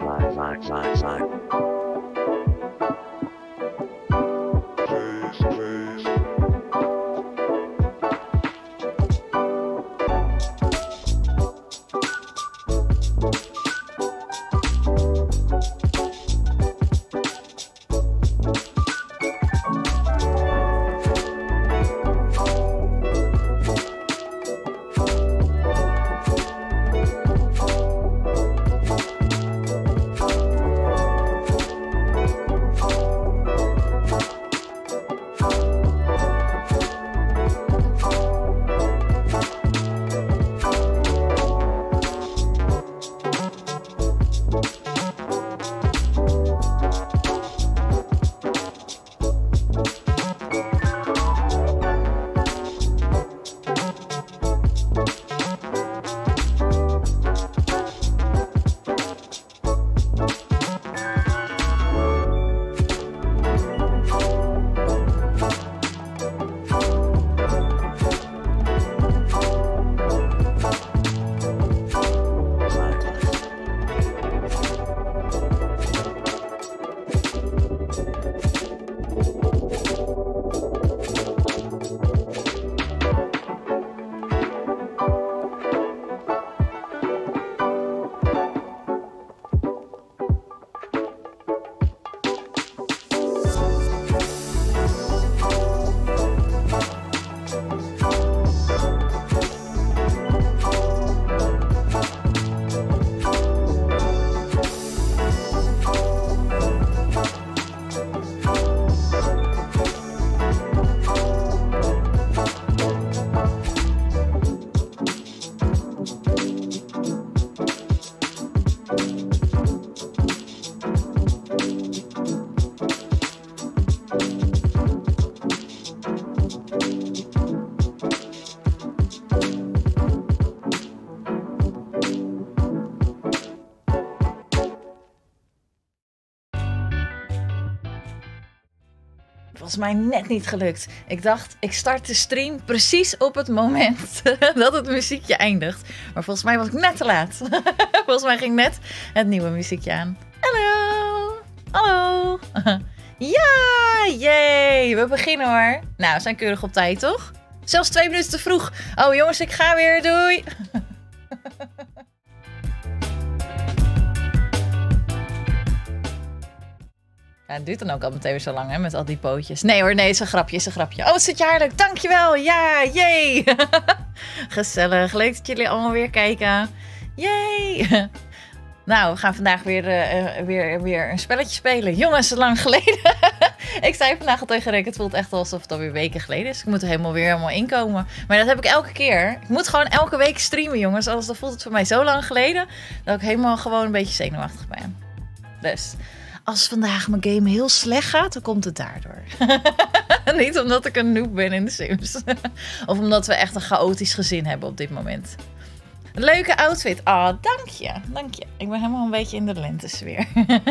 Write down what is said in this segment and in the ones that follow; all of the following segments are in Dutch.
Was mij net niet gelukt. Ik dacht, ik start de stream precies op het moment dat het muziekje eindigt. Maar volgens mij was ik net te laat. Volgens mij ging net het nieuwe muziekje aan. Hallo! Hallo! Ja! Yay! We beginnen hoor. Nou, we zijn keurig op tijd, toch? Zelfs 2 minuten te vroeg. Oh jongens, ik ga weer. Doei! Ja, het duurt dan ook al meteen weer zo lang, hè, met al die pootjes. Nee hoor, nee, het is een grapje, is een grapje. Oh, het zit je aardig, dankjewel, ja, jee. Gezellig, leuk dat jullie allemaal weer kijken. Jee. Nou, we gaan vandaag weer een spelletje spelen. Jongens, het is lang geleden. Ik zei vandaag al tegen Rick, het voelt echt alsof het alweer weken geleden is. Ik moet er helemaal inkomen. Maar dat heb ik elke keer. Ik moet gewoon elke week streamen, jongens. Anders dan voelt het voor mij zo lang geleden dat ik helemaal gewoon een beetje zenuwachtig ben. Dus als vandaag mijn game heel slecht gaat, dan komt het daardoor. Niet omdat ik een noob ben in de Sims. Of omdat we echt een chaotisch gezin hebben op dit moment. Leuke outfit. Oh, dank je. Dank je. Ik ben helemaal een beetje in de lentesfeer.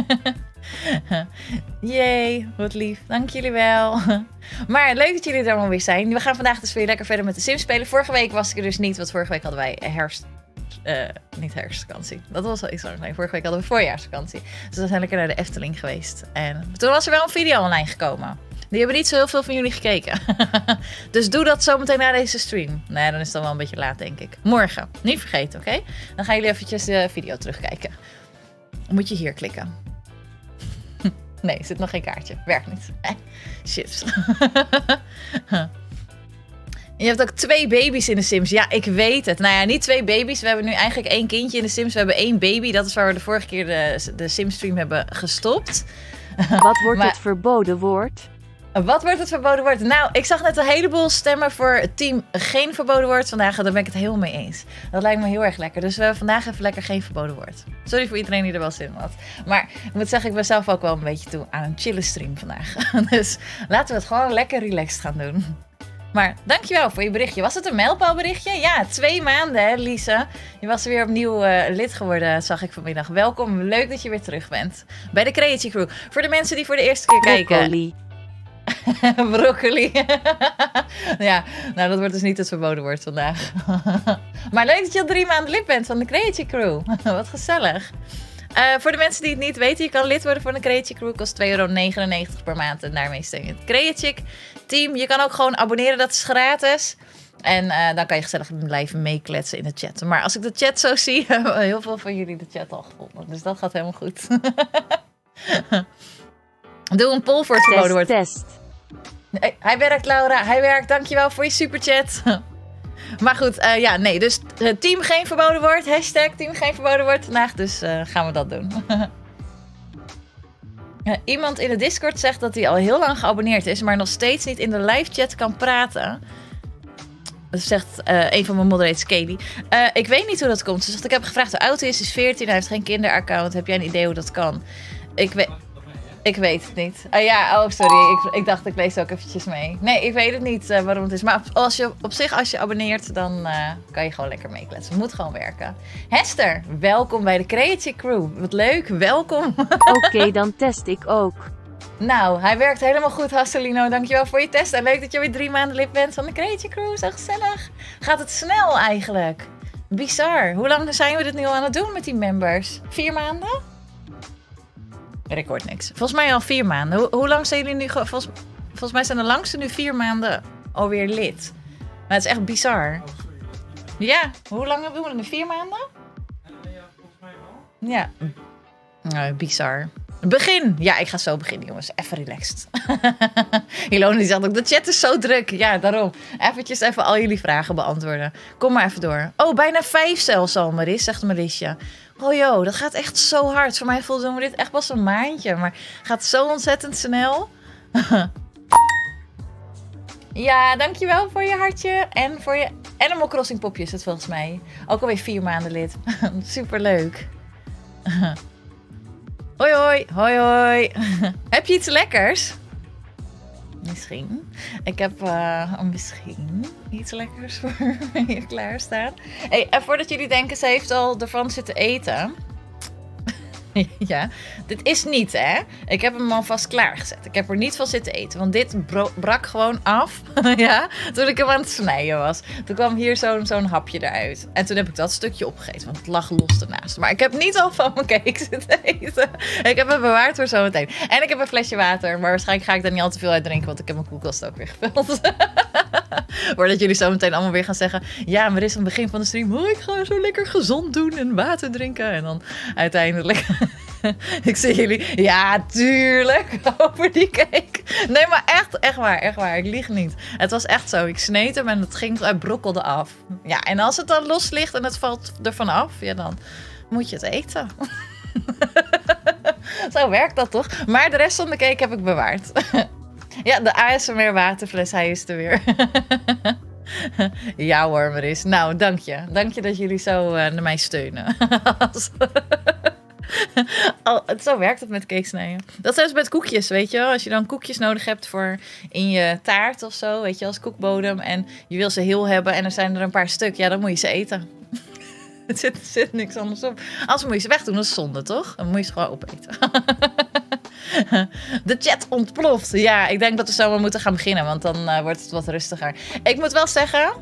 Jee, wat lief. Dank jullie wel. Maar leuk dat jullie er allemaal weer zijn. We gaan vandaag dus weer lekker verder met de Sims spelen. Vorige week was ik er dus niet, want vorige week hadden wij niet herfstvakantie. Dat was wel iets anders. Nee, vorige week hadden we voorjaarsvakantie. Dus we zijn lekker naar de Efteling geweest. En toen was er wel een video online gekomen. Die hebben niet zo heel veel van jullie gekeken. Dus doe dat zometeen na deze stream. Nee, dan is het dan wel een beetje laat, denk ik. Morgen. Niet vergeten, oké? Dan gaan jullie eventjes de video terugkijken. Dan moet je hier klikken. Nee, er zit nog geen kaartje. Werkt niet. Shit. En je hebt ook 2 baby's in de Sims. Ja, ik weet het. Nou ja, niet 2 baby's. We hebben nu eigenlijk 1 kindje in de Sims. We hebben 1 baby. Dat is waar we de vorige keer de Sims-stream hebben gestopt. Wat wordt het verboden woord? Wat wordt het verboden woord? Nou, ik zag net een heleboel stemmen voor het team geen verboden woord vandaag. Daar ben ik het helemaal mee eens. Dat lijkt me heel erg lekker. Dus we hebben vandaag even lekker geen verboden woord. Sorry voor iedereen die er wel zin in had. Maar ik moet zeggen, ik ben zelf ook wel een beetje toe aan een chille stream vandaag. Dus laten we het gewoon lekker relaxed gaan doen. Maar dankjewel voor je berichtje. Was het een mijlpaalberichtje? Ja, 2 maanden hè, Lise. Je was weer opnieuw lid geworden, zag ik vanmiddag. Welkom, leuk dat je weer terug bent. Bij de Creatie Crew. Voor de mensen die voor de eerste keer kijken. Broccoli. Broccoli. Ja, nou dat wordt dus niet het verboden woord vandaag. Maar leuk dat je al 3 maanden lid bent van de Creatie Crew. Wat gezellig. Voor de mensen die het niet weten, je kan lid worden van de Creachick Crew. Kost €2,99 per maand en daarmee steun je het Creachick team. Je kan ook gewoon abonneren, dat is gratis. En dan kan je gezellig blijven meekletsen in de chat. Maar als ik de chat zo zie, hebben heel veel van jullie de chat al gevonden. Dus dat gaat helemaal goed. Doe een poll voor het verboden woord. Test. Hey, hij werkt, Laura. Hij werkt. Dankjewel voor je superchat. Maar goed, ja, nee. Dus team geen verboden woord. Hashtag team geen verboden woord vandaag. Dus gaan we dat doen. Iemand in de Discord zegt dat hij al heel lang geabonneerd is, maar nog steeds niet in de live chat kan praten. Dat zegt een van mijn moderators, Kelly. Ik weet niet hoe dat komt. Ze zegt, ik heb gevraagd hoe oud hij is 14, hij heeft geen kinderaccount. Heb jij een idee hoe dat kan? Ik weet het niet. Ja, oh sorry. Ik dacht, ik lees ook eventjes mee. Nee, ik weet het niet waarom het is. Maar als je abonneert, dan kan je gewoon lekker meekletsen. Het moet gewoon werken. Hester, welkom bij de Creachick Crew. Wat leuk, welkom. Oké, dan test ik ook. Nou, hij werkt helemaal goed, Hasselino. Dankjewel voor je test. En leuk dat je weer 3 maanden lid bent van de Creachick Crew. Zo gezellig. Gaat het snel eigenlijk? Bizar. Hoe lang zijn we dit nu al aan het doen met die members? 4 maanden? Ik hoor niks. Volgens mij al 4 maanden. Hoe lang zijn jullie nu? Volgens mij zijn de langste nu 4 maanden alweer lid. Maar het is echt bizar. Ja, hoe lang doen we nu? 4 maanden? Ja, volgens mij wel. Ja. Nou, bizar. Begin! Ja, ik ga zo beginnen, jongens. Even relaxed. Ilona die zegt ook, de chat is zo druk. Ja, daarom. Even al jullie vragen beantwoorden. Kom maar even door. Oh, bijna 5 zelfs al, Maris, zegt Marisja. Oh joh, dat gaat echt zo hard. Voor mij voelden we dit echt pas een maandje. Maar gaat zo ontzettend snel. Ja, dankjewel voor je hartje. En voor je Animal Crossing popjes, het volgens mij. Ook alweer 4 maanden lid. Superleuk. Hoi hoi, hoi hoi. Heb je iets lekkers? Misschien. Ik heb misschien iets lekkers voor je klaarstaan. Hey, en voordat jullie denken, ze heeft al ervan zitten eten. Ja, dit is niet, hè? Ik heb hem alvast klaargezet. Ik heb er niet van zitten eten, want dit brak gewoon af. Ja, toen ik hem aan het snijden was. Toen kwam hier zo'n hapje eruit. En toen heb ik dat stukje opgegeten, want het lag los ernaast. Maar ik heb niet al van mijn cake zitten eten. Ik heb hem bewaard voor zometeen. En ik heb een flesje water, maar waarschijnlijk ga ik daar niet al te veel uit drinken, want ik heb mijn koelkast ook weer gevuld. Voordat jullie zo meteen allemaal weer gaan zeggen, ja, maar is aan het begin van de stream, oh, ik ga zo lekker gezond doen en water drinken. En dan uiteindelijk... Ik zie jullie, ja, tuurlijk, over die cake. Nee, maar echt waar, ik lieg niet. Het was echt zo, ik sneed hem en het brokkelde af. Ja, en als het dan los ligt en het valt ervan af, ja, dan moet je het eten. Zo werkt dat toch? Maar de rest van de cake heb ik bewaard. Ja, de ASMR waterfles, hij is er weer. Ja hoor, Maris. Nou, dank je. Dank je dat jullie zo naar mij steunen. Zo werkt het met cake snijden. Dat zelfs met koekjes, weet je wel. Als je dan koekjes nodig hebt voor in je taart of zo, weet je, als koekbodem. En je wil ze heel hebben en er zijn er een paar stuk. Ja, dan moet je ze eten. Er zit niks anders op. Als moet je ze wegdoen, dat is zonde, toch? Dan moet je ze gewoon opeten. De chat ontploft. Ja, ik denk dat we zo maar moeten gaan beginnen, want dan wordt het wat rustiger. Ik moet wel zeggen...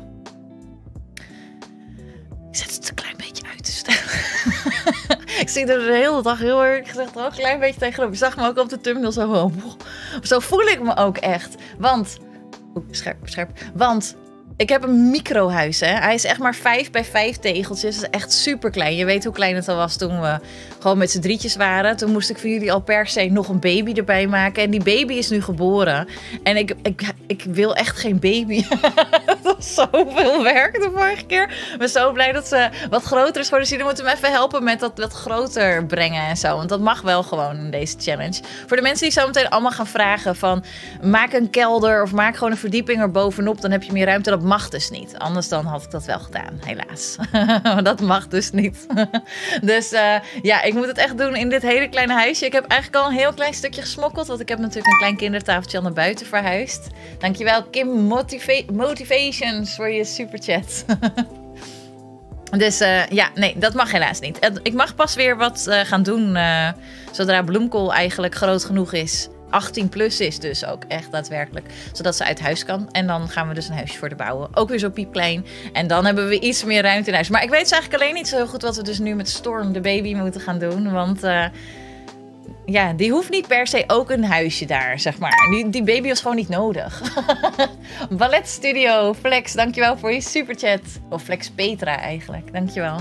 Ik zet het een klein beetje uit te stellen. Ik zie er de hele dag heel erg gezegd een klein beetje tegenop. Je zag me ook op de thumbnail zo. Zo voel ik me ook echt. Want... Scherp. Want... Ik heb een microhuis, hè. Hij is echt maar 5 bij 5 tegeltjes. Dat is echt super klein. Je weet hoe klein het al was toen we gewoon met z'n drietjes waren. Toen moest ik voor jullie al per se nog een baby erbij maken. En die baby is nu geboren. En ik wil echt geen baby. Dat was zoveel werk de vorige keer. Ik ben zo blij dat ze wat groter is geworden. Dus jullie moeten me even helpen met dat wat groter brengen en zo. Want dat mag wel gewoon in deze challenge. Voor de mensen die zo meteen allemaal gaan vragen van... Maak een kelder of maak gewoon een verdieping erbovenop. Dan heb je meer ruimte. Dat mag dus niet. Anders dan had ik dat wel gedaan, helaas. Dat mag dus niet. Dus ja, ik moet het echt doen in dit hele kleine huisje. Ik heb eigenlijk al een heel klein stukje gesmokkeld. Want ik heb natuurlijk een klein kindertafeltje al naar buiten verhuisd. Dankjewel Kim Motivations voor je superchat. Dus ja, nee, dat mag helaas niet. Ik mag pas weer wat gaan doen zodra bloemkool eigenlijk groot genoeg is. 18 plus is dus ook echt daadwerkelijk. Zodat ze uit huis kan. En dan gaan we dus een huisje voor de bouwen. Ook weer zo piepklein. En dan hebben we iets meer ruimte in huis. Maar ik weet dus eigenlijk alleen niet zo heel goed wat we dus nu met Storm de baby moeten gaan doen. Want ja, die hoeft niet per se ook een huisje daar, zeg maar. Die baby was gewoon niet nodig. Ballet Studio, Flex, dankjewel voor je superchat. Of Flex Petra eigenlijk, dankjewel.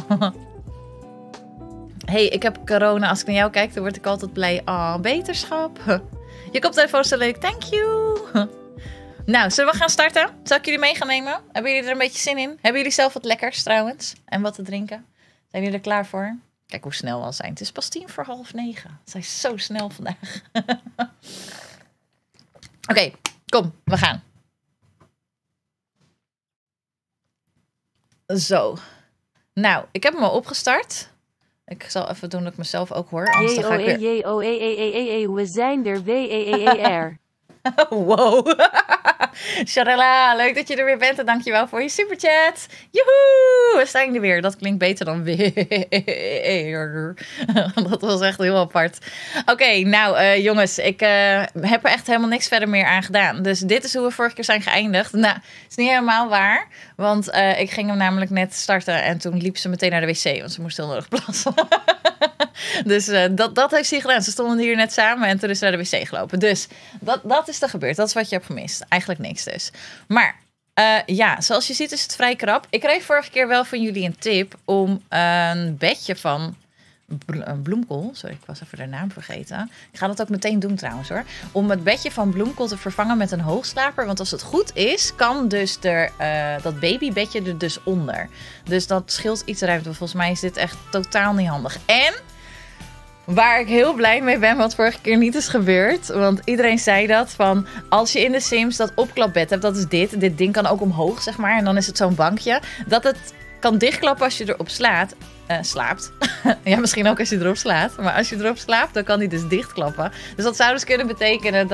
Hey, ik heb corona. Als ik naar jou kijk, dan word ik altijd blij. Beterschap. Je koptelefoon is zo leuk, thank you. Nou, zullen we gaan starten? Zal ik jullie mee gaan nemen? Hebben jullie er een beetje zin in? Hebben jullie zelf wat lekkers trouwens? En wat te drinken? Zijn jullie er klaar voor? Kijk hoe snel we al zijn. Het is pas 9:10. Het is zo snel vandaag. Oké, kom, we gaan. Zo. Nou, ik heb hem al opgestart. Ik zal even doen dat ik mezelf ook hoor. Anders dan ga ik weer... We zijn er, W-E-E-E-R. Wow. Sharella, leuk dat je er weer bent en dankjewel voor je superchat. Joehoe, we zijn er weer. Dat klinkt beter dan weer. Dat was echt heel apart. Oké, nou jongens, ik heb er echt helemaal niks verder meer aan gedaan. Dus dit is hoe we vorige keer zijn geëindigd. Nou, het is niet helemaal waar. Want ik ging hem namelijk net starten en toen liep ze meteen naar de wc. Want ze moest heel nodig plassen. Dus dat heeft ze gedaan. Ze stonden hier net samen en toen is ze naar de wc gelopen. Dus dat is er gebeurd. Dat is wat je hebt gemist. Eigenlijk niks dus. Maar ja, zoals je ziet is het vrij krap. Ik kreeg vorige keer wel van jullie een tip om een bedje van bloemkool. Sorry, ik was even de naam vergeten. Ik ga dat ook meteen doen trouwens hoor. Om het bedje van bloemkool te vervangen met een hoogslaper. Want als het goed is, kan dus dat babybedje er dus onder. Dus dat scheelt iets ruimte. Volgens mij is dit echt totaal niet handig. En waar ik heel blij mee ben, wat vorige keer niet is gebeurd. Want iedereen zei dat van, als je in de Sims dat opklapbed hebt, dat is dit. Dit ding kan ook omhoog, zeg maar. En dan is het zo'n bankje. Dat het kan dichtklappen als je erop slaapt. Ja, misschien ook als je erop slaat. Maar als je erop slaapt, dan kan die dus dichtklappen. Dus dat zou dus kunnen betekenen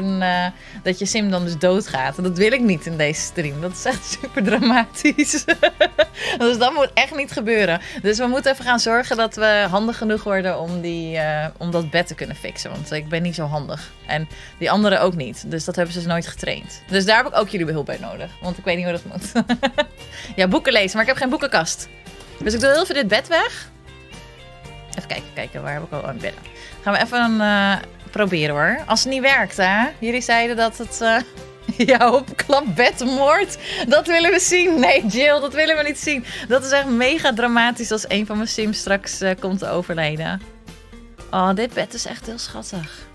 dat je sim dan dus doodgaat. En dat wil ik niet in deze stream. Dat is echt super dramatisch. Dus dat moet echt niet gebeuren. Dus we moeten even gaan zorgen dat we handig genoeg worden om dat bed te kunnen fixen. Want ik ben niet zo handig. En die anderen ook niet. Dus dat hebben ze dus nooit getraind. Dus daar heb ik ook jullie hulp bij nodig. Want ik weet niet hoe dat moet. Ja, boeken lezen, maar ik heb geen boekenkast. Dus ik doe heel veel dit bed weg. Even kijken, waar heb ik al aan bedden? Gaan we even proberen hoor. Als het niet werkt, hè? Jullie zeiden dat het jouw opklapbed moordt. Dat willen we zien. Nee, Jill, dat willen we niet zien. Dat is echt mega dramatisch als een van mijn sims straks komt te overlijden. Oh, dit bed is echt heel schattig.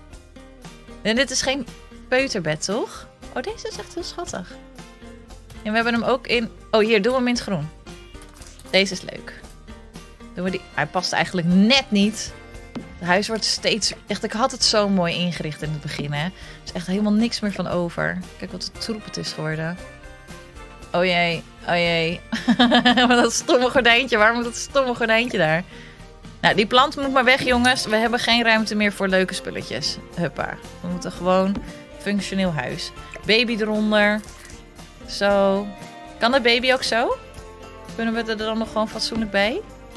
En dit is geen peuterbed, toch? Oh, deze is echt heel schattig. En we hebben hem ook in... Oh, hier, doen we hem in het groen. Deze is leuk. Doen we die... Hij past eigenlijk net niet. Het huis wordt steeds... Echt, ik had het zo mooi ingericht in het begin, hè. Er is echt helemaal niks meer van over. Kijk wat een troep het is geworden. Oh jee, oh jee. Maar dat stomme gordijntje, waar moet dat stomme gordijntje daar? Nou, die plant moet maar weg, jongens. We hebben geen ruimte meer voor leuke spulletjes. Huppa. We moeten gewoon functioneel huis. Baby eronder. Zo. Kan de baby ook zo? Kunnen we er dan nog gewoon fatsoenlijk bij?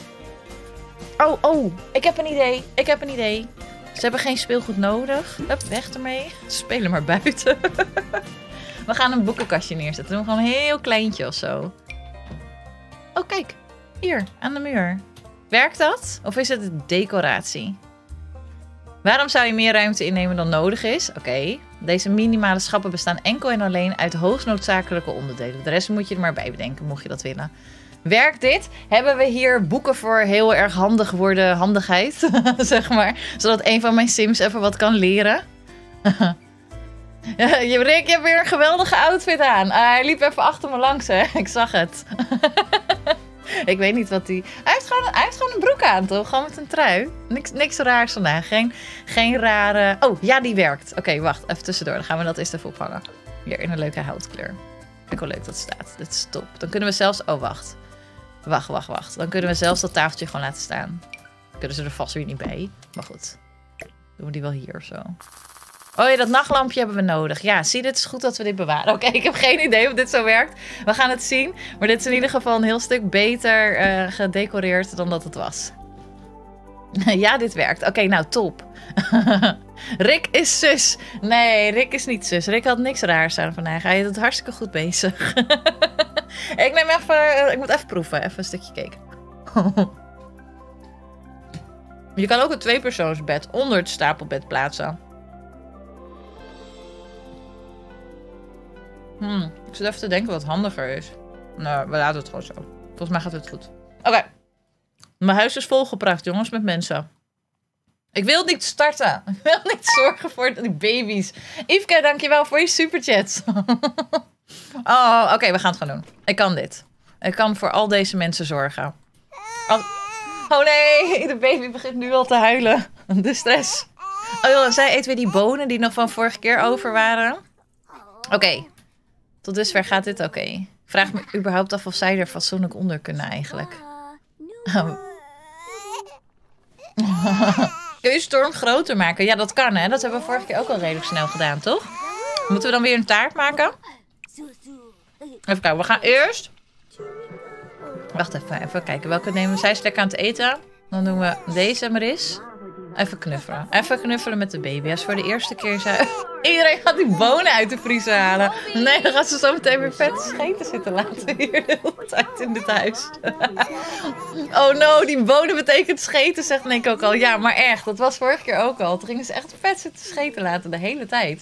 Oh, ik heb een idee. Ze hebben geen speelgoed nodig. Hup, weg ermee. Ze spelen maar buiten. We gaan een boekenkastje neerzetten. Doen we gewoon een heel kleintje of zo. Oh, kijk. Hier, aan de muur. Werkt dat? Of is het een decoratie? Waarom zou je meer ruimte innemen dan nodig is? Oké. Deze minimale schappen bestaan enkel en alleen uit hoogst noodzakelijke onderdelen. De rest moet je er maar bij bedenken, mocht je dat willen. Werkt dit? Hebben we hier boeken voor heel erg handig worden, handigheid, zeg maar. Zodat een van mijn sims even wat kan leren. Ja, Rick, je hebt weer een geweldige outfit aan. Hij liep even achter me langs, hè. Ik zag het. Ik weet niet wat hij... Hij heeft gewoon een broek aan, toch? Gewoon met een trui. Niks raars vandaag. Geen rare... Oh, ja, die werkt. Oké, wacht. Even tussendoor. Dan gaan we dat eerst even ophangen. Hier, in een leuke houtkleur. Kijk hoe leuk dat staat. Dit is top. Dan kunnen we zelfs... Oh, wacht. Wacht. Dan kunnen we zelfs dat tafeltje gewoon laten staan. Dan kunnen ze er vast weer niet bij. Maar goed. Doen we die wel hier of zo. Oh ja, dat nachtlampje hebben we nodig. Ja, zie, dit is goed dat we dit bewaren. Oké, ik heb geen idee of dit zo werkt. We gaan het zien. Maar dit is in ieder geval een heel stuk beter gedecoreerd dan dat het was. Ja, dit werkt. Oké, nou top. Rick is zus. Nee, Rick is niet zus. Rick had niks raars aan vandaag. Hij is het hartstikke goed bezig. Ik neem even... Ik moet even proeven. Even een stukje cake. Je kan ook een tweepersoonsbed onder het stapelbed plaatsen. Ik zit even te denken wat handiger is. Nou, we laten het gewoon zo. Volgens mij gaat het goed. Oké. Mijn huis is volgepraat, jongens, met mensen. Ik wil niet starten. Ik wil niet zorgen voor die baby's. Yveske, dankjewel voor je superchat. Oh, oké, we gaan het gewoon doen. Ik kan dit. Ik kan voor al deze mensen zorgen. Oh nee, de baby begint nu al te huilen. De stress. Oh joh, zij eet weer die bonen die nog van vorige keer over waren. Oké. Tot dusver gaat dit oké. Ik vraag me überhaupt af of zij er fatsoenlijk onder kunnen eigenlijk. Kun je storm groter maken? Ja, dat kan hè. Dat hebben we vorige keer ook al redelijk snel gedaan, toch? Moeten we dan weer een taart maken? Even kijken, we gaan eerst... Wacht even kijken. Welke nemen we? Zij is lekker aan het eten. Dan doen we deze maar eens. Even knuffelen. Even knuffelen met de baby. Als voor de eerste keer zei... Iedereen gaat die bonen uit de vriezer halen. Nee, dan gaat ze zo meteen weer vet scheten zitten laten hier de hele tijd in dit huis. Oh no, die bonen betekent scheten, zegt Nick ook al. Ja, maar echt. Dat was vorige keer ook al. Toen gingen ze echt vet zitten scheten laten de hele tijd.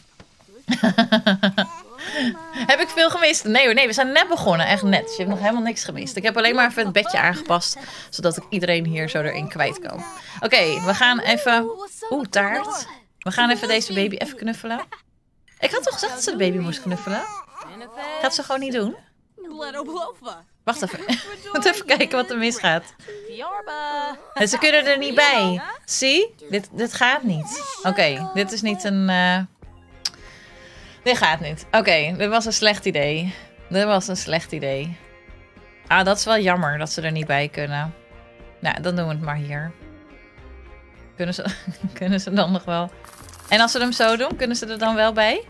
Heb ik veel gemist? Nee hoor, nee, we zijn net begonnen. Echt net. Je hebt nog helemaal niks gemist. Ik heb alleen maar even het bedje aangepast. Zodat ik iedereen hier zo erin kwijt kan. Oké, we gaan even... Oeh, taart. We gaan even deze baby even knuffelen. Ik had toch gezegd dat ze de baby moest knuffelen? Gaat ze gewoon niet doen? Wacht even. Ik moet even kijken wat er misgaat. Ze kunnen er niet bij. Zie? Dit gaat niet. Oké, dit is niet een... Dit gaat niet. Oké, dit was een slecht idee. Dit was een slecht idee. Ah, dat is wel jammer dat ze er niet bij kunnen. Nou, dan doen we het maar hier. Kunnen ze dan nog wel... En als ze hem zo doen, kunnen ze er dan wel bij?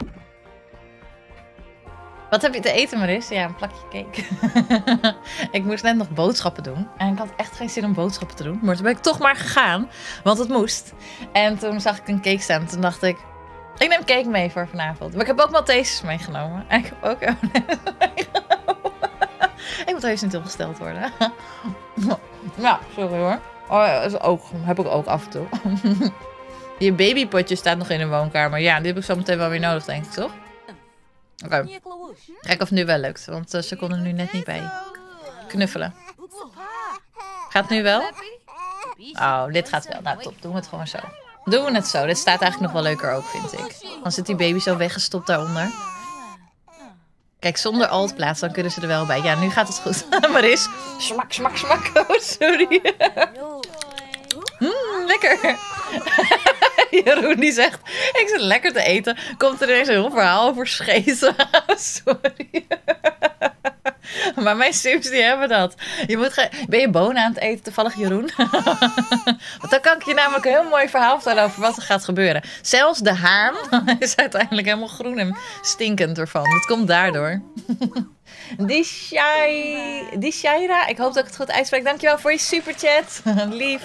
Wat heb je te eten, Maris? Ja, een plakje cake. Ik moest net nog boodschappen doen. En ik had echt geen zin om boodschappen te doen. Maar toen ben ik toch maar gegaan. Want het moest. En toen zag ik een cake staan. Toen dacht ik... Ik neem cake mee voor vanavond. Maar ik heb ook Maltesers meegenomen. En ik heb ook M&M's meegenomen. Ik moet heus niet opgesteld worden. Ja, sorry hoor. Oh, ja, heb ik ook af en toe. Je babypotje staat nog in de woonkamer. Ja, die heb ik zo meteen wel weer nodig, denk ik, toch? Oké. Kijk of het nu wel lukt. Want ze kon er nu net niet bij. Knuffelen. Gaat het nu wel? Oh, dit gaat wel. Nou, top. Doen we het gewoon zo. Doen we het zo. Dit staat eigenlijk nog wel leuker ook, vind ik. Dan zit die baby zo weggestopt daaronder. Kijk, zonder altplaats, dan kunnen ze er wel bij. Ja, nu gaat het goed. Maris. Smak, smak, smak. Oh, sorry. Lekker. Jeroen die zegt, ik zit lekker te eten. Komt er ineens een heel verhaal over scheten. Sorry. Maar mijn Sims die hebben dat. Ben je bonen aan het eten toevallig, Jeroen? Want dan kan ik je namelijk een heel mooi verhaal vertellen over wat er gaat gebeuren. Zelfs de haan is uiteindelijk helemaal groen en stinkend ervan. Dat komt daardoor. Die Shaira, ik hoop dat ik het goed uitspreek. Dankjewel voor je superchat. Lief.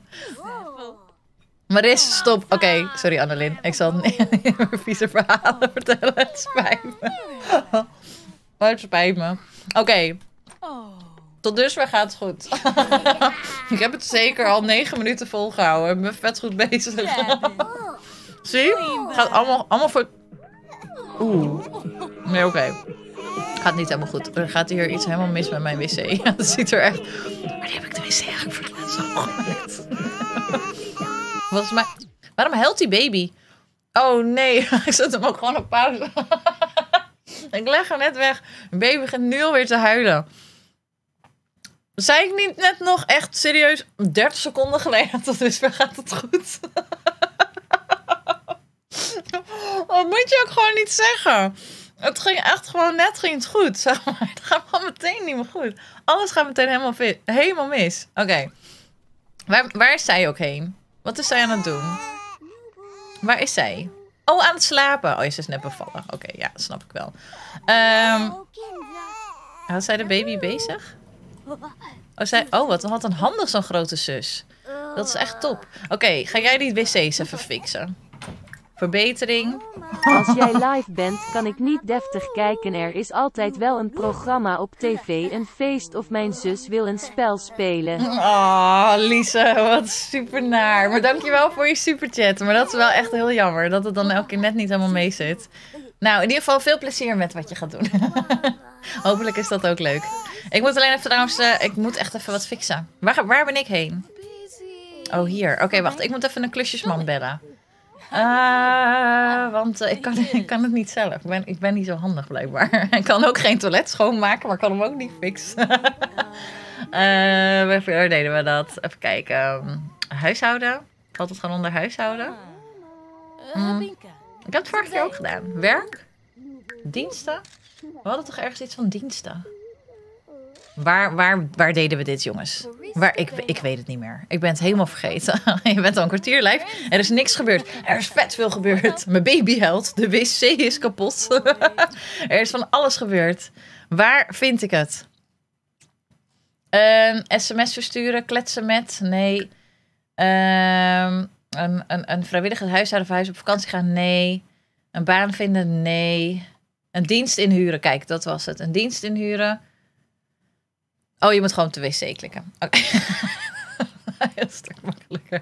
Maris, stop. Oké, sorry Annelien. Ik zal niet meer vieze verhalen vertellen. Het spijt me. Het spijt me. Oké. Tot dusver gaat het goed. Ik heb het zeker al 9 minuten volgehouden. Ik ben vet goed bezig. Zie? Het gaat allemaal voor... Oeh. Nee, oké. Gaat niet helemaal goed. Er gaat hier iets helemaal mis met mijn wc. Dat ziet er echt... Maar die heb ik de wc eigenlijk voor het laatst opgemaakt. Volgens mij... Waarom huilt die baby? Oh nee, ik zet hem ook gewoon op pauze. Ik leg hem net weg. Mijn baby begint nu alweer te huilen. Zei ik niet net nog echt serieus 30 seconden geleden tot dusver gaat het goed? Dat moet je ook gewoon niet zeggen. Het ging echt gewoon net ging het goed, zeg maar. Het gaat gewoon meteen niet meer goed. Alles gaat meteen helemaal mis. Oké. Waar is zij ook heen? Wat is zij aan het doen? Waar is zij? Oh, aan het slapen. Oh, ze is net bevallen. Oké, ja, dat snap ik wel. Had zij de baby bezig? Oh, wat had een handig zo'n grote zus. Dat is echt top. Oké, ga jij die wc's even fixen? Verbetering. Als jij live bent, kan ik niet deftig kijken. Er is altijd wel een programma op tv, een feest of mijn zus wil een spel spelen. Oh, Lise, wat super naar. Maar dankjewel voor je superchat. Maar dat is wel echt heel jammer dat het dan elke keer net niet helemaal mee zit. Nou, in ieder geval veel plezier met wat je gaat doen. Hopelijk is dat ook leuk. Ik moet alleen even trouwens, ik moet echt even wat fixen. Waar ben ik heen? Oh, hier. Oké, wacht. Ik moet even een klusjesman bellen. Want ik kan het niet zelf. Ik ben niet zo handig blijkbaar. Ik kan ook geen toilet schoonmaken, maar ik kan hem ook niet fixen. Waar deden we dat? Even kijken. Huishouden. Valt het gewoon onder huishouden? Ik heb het vorige keer ook gedaan. Werk? Diensten? We hadden toch ergens iets van diensten? Waar deden we dit, jongens? Ik weet het niet meer. Ik ben het helemaal vergeten. Je bent al een kwartier live. Er is niks gebeurd. Er is vet veel gebeurd. Mijn baby huilt. De wc is kapot. Er is van alles gebeurd. Waar vind ik het? SMS versturen, kletsen met? Nee. Een vrijwilliger huishouden, verhuizen, op vakantie gaan? Nee. Een baan vinden? Nee. Een dienst inhuren? Kijk, dat was het. Een dienst inhuren. Oh, je moet gewoon op de wc klikken. Oké. Heel stuk makkelijker.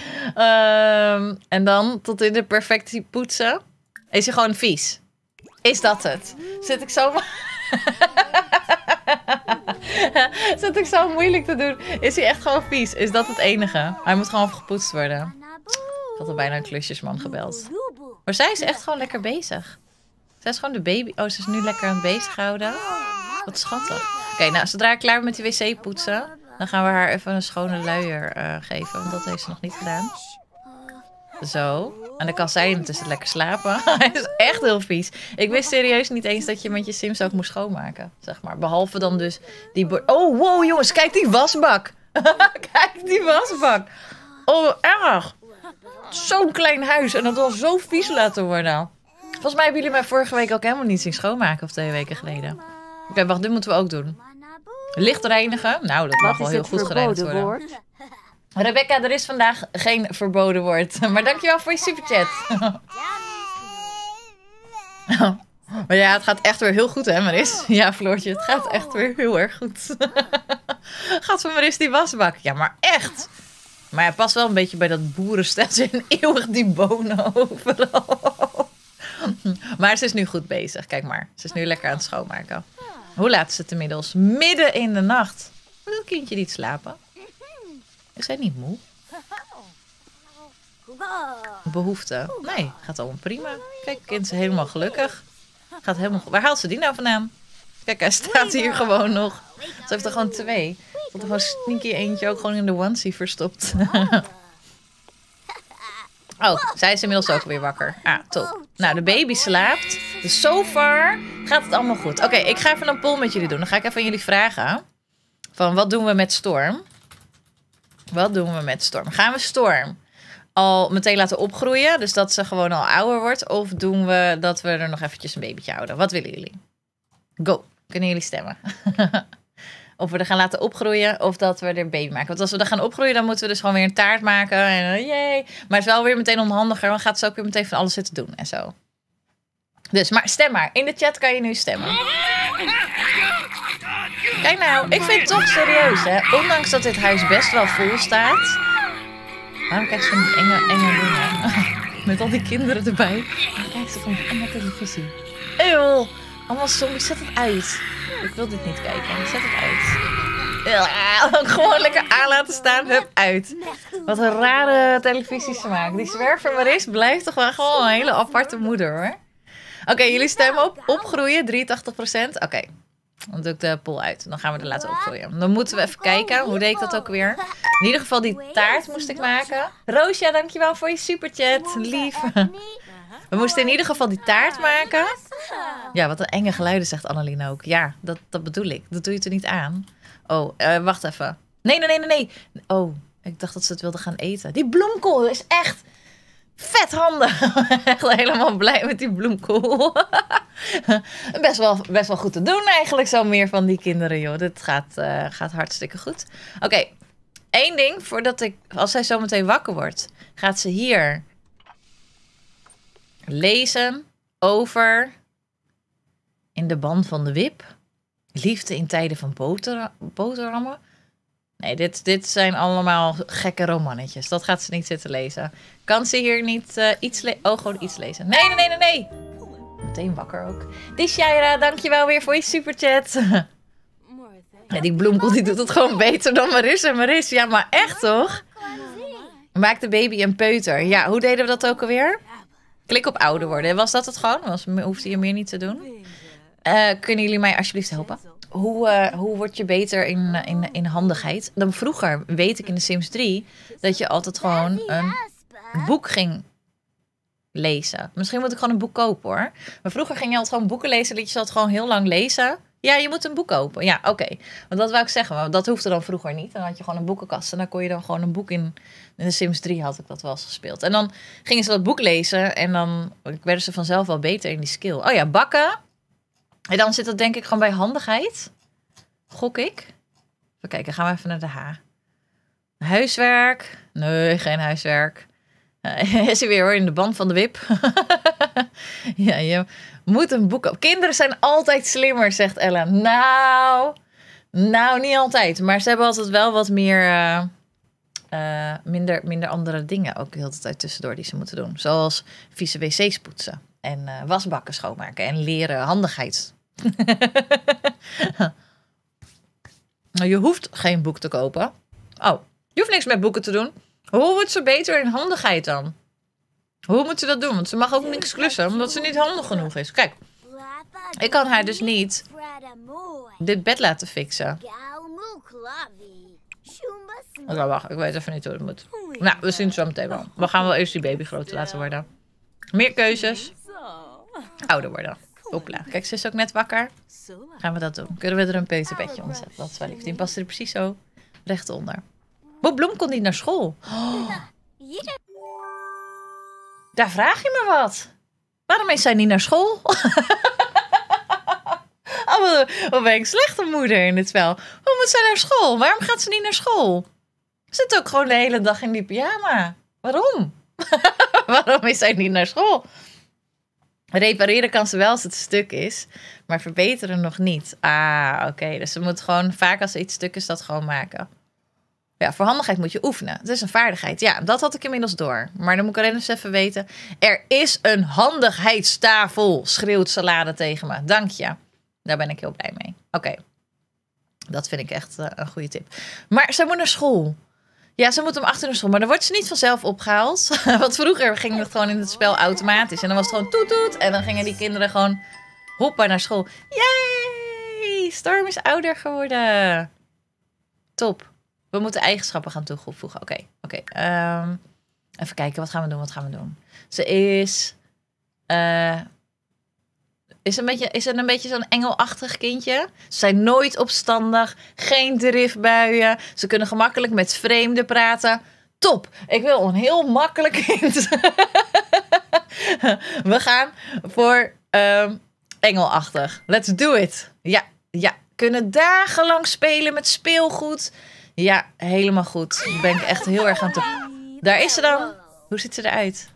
En dan tot in de perfectie poetsen. Is hij gewoon vies? Is dat het? Zit ik zo moeilijk te doen? Is hij echt gewoon vies? Is dat het enige? Hij moet gewoon gepoetst worden. Ik had al bijna een klusjesman gebeld. Maar zij is echt gewoon lekker bezig. Zij is gewoon de baby. Oh, ze is nu lekker aan het bezighouden. Wat schattig. Oké, nou, zodra ik klaar ben met die wc poetsen, dan gaan we haar even een schone luier geven. Want dat heeft ze nog niet gedaan. Zo. En dan kan zij intussen lekker slapen. Hij is echt heel vies. Ik wist serieus niet eens dat je met je Sims ook moest schoonmaken. Zeg maar. Behalve dan dus die... Oh, wow, jongens. Kijk die wasbak. Kijk die wasbak. Oh, erg. Zo'n klein huis. En dat was zo vies laten worden. Volgens mij hebben jullie mij vorige week ook helemaal niet zien schoonmaken. Of 2 weken geleden. Oké, wacht. Dit moeten we ook doen. Licht reinigen. Nou, dat mag wel heel goed gereinigd worden. Rebecca, er is vandaag geen verboden woord. Maar dankjewel voor je superchat. Maar ja, het gaat echt weer heel goed, hè, Maris? Ja, Floortje, het gaat echt weer heel erg goed. Gaat van Maris die wasbak. Ja, maar echt. Maar hij past wel een beetje bij dat boerensteltje en eeuwig die bonen overal. Maar ze is nu goed bezig. Kijk maar, ze is nu lekker aan het schoonmaken. Hoe laat is het inmiddels? Midden in de nacht. Wil dat kindje niet slapen? Is hij niet moe? Behoefte? Nee, gaat allemaal prima. Kijk, kind is helemaal gelukkig. Gaat helemaal... Waar haalt ze die nou vandaan? Kijk, hij staat hier gewoon nog. Ze heeft er gewoon 2. Ze had er gewoon sneaky eentje ook gewoon in de onesie verstopt. Oh, zij is inmiddels ook weer wakker. Ah, top. Nou, de baby slaapt. Dus so far gaat het allemaal goed. Oké, ik ga even een poll met jullie doen. Dan ga ik even aan jullie vragen. Van, wat doen we met Storm? Wat doen we met Storm? Gaan we Storm al meteen laten opgroeien? Dus dat ze gewoon al ouder wordt? Of doen we dat we er nog eventjes een babytje houden? Wat willen jullie? Go. Kunnen jullie stemmen? Of we er gaan laten opgroeien of dat we er een baby maken. Want als we er gaan opgroeien, dan moeten we dus gewoon weer een taart maken. En jee. Maar het is wel weer meteen onhandiger. Dan gaat ze ook weer meteen van alles zitten doen en zo. Dus, maar stem maar. In de chat kan je nu stemmen. Kijk nou, ik vind het toch serieus, hè. Ondanks dat dit huis best wel vol staat. Waarom kijk ze van die enge dingen? Met al die kinderen erbij. Waarom kijk ze van die enge televisie? Eeuw. Allemaal zombies. Zet het uit. Ik wil dit niet kijken. Zet het uit. Gewoon lekker aan laten staan. Hup, uit. Wat een rare televisiesmaak. Die zwerver Maris blijft toch wel gewoon een hele aparte moeder, hoor. Oké, jullie stemmen op. Opgroeien, 83%. Oké. Dan doe ik de poll uit. Dan gaan we er laten opgroeien. Dan moeten we even kijken. Hoe deed ik dat ook weer? In ieder geval die taart moest ik maken. Roosja, dankjewel voor je superchat. Lief. We moesten in ieder geval die taart maken. Ja, wat een enge geluiden, zegt Annelien ook. Ja, dat bedoel ik. Dat doe je er niet aan. Oh, wacht even. Nee. Oh, ik dacht dat ze het wilden gaan eten. Die bloemkool is echt vet handig. Echt helemaal blij met die bloemkool. Best wel goed te doen eigenlijk. Zo meer van die kinderen, joh. Dit gaat hartstikke goed. Oké. Eén ding, als zij zo meteen wakker wordt, gaat ze hier lezen over In de band van de wip. Liefde in tijden van boterhammen. Nee, dit zijn allemaal gekke romannetjes. Dat gaat ze niet zitten lezen. Kan ze hier niet iets lezen? Oh, gewoon iets lezen. Nee. Meteen wakker ook. Dishaira, dankjewel weer voor je superchat. Ja, die bloemkool die doet het gewoon beter dan Maris en Maris. Ja, maar echt toch? Maak de baby een peuter. Ja, hoe deden we dat ook alweer? Klik op ouder worden. Was dat het gewoon? Hoefde je meer niet te doen? Kunnen jullie mij alsjeblieft helpen? Hoe word je beter in handigheid? Dan vroeger, weet ik in de Sims 3, dat je altijd gewoon een boek ging lezen. Misschien moet ik gewoon een boek kopen hoor. Maar vroeger ging je altijd gewoon boeken lezen. Liet je altijd gewoon heel lang lezen. Ja, je moet een boek kopen. Ja, oké. Want dat wou ik zeggen. Maar dat hoefde dan vroeger niet. Dan had je gewoon een boekenkast. En dan kon je dan gewoon een boek in de Sims 3 had ik dat wel eens gespeeld. En dan gingen ze dat boek lezen. En dan werden ze vanzelf wel beter in die skill. Oh ja, bakken. En dan zit dat denk ik gewoon bij handigheid. Gok ik. Even kijken, gaan we even naar de H. Huiswerk. Nee, geen huiswerk. Is hij weer hoor, in de band van de wip. Ja, je moet een boek op. Kinderen zijn altijd slimmer, zegt Ellen. Nou, niet altijd. Maar ze hebben altijd wel wat meer... minder andere dingen ook de hele tijd tussendoor die ze moeten doen. Zoals vieze wc's poetsen. En wasbakken schoonmaken. En leren handigheid. Nou, je hoeft geen boek te kopen. Oh, je hoeft niks met boeken te doen. Hoe wordt ze beter in handigheid dan? Hoe moet ze dat doen? Want ze mag ook niks klussen, omdat ze niet handig genoeg is. Kijk, ik kan haar dus niet dit bed laten fixen. Oké, wacht, ik weet even niet hoe het moet. Nou, we zien het zo meteen wel. We gaan wel eerst die baby groter laten worden. Meer keuzes. Ouder worden. Hopla. Kijk, ze is ook net wakker. Gaan we dat doen. Kunnen we er een peuterbedje onder zetten? Dat is wel lief. Die past er precies zo recht onder. Bob Bloem kon niet naar school. Oh. Daar vraag je me wat. Waarom is zij niet naar school? Oh, wat ben ik een slechte moeder in dit spel. Hoe moet zij naar school? Waarom gaat ze niet naar school? Ze zit ook gewoon de hele dag in die pyjama. Waarom? Waarom is zij niet naar school? Repareren kan ze wel als het stuk is. Maar verbeteren nog niet. Oké. Dus ze moet gewoon vaak als er iets stuk is dat gewoon maken. Ja, voor handigheid moet je oefenen. Het is een vaardigheid. Ja, dat had ik inmiddels door. Maar dan moet ik alleen eens even weten. Er is een handigheidstafel, schreeuwt Salade tegen me. Dank je. Daar ben ik heel blij mee. Oké. Dat vind ik echt een goede tip. Maar zij moet naar school. Ja, ze moet om 8 uur naar school. Maar dan wordt ze niet vanzelf opgehaald. Want vroeger ging het gewoon in het spel automatisch. En dan was het gewoon toet toet. En dan gingen die kinderen gewoon hoppa naar school. Yay! Storm is ouder geworden. Top. We moeten eigenschappen gaan toevoegen. Oké. Even kijken, wat gaan we doen? Ze is... Is een beetje zo'n engelachtig kindje. Ze zijn nooit opstandig. Geen driftbuien. Ze kunnen gemakkelijk met vreemden praten. Top. Ik wil een heel makkelijk kind. We gaan voor engelachtig. Let's do it. Ja. Kunnen dagenlang spelen met speelgoed. Ja, helemaal goed. Daar ben ik echt heel erg aan toe. Daar is ze dan. Hoe ziet ze eruit?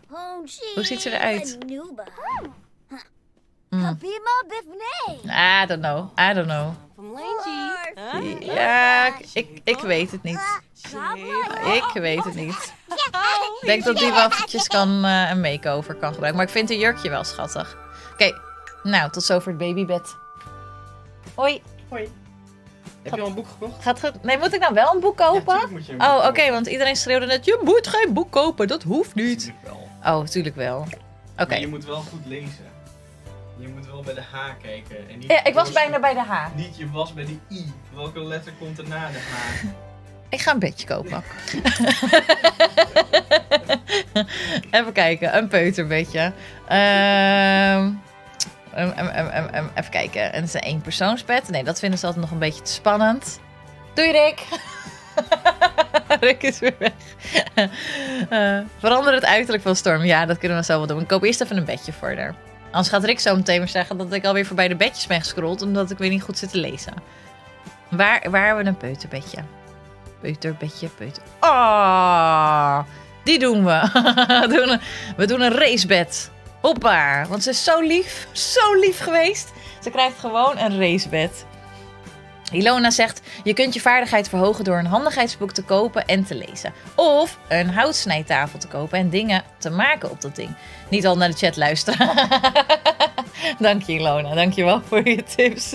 I don't know. Ja, ik weet het niet. Ik denk dat die waffeltjes een make-over kan gebruiken. Maar ik vind een jurkje wel schattig. Oké, nou, tot zover het babybed. Hoi. Heb je al een boek gekocht? Gaat goed. Nee, moet ik nou wel een boek kopen? Ja, moet je een boek oké, want iedereen schreeuwde net, je moet geen boek kopen, dat hoeft niet. Tuurlijk wel. Oké. Je moet wel goed lezen. Je moet wel bij de H kijken. En niet ja, ik was bijna bij de H. Niet, je was bij de I. Welke letter komt er na de H? Ik ga een bedje kopen. Even kijken, een peuterbedje. Even kijken. En het is een eenpersoonsbed. Nee, dat vinden ze altijd nog een beetje te spannend. Doei Rick! Rick is weer weg. Verander het uiterlijk van Storm. Ja, dat kunnen we zo wel doen. Ik koop eerst even een bedje voor haar. Anders gaat Rick zo meteen weer zeggen dat ik alweer voorbij de bedjes ben gescrolld. Omdat ik weer niet goed zit te lezen. Waar hebben we een peuterbedje? Peuterbedje, peuter. Oh, die doen we. We doen een racebed. Hoppa, want ze is zo lief geweest. Ze krijgt gewoon een racebed. Ilona zegt, je kunt je vaardigheid verhogen door een handigheidsboek te kopen en te lezen. Of een houtsnijtafel te kopen en dingen te maken op dat ding. Niet al naar de chat luisteren. Dank je Ilona, dank je wel voor je tips.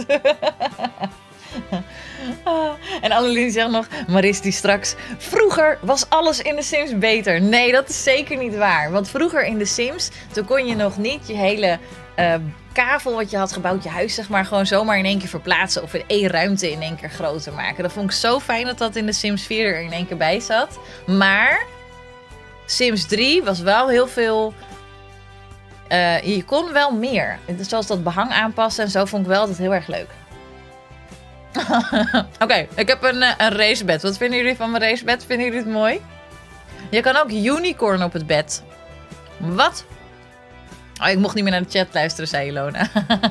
En Annelien zegt nog, Maris die straks, vroeger was alles in de Sims beter. Nee, dat is zeker niet waar. Want vroeger in de Sims, toen kon je nog niet je hele kavel wat je had gebouwd, je huis zeg maar, gewoon zomaar in één keer verplaatsen. Of in één ruimte in één keer groter maken. Dat vond ik zo fijn dat dat in de Sims 4 er in één keer bij zat. Maar Sims 3 was wel heel veel... je kon wel meer. Zoals dat behang aanpassen en zo vond ik wel altijd heel erg leuk. Oké, ik heb een racebed. Wat vinden jullie van mijn racebed? Vinden jullie het mooi? Je kan ook unicorn op het bed. Wat? Oh, ik mocht niet meer naar de chat luisteren, zei Ilona.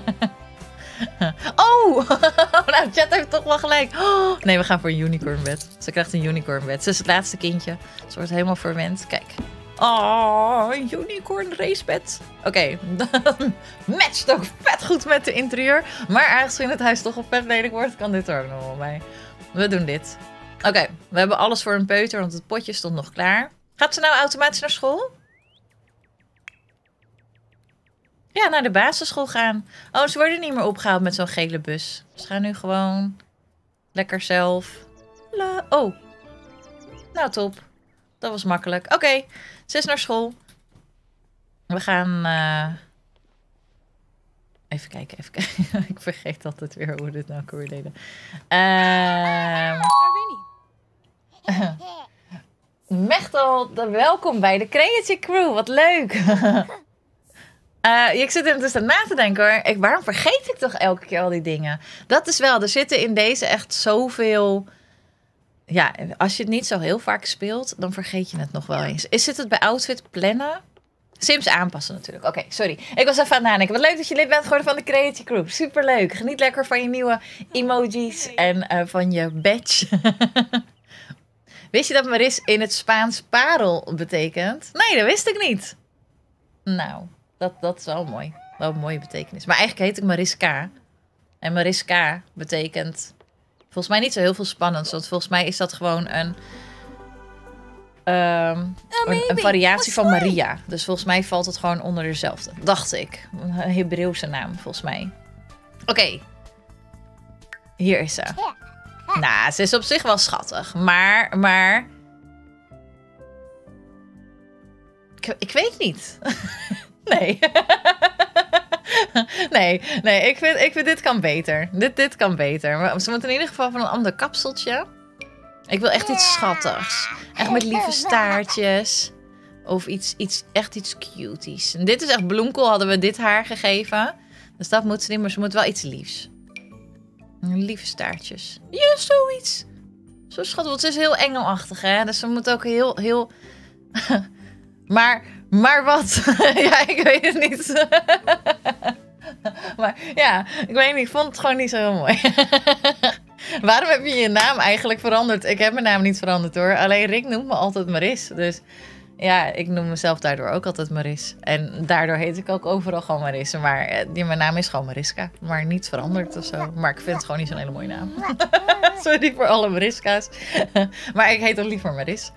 Oh! Nou, de chat heeft toch wel gelijk. Oh, nee, we gaan voor een unicorn bed. Ze krijgt een unicorn bed. Ze is het laatste kindje. Ze wordt helemaal verwend. Kijk. Oh, een unicorn racebed. Oké, dat matcht ook vet goed met de interieur. Maar aangezien het huis toch al vet lelijk wordt, kan dit er ook nog wel bij. We doen dit. Oké, we hebben alles voor een peuter, want het potje stond nog klaar. Gaat ze nou automatisch naar school? Ja, naar de basisschool gaan. Oh, ze worden niet meer opgehaald met zo'n gele bus. Ze gaan nu gewoon lekker zelf. Oh, nou top. Dat was makkelijk. Oké, ze is naar school. We gaan... Even kijken. Ik vergeet altijd weer hoe we dit nou ook weer deden. Mechtel, welkom bij de Creative Crew. Wat leuk. Ik zit er dus na te denken hoor. Waarom vergeet ik toch elke keer al die dingen? Dat is wel, er zitten in deze echt zoveel... Ja, als je het niet zo heel vaak speelt, dan vergeet je het nog wel eens. Zit het bij outfit plannen? Sims aanpassen natuurlijk. Oké, sorry. Ik was even aan het nadenken. Wat leuk dat je lid bent geworden van de Creative Group. Superleuk. Geniet lekker van je nieuwe emojis en van je badge. Wist je dat Maris in het Spaans parel betekent? Nee, dat wist ik niet. Nou, dat is wel mooi. Wel een mooie betekenis. Maar eigenlijk heet ik Mariska. En Mariska betekent... Volgens mij niet zo heel veel spannends. Want volgens mij is dat gewoon een variatie van Maria. Dus volgens mij valt het gewoon onder dezelfde. Dacht ik. Een Hebreeuwse naam, volgens mij. Oké. Hier is ze. Nou, ze is op zich wel schattig. Maar... Ik weet niet. Nee. Nee, ik vind dit kan beter. Dit kan beter. Maar ze moeten in ieder geval van een ander kapseltje. Ik wil echt iets schattigs. Echt met lieve staartjes. Of echt iets cuties. En dit is echt bloemkool, hadden we dit haar gegeven. Dus dat moet ze niet, maar ze moet wel iets liefs. Lieve staartjes. Ja, zoiets. Zo schattig, want ze is heel engelachtig, hè. Dus ze moet ook heel... Maar wat? Ja, ik weet het niet. Maar ja, ik weet niet. Ik vond het gewoon niet zo heel mooi. Waarom heb je je naam eigenlijk veranderd? Ik heb mijn naam niet veranderd hoor. Alleen Rick noemt me altijd Maris. Dus ja, ik noem mezelf daardoor ook altijd Maris. En daardoor heet ik ook overal gewoon Maris. Maar mijn naam is gewoon Mariska. Maar niet veranderd of zo. Maar ik vind het gewoon niet zo'n hele mooie naam. Sorry voor alle Mariska's. Maar ik heet dan liever Maris.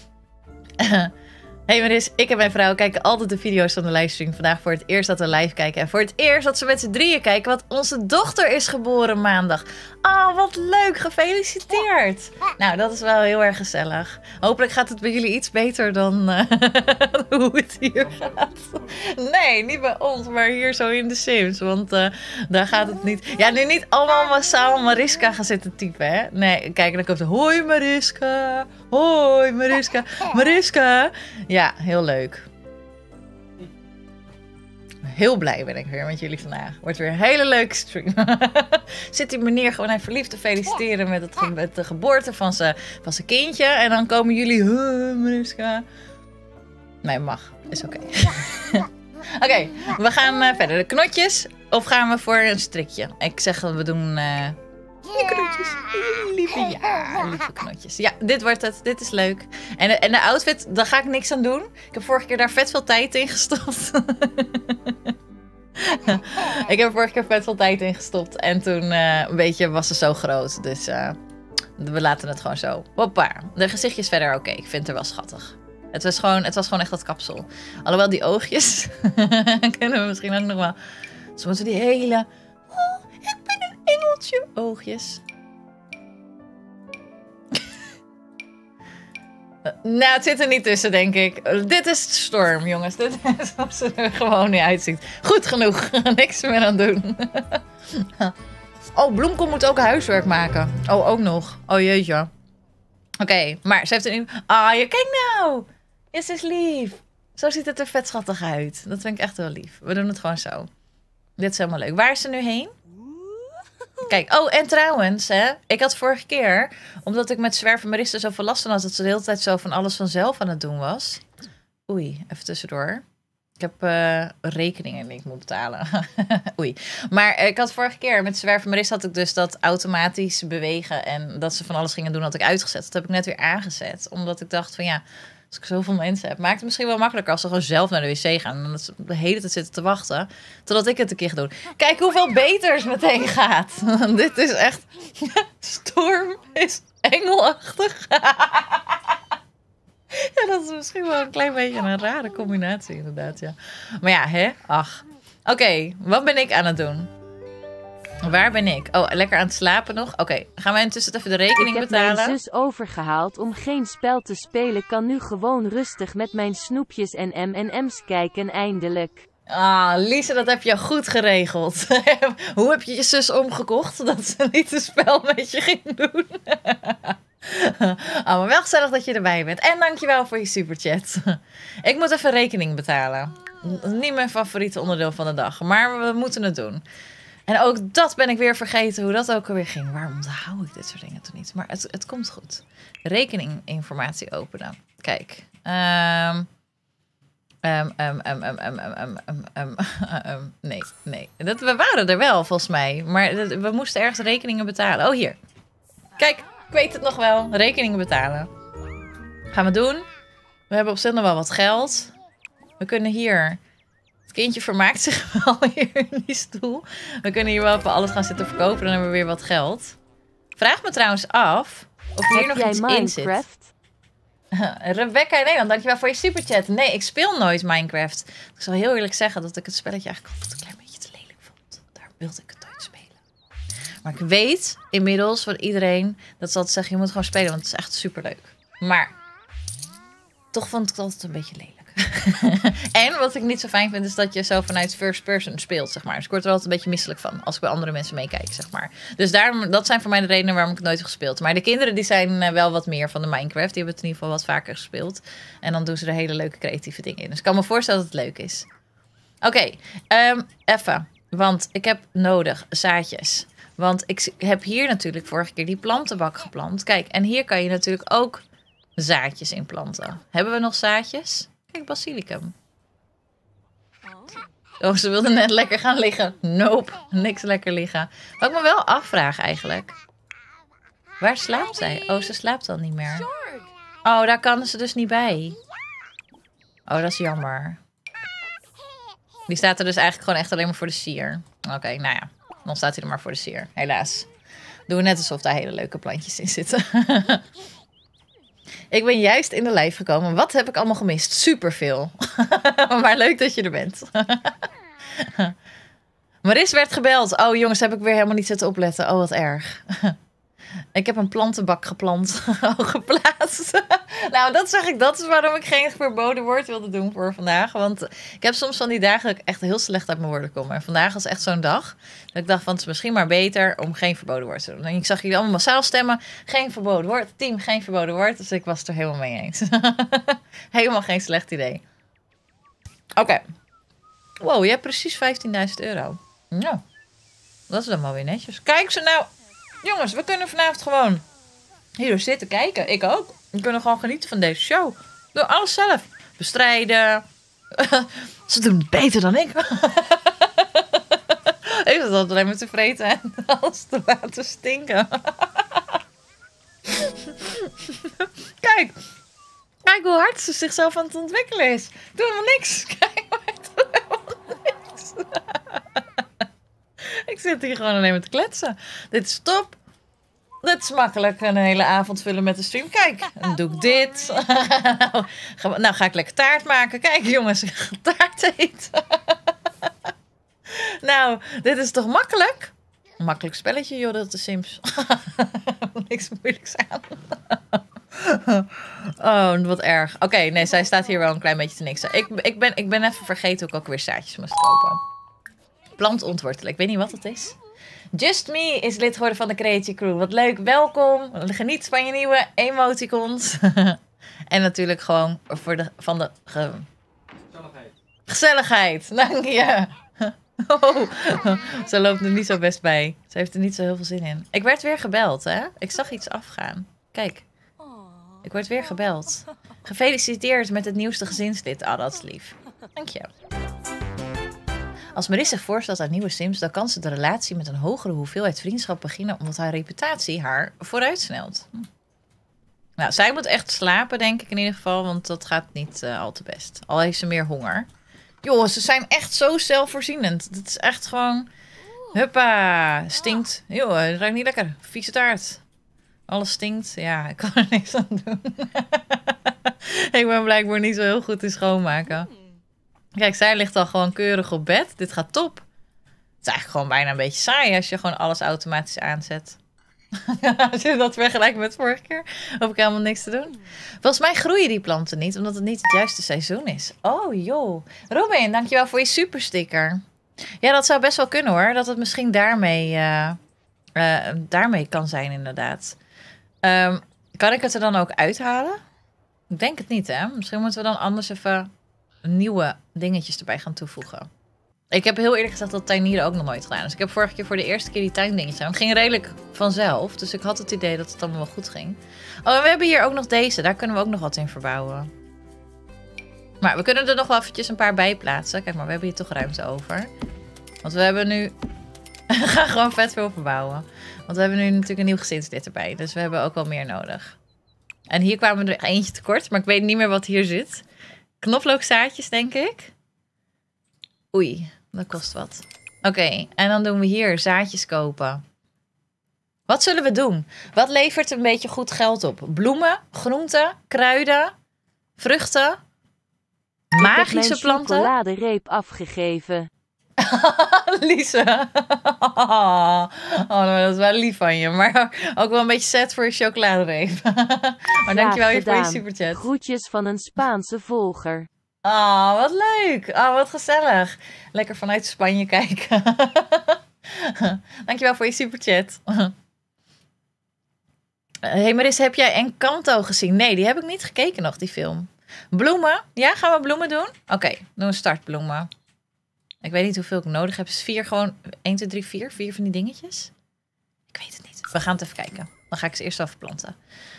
Hey Maris, ik en mijn vrouw kijken altijd de video's van de livestream. Vandaag voor het eerst dat we live kijken. En voor het eerst dat ze met z'n drieën kijken. Want onze dochter is geboren maandag. Oh, wat leuk. Gefeliciteerd. Nou, dat is wel heel erg gezellig. Hopelijk gaat het bij jullie iets beter dan hoe het hier gaat. Nee, niet bij ons, maar hier zo in de Sims. Want daar gaat het niet... Ja, nu niet allemaal massaal Mariska gaan zitten typen, hè. Nee, kijk, dan komt er... Hoi Mariska. Hoi Mariska. Mariska. Ja, heel leuk. Heel blij ben ik weer met jullie vandaag. Wordt weer een hele leuke stream. Zit die meneer gewoon even verliefd te feliciteren met de geboorte van zijn kindje. En dan komen jullie... Mariska. Nee, mag. Is oké. Oké, we gaan verder. De knotjes. Of gaan we voor een strikje? Ik zeg dat we doen Knotjes. Lieve knotjes. Ja, dit wordt het. Dit is leuk. En de outfit, daar ga ik niks aan doen. Ik heb vorige keer daar vet veel tijd in gestopt. Ik heb vorige keer vet veel tijd in gestopt. En toen was ze zo groot. Dus we laten het gewoon zo. Hoppa. De gezichtje is verder oké. Ik vind het er wel schattig. Het was gewoon echt dat kapsel. Alhoewel die oogjes kunnen we misschien ook nog wel. Ze moeten die hele... Oh, ik ben een engeltje. Oogjes. Nou, het zit er niet tussen, denk ik. Dit is Storm, jongens. Dit is hoe ze er gewoon niet uitziet. Goed genoeg. Niks meer aan doen. Oh, Bloemkool moet ook huiswerk maken. Oh, ook nog. Oh, jeetje. Oké, maar ze heeft een... je kijk nou. Is dus lief. Zo ziet het er vet schattig uit. Dat vind ik echt wel lief. We doen het gewoon zo. Dit is helemaal leuk. Waar is ze nu heen? Kijk, oh, en trouwens, hè, ik had vorige keer, omdat ik met Zwerver Marissa zoveel last van had, dat ze de hele tijd zo van alles vanzelf aan het doen was. Oei, even tussendoor. Ik heb rekeningen die ik moet betalen. Oei. Maar ik had vorige keer met Zwerver Marissa had ik dus dat automatisch bewegen en dat ze van alles gingen doen, had ik uitgezet. Dat heb ik net weer aangezet, omdat ik dacht van ja, als ik zoveel mensen heb, maakt het misschien wel makkelijker als ze gewoon zelf naar de wc gaan. En dat ze de hele tijd zitten te wachten, totdat ik het een keer ga doen. Kijk hoeveel beter het meteen gaat. Dit is echt... Storm is engelachtig. Ja, dat is misschien wel een klein beetje een rare combinatie inderdaad, ja. Maar ja, hè? Ach. Oké, wat ben ik aan het doen? Waar ben ik? Oh, lekker aan het slapen nog? Oké, gaan we intussen even de rekening betalen? Ik heb mijn zus overgehaald om geen spel te spelen. Kan nu gewoon rustig met mijn snoepjes en M&M's kijken eindelijk. Lise, dat heb je goed geregeld. Hoe heb je je zus omgekocht dat ze niet een spel met je ging doen? Maar wel gezellig dat je erbij bent. En dankjewel voor je superchat. Ik moet even rekening betalen. Niet mijn favoriete onderdeel van de dag, maar we moeten het doen. En ook dat ben ik weer vergeten hoe dat ook alweer ging. Waarom onthoud ik dit soort dingen toch niet? Maar het komt goed. Rekeninginformatie openen. Kijk. Nee. We waren er wel volgens mij. Maar we moesten ergens rekeningen betalen. Oh, hier. Kijk, ik weet het nog wel. Rekeningen betalen. Gaan we doen. We hebben op zich nog wel wat geld. We kunnen hier... Het kindje vermaakt zich wel hier in die stoel. We kunnen hier wel even alles gaan zitten verkopen. Dan hebben we weer wat geld. Vraag me trouwens af of hier nog iets in zit. Rebecca in Nederland, dankjewel voor je superchat. Nee, ik speel nooit Minecraft. Ik zal heel eerlijk zeggen dat ik het spelletje eigenlijk altijd een klein beetje te lelijk vond. Daar wilde ik het nooit spelen. Maar ik weet inmiddels van iedereen dat ze altijd zeggen, je moet gewoon spelen, want het is echt superleuk. Maar toch vond ik het altijd een beetje lelijk. En wat ik niet zo fijn vind is dat je zo vanuit first person speelt, zeg maar. Dus ik word er altijd een beetje misselijk van als ik bij andere mensen meekijk, zeg maar. Dus daarom, dat zijn voor mij de redenen waarom ik het nooit heb gespeeld. Maar de kinderen die zijn wel wat meer van de Minecraft. Die hebben het in ieder geval wat vaker gespeeld. En dan doen ze er hele leuke creatieve dingen in. Dus ik kan me voorstellen dat het leuk is. Oké, even. Want ik heb nodig zaadjes. Want ik heb hier natuurlijk vorige keer die plantenbak geplant. Kijk, en hier kan je natuurlijk ook zaadjes in planten. Hebben we nog zaadjes? Kijk, basilicum. Oh, ze wilde net lekker gaan liggen. Nope, niks lekker liggen. Wat ik me wel afvraag eigenlijk. Waar slaapt zij? Oh, ze slaapt al niet meer. Oh, daar kan ze dus niet bij. Oh, dat is jammer. Die staat er dus eigenlijk gewoon echt alleen maar voor de sier. Oké, nou ja. Dan staat hij er maar voor de sier. Helaas. Doen we net alsof daar hele leuke plantjes in zitten. Ik ben juist in de live gekomen. Wat heb ik allemaal gemist? Superveel. Maar leuk dat je er bent. Maris werd gebeld. Oh jongens, heb ik weer helemaal niet zitten opletten. Oh, wat erg. Ik heb een plantenbak geplaatst. Nou, dat zeg ik. Dat is waarom ik geen verboden woord wilde doen voor vandaag. Want ik heb soms van die dagen dat ik echt heel slecht uit mijn woorden kom. En vandaag was echt zo'n dag dat ik dacht van het is misschien maar beter om geen verboden woord te doen. En ik zag jullie allemaal massaal stemmen. Geen verboden woord. Team, geen verboden woord. Dus ik was het er helemaal mee eens. Helemaal geen slecht idee. Oké. Wow, je hebt precies €15.000. Nou, dat is dan wel weer netjes. Kijk ze nou. Jongens, we kunnen vanavond gewoon hier zitten kijken. Ik ook. We kunnen gewoon genieten van deze show. Doe alles zelf. Bestrijden. Ze doen het beter dan ik. het altijd alleen maar te vreten en alles te laten stinken. Kijk hoe hard ze zichzelf aan het ontwikkelen is. Doe helemaal niks. Kijk maar, doe helemaal niks. Ik zit hier gewoon alleen maar te kletsen. Dit is top. Dit is makkelijk een hele avond vullen met de stream. Kijk, dan doe ik dit. Nou ga ik lekker taart maken. Kijk jongens, ik ga taart eten. Nou, dit is toch makkelijk? Een makkelijk spelletje joh, dat de Sims. Niks moeilijks aan. Oh, wat erg. Oké, nee, zij staat hier wel een klein beetje te niksen. Ik ben even vergeten hoe ik ook weer zaadjes moest kopen. Plant ontwortelen. Ik weet niet wat het is. Just Me is lid geworden van de Creative Crew. Wat leuk, welkom. Geniet van je nieuwe emoticons. En natuurlijk gewoon van de gezelligheid. Dank je. Oh, ze loopt er niet zo best bij. Ze heeft er niet zo heel veel zin in. Ik werd weer gebeld, hè? Ik zag iets afgaan. Kijk. Ik word weer gebeld. Gefeliciteerd met het nieuwste gezinslid. Ah, dat is lief. Dank je. Als Maris zich voorstelt aan nieuwe Sims, dan kan ze de relatie met een hogere hoeveelheid vriendschap beginnen, omdat haar reputatie haar vooruitsnelt. Nou, zij moet echt slapen, denk ik in ieder geval, want dat gaat niet al te best. Al heeft ze meer honger. Joh, ze zijn echt zo zelfvoorzienend. Dat is echt gewoon... Huppa, stinkt. Joh, het ruikt niet lekker. Vieze taart. Alles stinkt. Ja, ik kan er niks aan doen. Ik ben blijkbaar niet zo heel goed in schoonmaken. Kijk, zij ligt al gewoon keurig op bed. Dit gaat top. Het is eigenlijk gewoon bijna een beetje saai als je gewoon alles automatisch aanzet. Als je dat vergelijkt met vorige keer, hoef ik helemaal niks te doen. Volgens mij groeien die planten niet, omdat het niet het juiste seizoen is. Oh joh. Robin, dankjewel voor je supersticker. Ja, dat zou best wel kunnen hoor. Dat het misschien daarmee kan zijn inderdaad. Kan ik het er dan ook uithalen? Ik denk het niet, hè? Misschien moeten we dan anders even nieuwe dingetjes erbij gaan toevoegen. Ik heb heel eerlijk gezegd dat tuinieren ook nog nooit gedaan. Dus ik heb vorige keer voor de eerste keer die tuindingetjes gedaan. Het ging redelijk vanzelf. Dus ik had het idee dat het allemaal wel goed ging. Oh, en we hebben hier ook nog deze. Daar kunnen we ook nog wat in verbouwen. Maar we kunnen er nog wel eventjes een paar bij plaatsen. Kijk maar, we hebben hier toch ruimte over. Want we hebben nu... we gaan gewoon vet veel verbouwen. Want we hebben nu natuurlijk een nieuw gezinslid erbij. Dus we hebben ook wel meer nodig. En hier kwamen we er eentje tekort. Maar ik weet niet meer wat hier zit. Knoflookzaadjes, denk ik. Oei, dat kost wat. Oké, en dan doen we hier zaadjes kopen. Wat zullen we doen? Wat levert een beetje goed geld op? Bloemen, groenten, kruiden, vruchten, magische planten. Ik heb mijn chocoladereep afgegeven. Lise. Oh, dat is wel lief van je. Maar ook wel een beetje sad voor je chocoladereep. Maar dankjewel hier voor je superchat. Groetjes van een Spaanse volger. Oh, wat leuk. Oh, wat gezellig. Lekker vanuit Spanje kijken. Dankjewel voor je superchat. Hey Maris, heb jij Encanto gezien? Nee, die heb ik niet gekeken nog, die film. Bloemen? Ja, gaan we bloemen doen? Oké, doen we startbloemen. Ik weet niet hoeveel ik nodig heb. Is 4 gewoon 1, 2, 3, 4? 4 van die dingetjes? Ik weet het niet. We gaan het even kijken. Dan ga ik ze eerst even planten.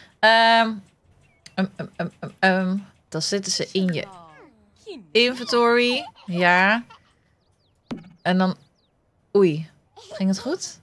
Dan zitten ze in je inventory. Ja. En dan... Oei. Ging het goed?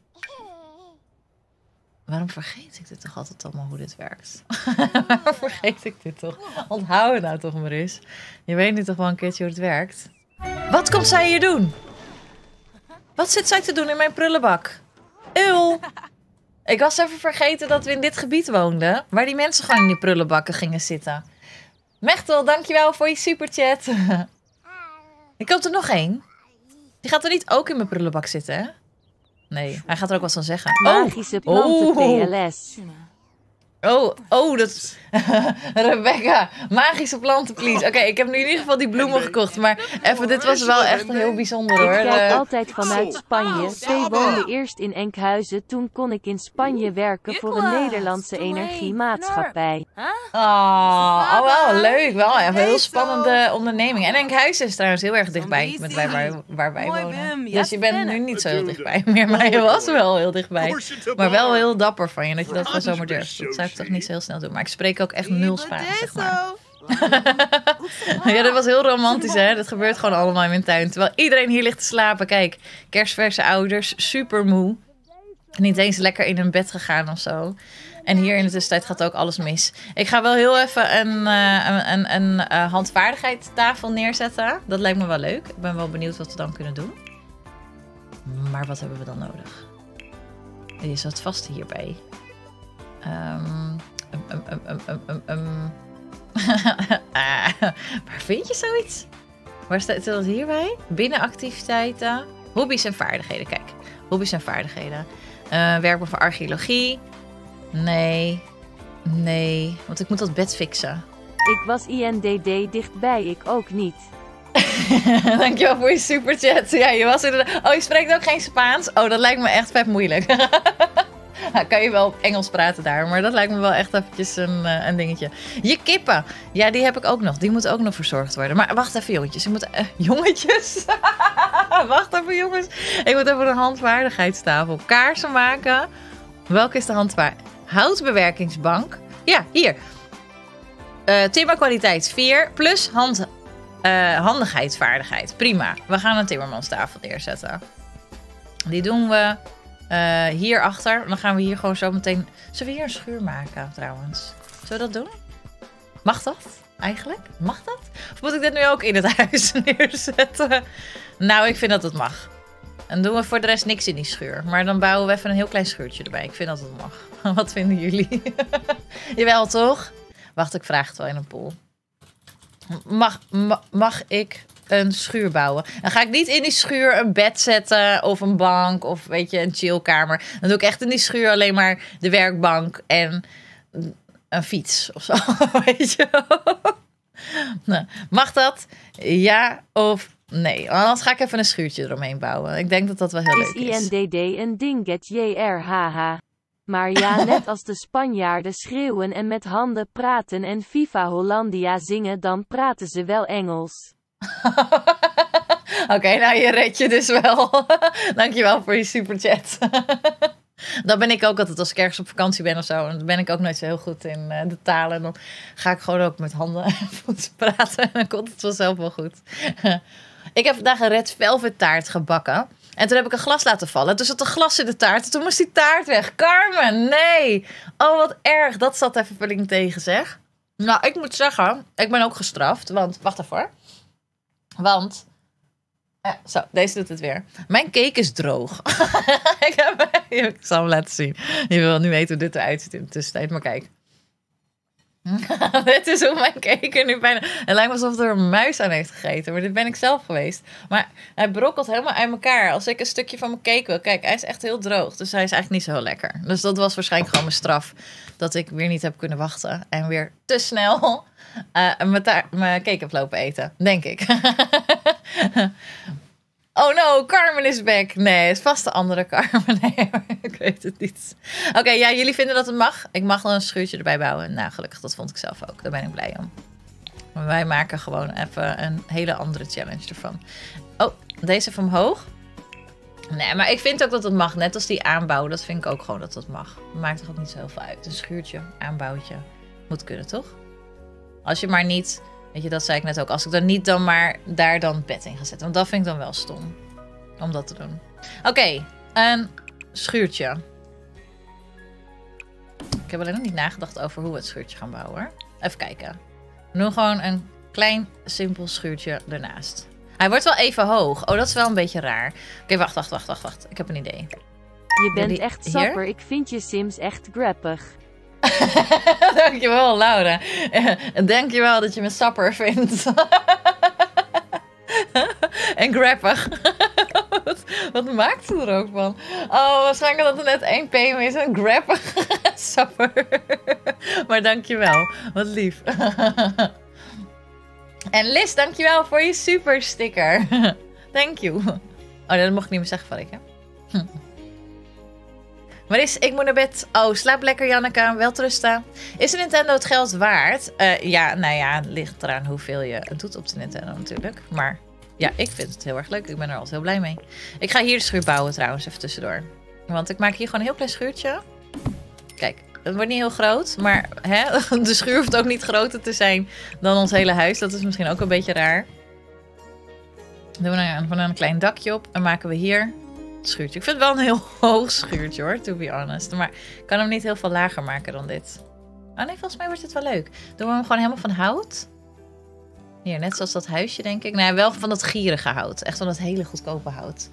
Waarom vergeet ik dit toch altijd allemaal hoe dit werkt? Waarom vergeet ik dit toch? Onthoud het nou toch maar eens. Je weet nu toch wel een keertje hoe het werkt. Wat komt zij hier doen? Wat zit zij te doen in mijn prullenbak? Eeuw. Ik was even vergeten dat we in dit gebied woonden. Waar die mensen gewoon in die prullenbakken gingen zitten. Mechtel, dankjewel voor je superchat. Er komt er nog één. Die gaat er niet ook in mijn prullenbak zitten, hè? Nee, hij gaat er ook wat van zeggen. Magische planten PLS. Dat... Rebecca, magische planten, please. Oké, ik heb nu in ieder geval die bloemen gekocht. Maar even, dit was wel echt heel bijzonder, hoor. Ik kijk altijd vanuit Spanje. P woonde eerst in Enkhuizen. Toen kon ik in Spanje werken voor een Nederlandse energiemaatschappij. Oh, wel leuk. Wel een heel spannende onderneming. En Enkhuizen is trouwens heel erg dichtbij met waar wij wonen. Dus je bent nu niet zo heel dichtbij meer. Maar je was wel heel dichtbij. Maar wel heel dapper van je dat je dat gewoon zomaar durft. Dat zou ik toch niet zo heel snel doen. Maar ik spreek ook echt 0 Spaans, zeg maar. Ja, dat was heel romantisch, hè? Dat gebeurt gewoon allemaal in mijn tuin. Terwijl iedereen hier ligt te slapen. Kijk, kerstverse ouders, super moe. Niet eens lekker in hun bed gegaan of zo. En hier in de tussentijd gaat ook alles mis. Ik ga wel heel even een handvaardigheidstafel neerzetten. Dat lijkt me wel leuk. Ik ben wel benieuwd wat we dan kunnen doen. Maar wat hebben we dan nodig? Je zat vast hierbij. Waar vind je zoiets? Waar staat dat hierbij? Binnenactiviteiten. Hobby's en vaardigheden. Kijk, hobby's en vaardigheden. Werkbaar voor archeologie. Nee. Want ik moet dat bed fixen. Ik was INDD dichtbij, ik ook niet. Dankjewel voor je superchat. Ja, je was inderdaad... Oh, je spreekt ook geen Spaans? Oh, dat lijkt me echt vet moeilijk. Nou, kan je wel Engels praten daar, maar dat lijkt me wel echt eventjes een dingetje. Je kippen. Ja, die heb ik ook nog. Die moeten ook nog verzorgd worden. Maar wacht even, jongetjes. Jongetjes? Wacht even, jongens. Ik moet even een handvaardigheidstafel. Kaarsen maken. Welke is de handvaardigheid? Houtbewerkingsbank. Ja, hier. Timmerkwaliteit 4 plus handigheidsvaardigheid. Prima. We gaan een timmermanstafel neerzetten. Die doen we hierachter. Dan gaan we hier gewoon zo meteen... Zullen we hier een schuur maken trouwens? Zullen we dat doen? Mag dat eigenlijk? Mag dat? Of moet ik dit nu ook in het huis neerzetten? Nou, ik vind dat het mag. En doen we voor de rest niks in die schuur. Maar dan bouwen we even een heel klein schuurtje erbij. Ik vind dat het mag. Wat vinden jullie? Jawel, toch? Wacht, ik vraag het wel in een poll. Mag ik een schuur bouwen? Dan ga ik niet in die schuur een bed zetten of een bank of weet je, een chillkamer. Dan doe ik echt in die schuur alleen maar de werkbank en een fiets of zo. Weet je? Nou, mag dat? Ja of nee? Anders ga ik even een schuurtje eromheen bouwen. Ik denk dat dat wel heel leuk is. Is INDD een dinget JRHH? Maar ja, net als de Spanjaarden schreeuwen en met handen praten en Viva Hollandia zingen, dan praten ze wel Engels. Oké, nou je redt je dus wel. Dankjewel voor je superchat. Dat ben ik ook altijd als ik ergens op vakantie ben of zo. Dan ben ik ook nooit zo heel goed in de talen. Dan ga ik gewoon ook met handen en voeten praten. En dan komt het vanzelf wel goed. Ik heb vandaag een red velvet taart gebakken. En toen heb ik een glas laten vallen. Toen zat er glas in de taart. En toen moest die taart weg. Carmen, nee. Oh, wat erg. Dat zat even flink tegen, zeg. Nou, ik moet zeggen, ik ben ook gestraft. Want, wacht even. Want, zo, deze doet het weer. Mijn cake is droog. Ik zal hem laten zien. Je wil nu weten hoe dit eruit ziet in de tussentijd. Maar kijk. Dit is hoe mijn cake er nu bijna... Het lijkt me alsof er een muis aan heeft gegeten. Maar dit ben ik zelf geweest. Maar hij brokkelt helemaal uit elkaar. Als ik een stukje van mijn cake wil. Kijk, hij is echt heel droog. Dus hij is eigenlijk niet zo heel lekker. Dus dat was waarschijnlijk gewoon mijn straf. Dat ik weer niet heb kunnen wachten. En weer te snel mijn cake heb lopen eten. Denk ik. Oh no, Carmen is back. Nee, het is vast de andere Carmen. Nee, ik weet het niet. Oké, ja, jullie vinden dat het mag. Ik mag dan een schuurtje erbij bouwen. Nou, gelukkig, dat vond ik zelf ook. Daar ben ik blij om. Maar wij maken gewoon even een hele andere challenge ervan. Oh, deze even omhoog. Nee, maar ik vind ook dat het mag. Net als die aanbouw, dat vind ik ook gewoon dat dat mag. Maakt toch ook niet zo heel veel uit. Een schuurtje, aanbouwtje, moet kunnen, toch? Als je maar niet... Weet je, dat zei ik net ook. Als ik dan niet dan maar daar dan het bed in ga zetten. Want dat vind ik dan wel stom. Om dat te doen. Oké, een schuurtje. Ik heb alleen nog niet nagedacht over hoe we het schuurtje gaan bouwen. Even kijken. We doen gewoon een klein, simpel schuurtje ernaast. Hij wordt wel even hoog. Oh, dat is wel een beetje raar. Oké, wacht. Ik heb een idee. Je bent echt sapper. Ik vind je Sims echt grappig. Dankjewel, Laura. Dankjewel dat je me sapper vindt. En grappig. Wat maakt ze er ook van? Oh, waarschijnlijk dat er net 1 PM is. En grappig. Sapper. Maar dankjewel. Wat lief. En Liz, dankjewel voor je super sticker. Thank you. Oh, dat mocht ik niet meer zeggen van ik, hè? Maar ik moet naar bed. Oh, slaap lekker, Janneke. Welterusten. Is de Nintendo het geld waard? Ja, nou ja, het ligt eraan hoeveel je doet op de Nintendo natuurlijk. Maar ja, ik vind het heel erg leuk. Ik ben er altijd heel blij mee. Ik ga hier de schuur bouwen trouwens, even tussendoor. Want ik maak hier gewoon een heel klein schuurtje. Kijk, Het wordt niet heel groot, maar hè, de schuur hoeft ook niet groter te zijn dan ons hele huis. Dat is misschien ook een beetje raar. Dan doen we een klein dakje op en maken we hier het schuurtje. Ik vind het wel een heel hoog schuurtje hoor, to be honest. Maar ik kan hem niet heel veel lager maken dan dit. Oh nee, volgens mij wordt het wel leuk. Doen we hem gewoon helemaal van hout. Hier, net zoals dat huisje denk ik. Nee, wel van dat gierige hout. Echt van dat hele goedkope hout.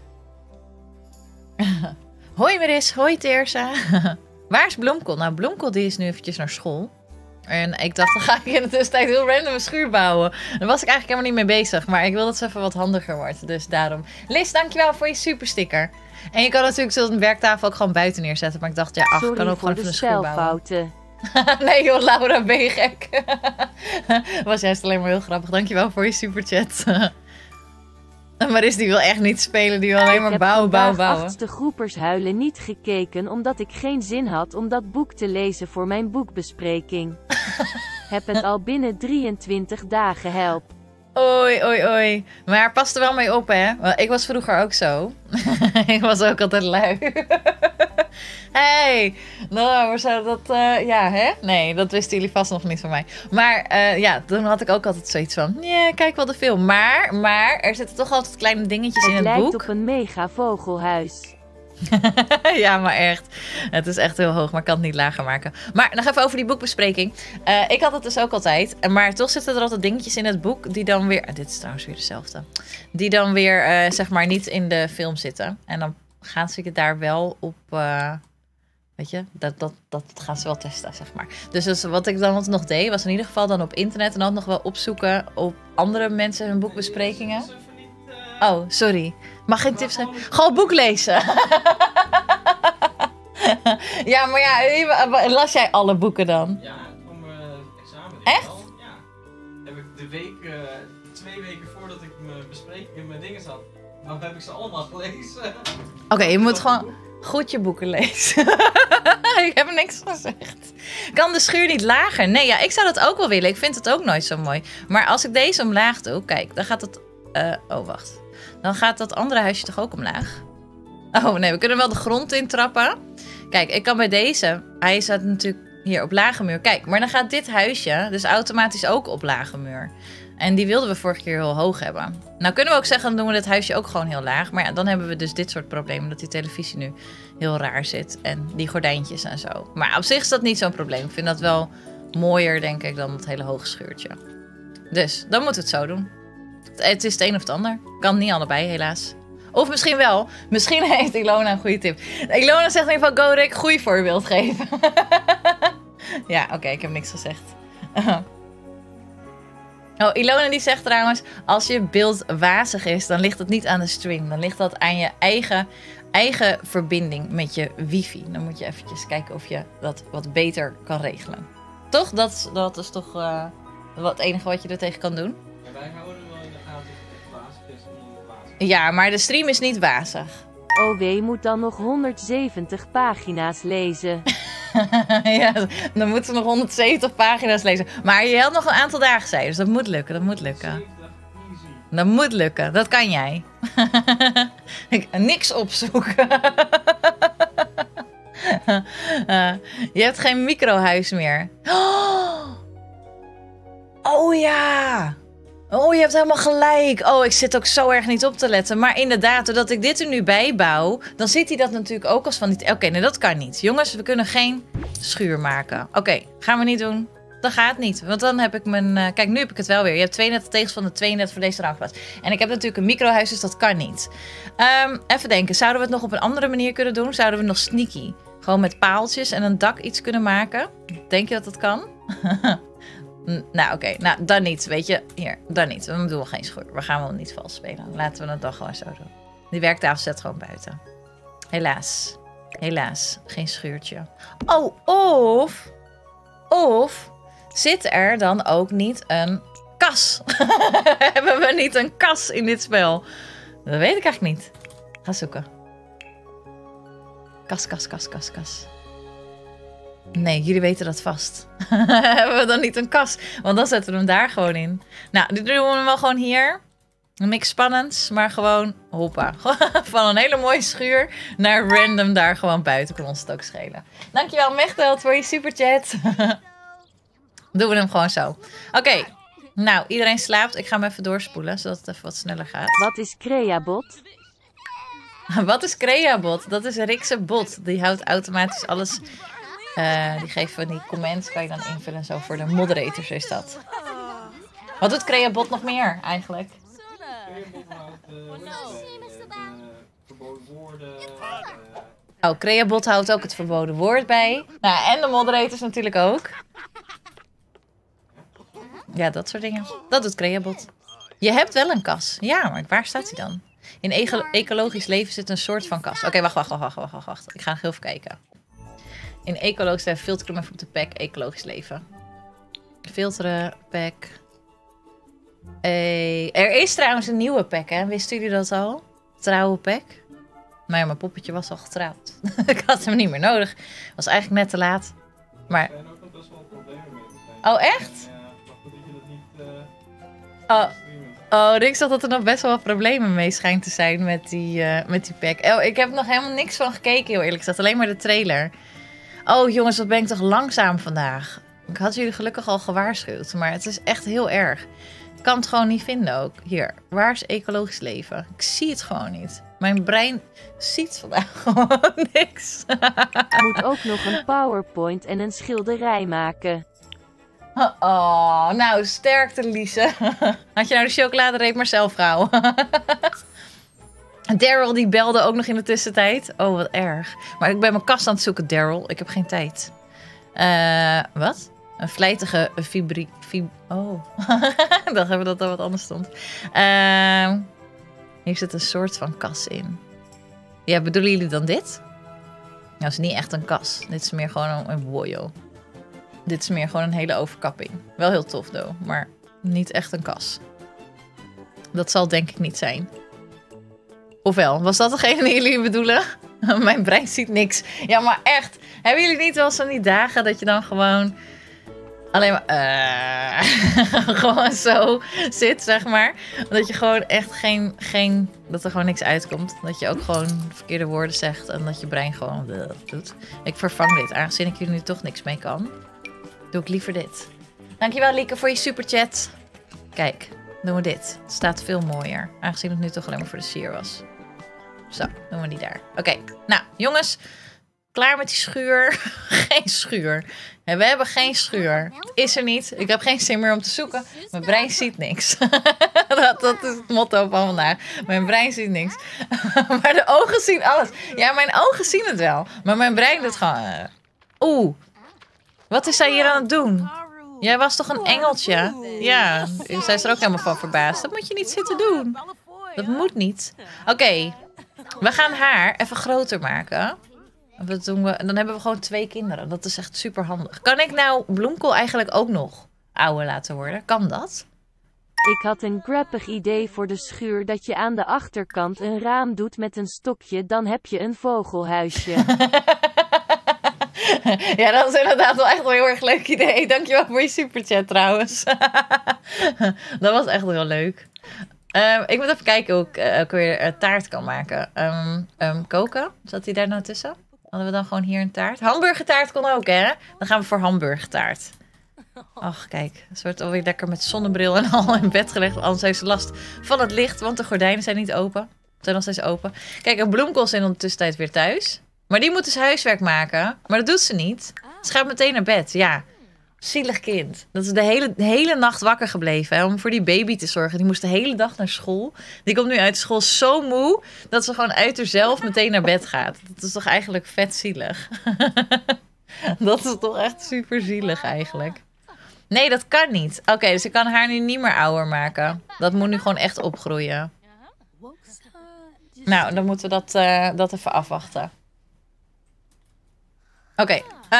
Hoi Maris, hoi Teersa. Waar is Bloemkool? Nou, Bloemkool die is nu eventjes naar school. En ik dacht, dan ga ik in de tussentijd heel random een schuur bouwen. Daar was ik eigenlijk helemaal niet mee bezig. Maar ik wil dat het even wat handiger wordt. Dus daarom. Liz, dankjewel voor je supersticker. En je kan natuurlijk zo'n werktafel ook gewoon buiten neerzetten. Maar ik dacht, ja, ach, ik kan ook gewoon even een schuur bouwen. Nee joh, Laura, ben je gek? Was juist alleen maar heel grappig. Dankjewel voor je superchat. Maris die wil echt niet spelen, die wil alleen maar bouwen. Ik heb achtste groepers huilen niet gekeken omdat ik geen zin had om dat boek te lezen voor mijn boekbespreking. Heb het al binnen 23 dagen, help. Oei, oei, oei. Maar pas er wel mee op, hè. Ik was vroeger ook zo. Ik was ook altijd lui. Hey, nou, zou dat, ja, hè? Nee, dat wisten jullie vast nog niet van mij. Maar ja, toen had ik ook altijd zoiets van, ja, kijk wel de film. Maar er zitten toch altijd kleine dingetjes in het boek. Het lijkt op een mega vogelhuis. Ja, maar echt. Het is echt heel hoog, maar ik kan het niet lager maken. Maar nog even over die boekbespreking. Ik had het dus ook altijd. Maar toch zitten er altijd dingetjes in het boek die dan weer... Dit is trouwens weer dezelfde. Die dan weer, zeg maar, niet in de film zitten. En dan gaan ze het daar wel op... weet je, dat gaan ze wel testen, zeg maar. Dus wat ik dan altijd nog deed, was in ieder geval dan op internet... en dan nog wel opzoeken op andere mensen hun boekbesprekingen. Oh, sorry. Mag geen tips geven? Gewoon boek lezen. Ja, maar ja, las jij alle boeken dan? Ja, voor mijn examen. Echt? Wel. Ja. Heb ik de week, 2 weken voordat ik mijn bespreking, mijn dingen zat, dan heb ik ze allemaal gelezen. Oké, je moet gewoon goed je boeken lezen. Ik heb niks gezegd. Kan de schuur niet lager? Nee, ja, ik zou dat ook wel willen. Ik vind het ook nooit zo mooi. Maar als ik deze omlaag doe, kijk, dan gaat het... oh, wacht. Dan gaat dat andere huisje toch ook omlaag? Oh nee, we kunnen wel de grond intrappen. Kijk, ik kan bij deze... Hij staat natuurlijk hier op lage muur. Kijk, maar dan gaat dit huisje dus automatisch ook op lage muur. En die wilden we vorige keer heel hoog hebben. Nou kunnen we ook zeggen, dan doen we dit huisje ook gewoon heel laag. Maar ja, dan hebben we dus dit soort problemen. Dat die televisie nu heel raar zit. En die gordijntjes en zo. Maar op zich is dat niet zo'n probleem. Ik vind dat wel mooier, denk ik, dan dat hele hoge schuurtje. Dus, dan moeten we het zo doen. Het is het een of het ander. Kan niet allebei, helaas. Of misschien wel. Misschien heeft Ilona een goede tip. Ilona zegt in ieder geval, Godek, goede voorbeeld geven. Ja, oké, ik heb niks gezegd. Oh, Ilona die zegt trouwens, als je beeld wazig is, dan ligt het niet aan de stream. Dan ligt dat aan je eigen verbinding met je wifi. Dan moet je eventjes kijken of je dat wat beter kan regelen. Toch? Dat is toch het enige wat je er tegen kan doen? Ja, wij houden wel in de gaten of het echt wazig is of niet wazig. Ja, maar de stream is niet wazig. OW moet dan nog 170 pagina's lezen. Ja, dan moeten ze nog 170 pagina's lezen. Maar je had nog een aantal dagen, zei je, dus dat moet lukken. Dat moet lukken. 70 easy. Dat moet lukken. Dat kan jij. Niks opzoeken. Je hebt geen microhuis meer. Oh ja. Oh, je hebt helemaal gelijk. Oh, ik zit ook zo erg niet op te letten. Maar inderdaad, doordat ik dit er nu bij bouw, dan ziet hij dat natuurlijk ook als van niet. Oké, nee, dat kan niet. Jongens, we kunnen geen schuur maken. Oké, gaan we niet doen. Dat gaat niet. Want dan heb ik mijn... kijk, nu heb ik het wel weer. Je hebt 32 tegels van de 32 voor deze rangplaats. En ik heb natuurlijk een microhuis, dus dat kan niet. Even denken. Zouden we het nog op een andere manier kunnen doen? Zouden we nog sneaky? Gewoon met paaltjes en een dak iets kunnen maken? Denk je dat dat kan? Nou, oké. Nou, dan niet. Weet je, hier, dan niet. We doen geen schuur. We gaan wel niet vals spelen. Laten we het dan gewoon zo doen. Die werktafel zet gewoon buiten. Helaas. Helaas. Geen schuurtje. Oh, of zit er dan ook niet een kas? Hebben we niet een kas in dit spel? Dat weet ik eigenlijk niet. Ga zoeken. Kas. Nee, jullie weten dat vast. Hebben we dan niet een kas? Want dan zetten we hem daar gewoon in. Nou, dit doen we wel gewoon hier. Niks spannends, maar gewoon hoppa. Van een hele mooie schuur naar random daar gewoon buiten. Kon ons het ook schelen. Dankjewel Mechteld voor je superchat. Doen we hem gewoon zo. Oké. Nou, iedereen slaapt. Ik ga hem even doorspoelen, zodat het even wat sneller gaat. Wat is Creabot? Wat is Creabot? Dat is Rikse bot. Die houdt automatisch alles. Die geven die comments, kan je dan invullen. Zo voor de moderators is dat. Wat doet Creabot nog meer eigenlijk? Verboden woorden. Oh, Creabot houdt ook het verboden woord bij. Nou, en de moderators natuurlijk ook. Ja, dat soort dingen. Dat doet Creabot. Je hebt wel een kas. Ja, maar waar staat hij dan? In ecologisch leven zit een soort van kas. Oké, wacht. Ik ga nog heel even kijken. In ecologisch leven, filter hem even op de pack. Ecologisch leven. Filteren, pack. Er is trouwens een nieuwe pack, hè? Wisten jullie dat al? Trouwe pack. Maar ja, mijn poppetje was al getrouwd. Ik had hem niet meer nodig. Was eigenlijk net te laat. Maar... Er zijn ook nog best wel problemen mee te zijn. Oh, echt? Ja, maar goed dat je dat niet streamen. Oh, Rick zegt dat er nog best wel wat problemen mee schijnt te zijn met die pack. Oh, ik heb nog helemaal niks van gekeken, heel eerlijk gezegd. Alleen maar de trailer. Oh, jongens, wat ben ik toch langzaam vandaag. Ik had jullie gelukkig al gewaarschuwd, maar het is echt heel erg. Ik kan het gewoon niet vinden ook. Hier, waar is ecologisch leven? Ik zie het gewoon niet. Mijn brein ziet vandaag gewoon niks. Moet ook nog een PowerPoint en een schilderij maken. Oh, nou, sterkte Lise. Had je nou de chocoladereep maar zelf gehouden? Daryl die belde ook nog in de tussentijd. Oh, wat erg. Maar ik ben mijn kast aan het zoeken, Daryl. Ik heb geen tijd. Wat? Een vlijtige Oh. Ik dacht even dat er wat anders stond. Hier zit een soort van kas in. Ja, bedoelen jullie dan dit? Nou, het is niet echt een kas. Dit is meer gewoon een wojo. Dit is meer gewoon een hele overkapping. Wel heel tof, though. Maar niet echt een kas. Dat zal denk ik niet zijn. Ofwel, was dat degene die jullie bedoelen? Mijn brein ziet niks. Ja, maar echt. Hebben jullie niet wel eens van die dagen dat je dan gewoon... alleen maar... gewoon zo zit, zeg maar. Dat je gewoon echt geen... dat er gewoon niks uitkomt. Dat je ook gewoon verkeerde woorden zegt. En dat je brein gewoon doet. Ik vervang dit. Aangezien ik hier nu toch niks mee kan. Doe ik liever dit. Dankjewel Lieke voor je superchat. Kijk, doen we dit. Het staat veel mooier. Aangezien het nu toch alleen maar voor de sier was. Zo, doen we die daar. Oké, nou jongens. Klaar met die schuur. Geen schuur. Ja, we hebben geen schuur. Het is er niet. Ik heb geen zin meer om te zoeken. Mijn brein ziet niks. dat is het motto van vandaag. Mijn brein ziet niks. Maar de ogen zien alles. Ja, mijn ogen zien het wel. Maar mijn brein doet gewoon... Oeh. Wat is zij hier aan het doen? Jij was toch een engeltje? Ja, zij is er ook helemaal van verbaasd. Dat moet je niet zitten doen. Dat moet niet. Oké, we gaan haar even groter maken. Wat doen we? En dan hebben we gewoon 2 kinderen. Dat is echt super handig. Kan ik nou bloemkool eigenlijk ook nog ouder laten worden? Kan dat? Ik had een grappig idee voor de schuur dat je aan de achterkant een raam doet met een stokje. Dan heb je een vogelhuisje. Ja, dat is inderdaad wel echt een heel erg leuk idee. Dankjewel voor je superchat trouwens. Dat was echt heel leuk. Ik moet even kijken hoe ik ook weer taart kan maken. Koken? Zat hij daar nou tussen? Hadden we dan gewoon hier een taart? Hamburgertaart kon ook, hè? Dan gaan we voor hamburgertaart. Ach, kijk. Ze wordt alweer lekker met zonnebril en al in bed gelegd. Anders heeft ze last van het licht, want de gordijnen zijn niet open. Zijn nog steeds open. Kijk, en bloemkool is in de tussentijd weer thuis. Maar die moet dus huiswerk maken. Maar dat doet ze niet. Ze gaat meteen naar bed. Ja, zielig kind. Dat is de hele nacht wakker gebleven. Hè, om voor die baby te zorgen. Die moest de hele dag naar school. Die komt nu uit school zo moe. Dat ze gewoon uit haarzelf meteen naar bed gaat. Dat is toch eigenlijk vet zielig. Dat is toch echt super zielig eigenlijk. Nee, dat kan niet. Oké, dus ik kan haar nu niet meer ouder maken. Dat moet nu gewoon echt opgroeien. Nou, dan moeten we dat even afwachten. Oké.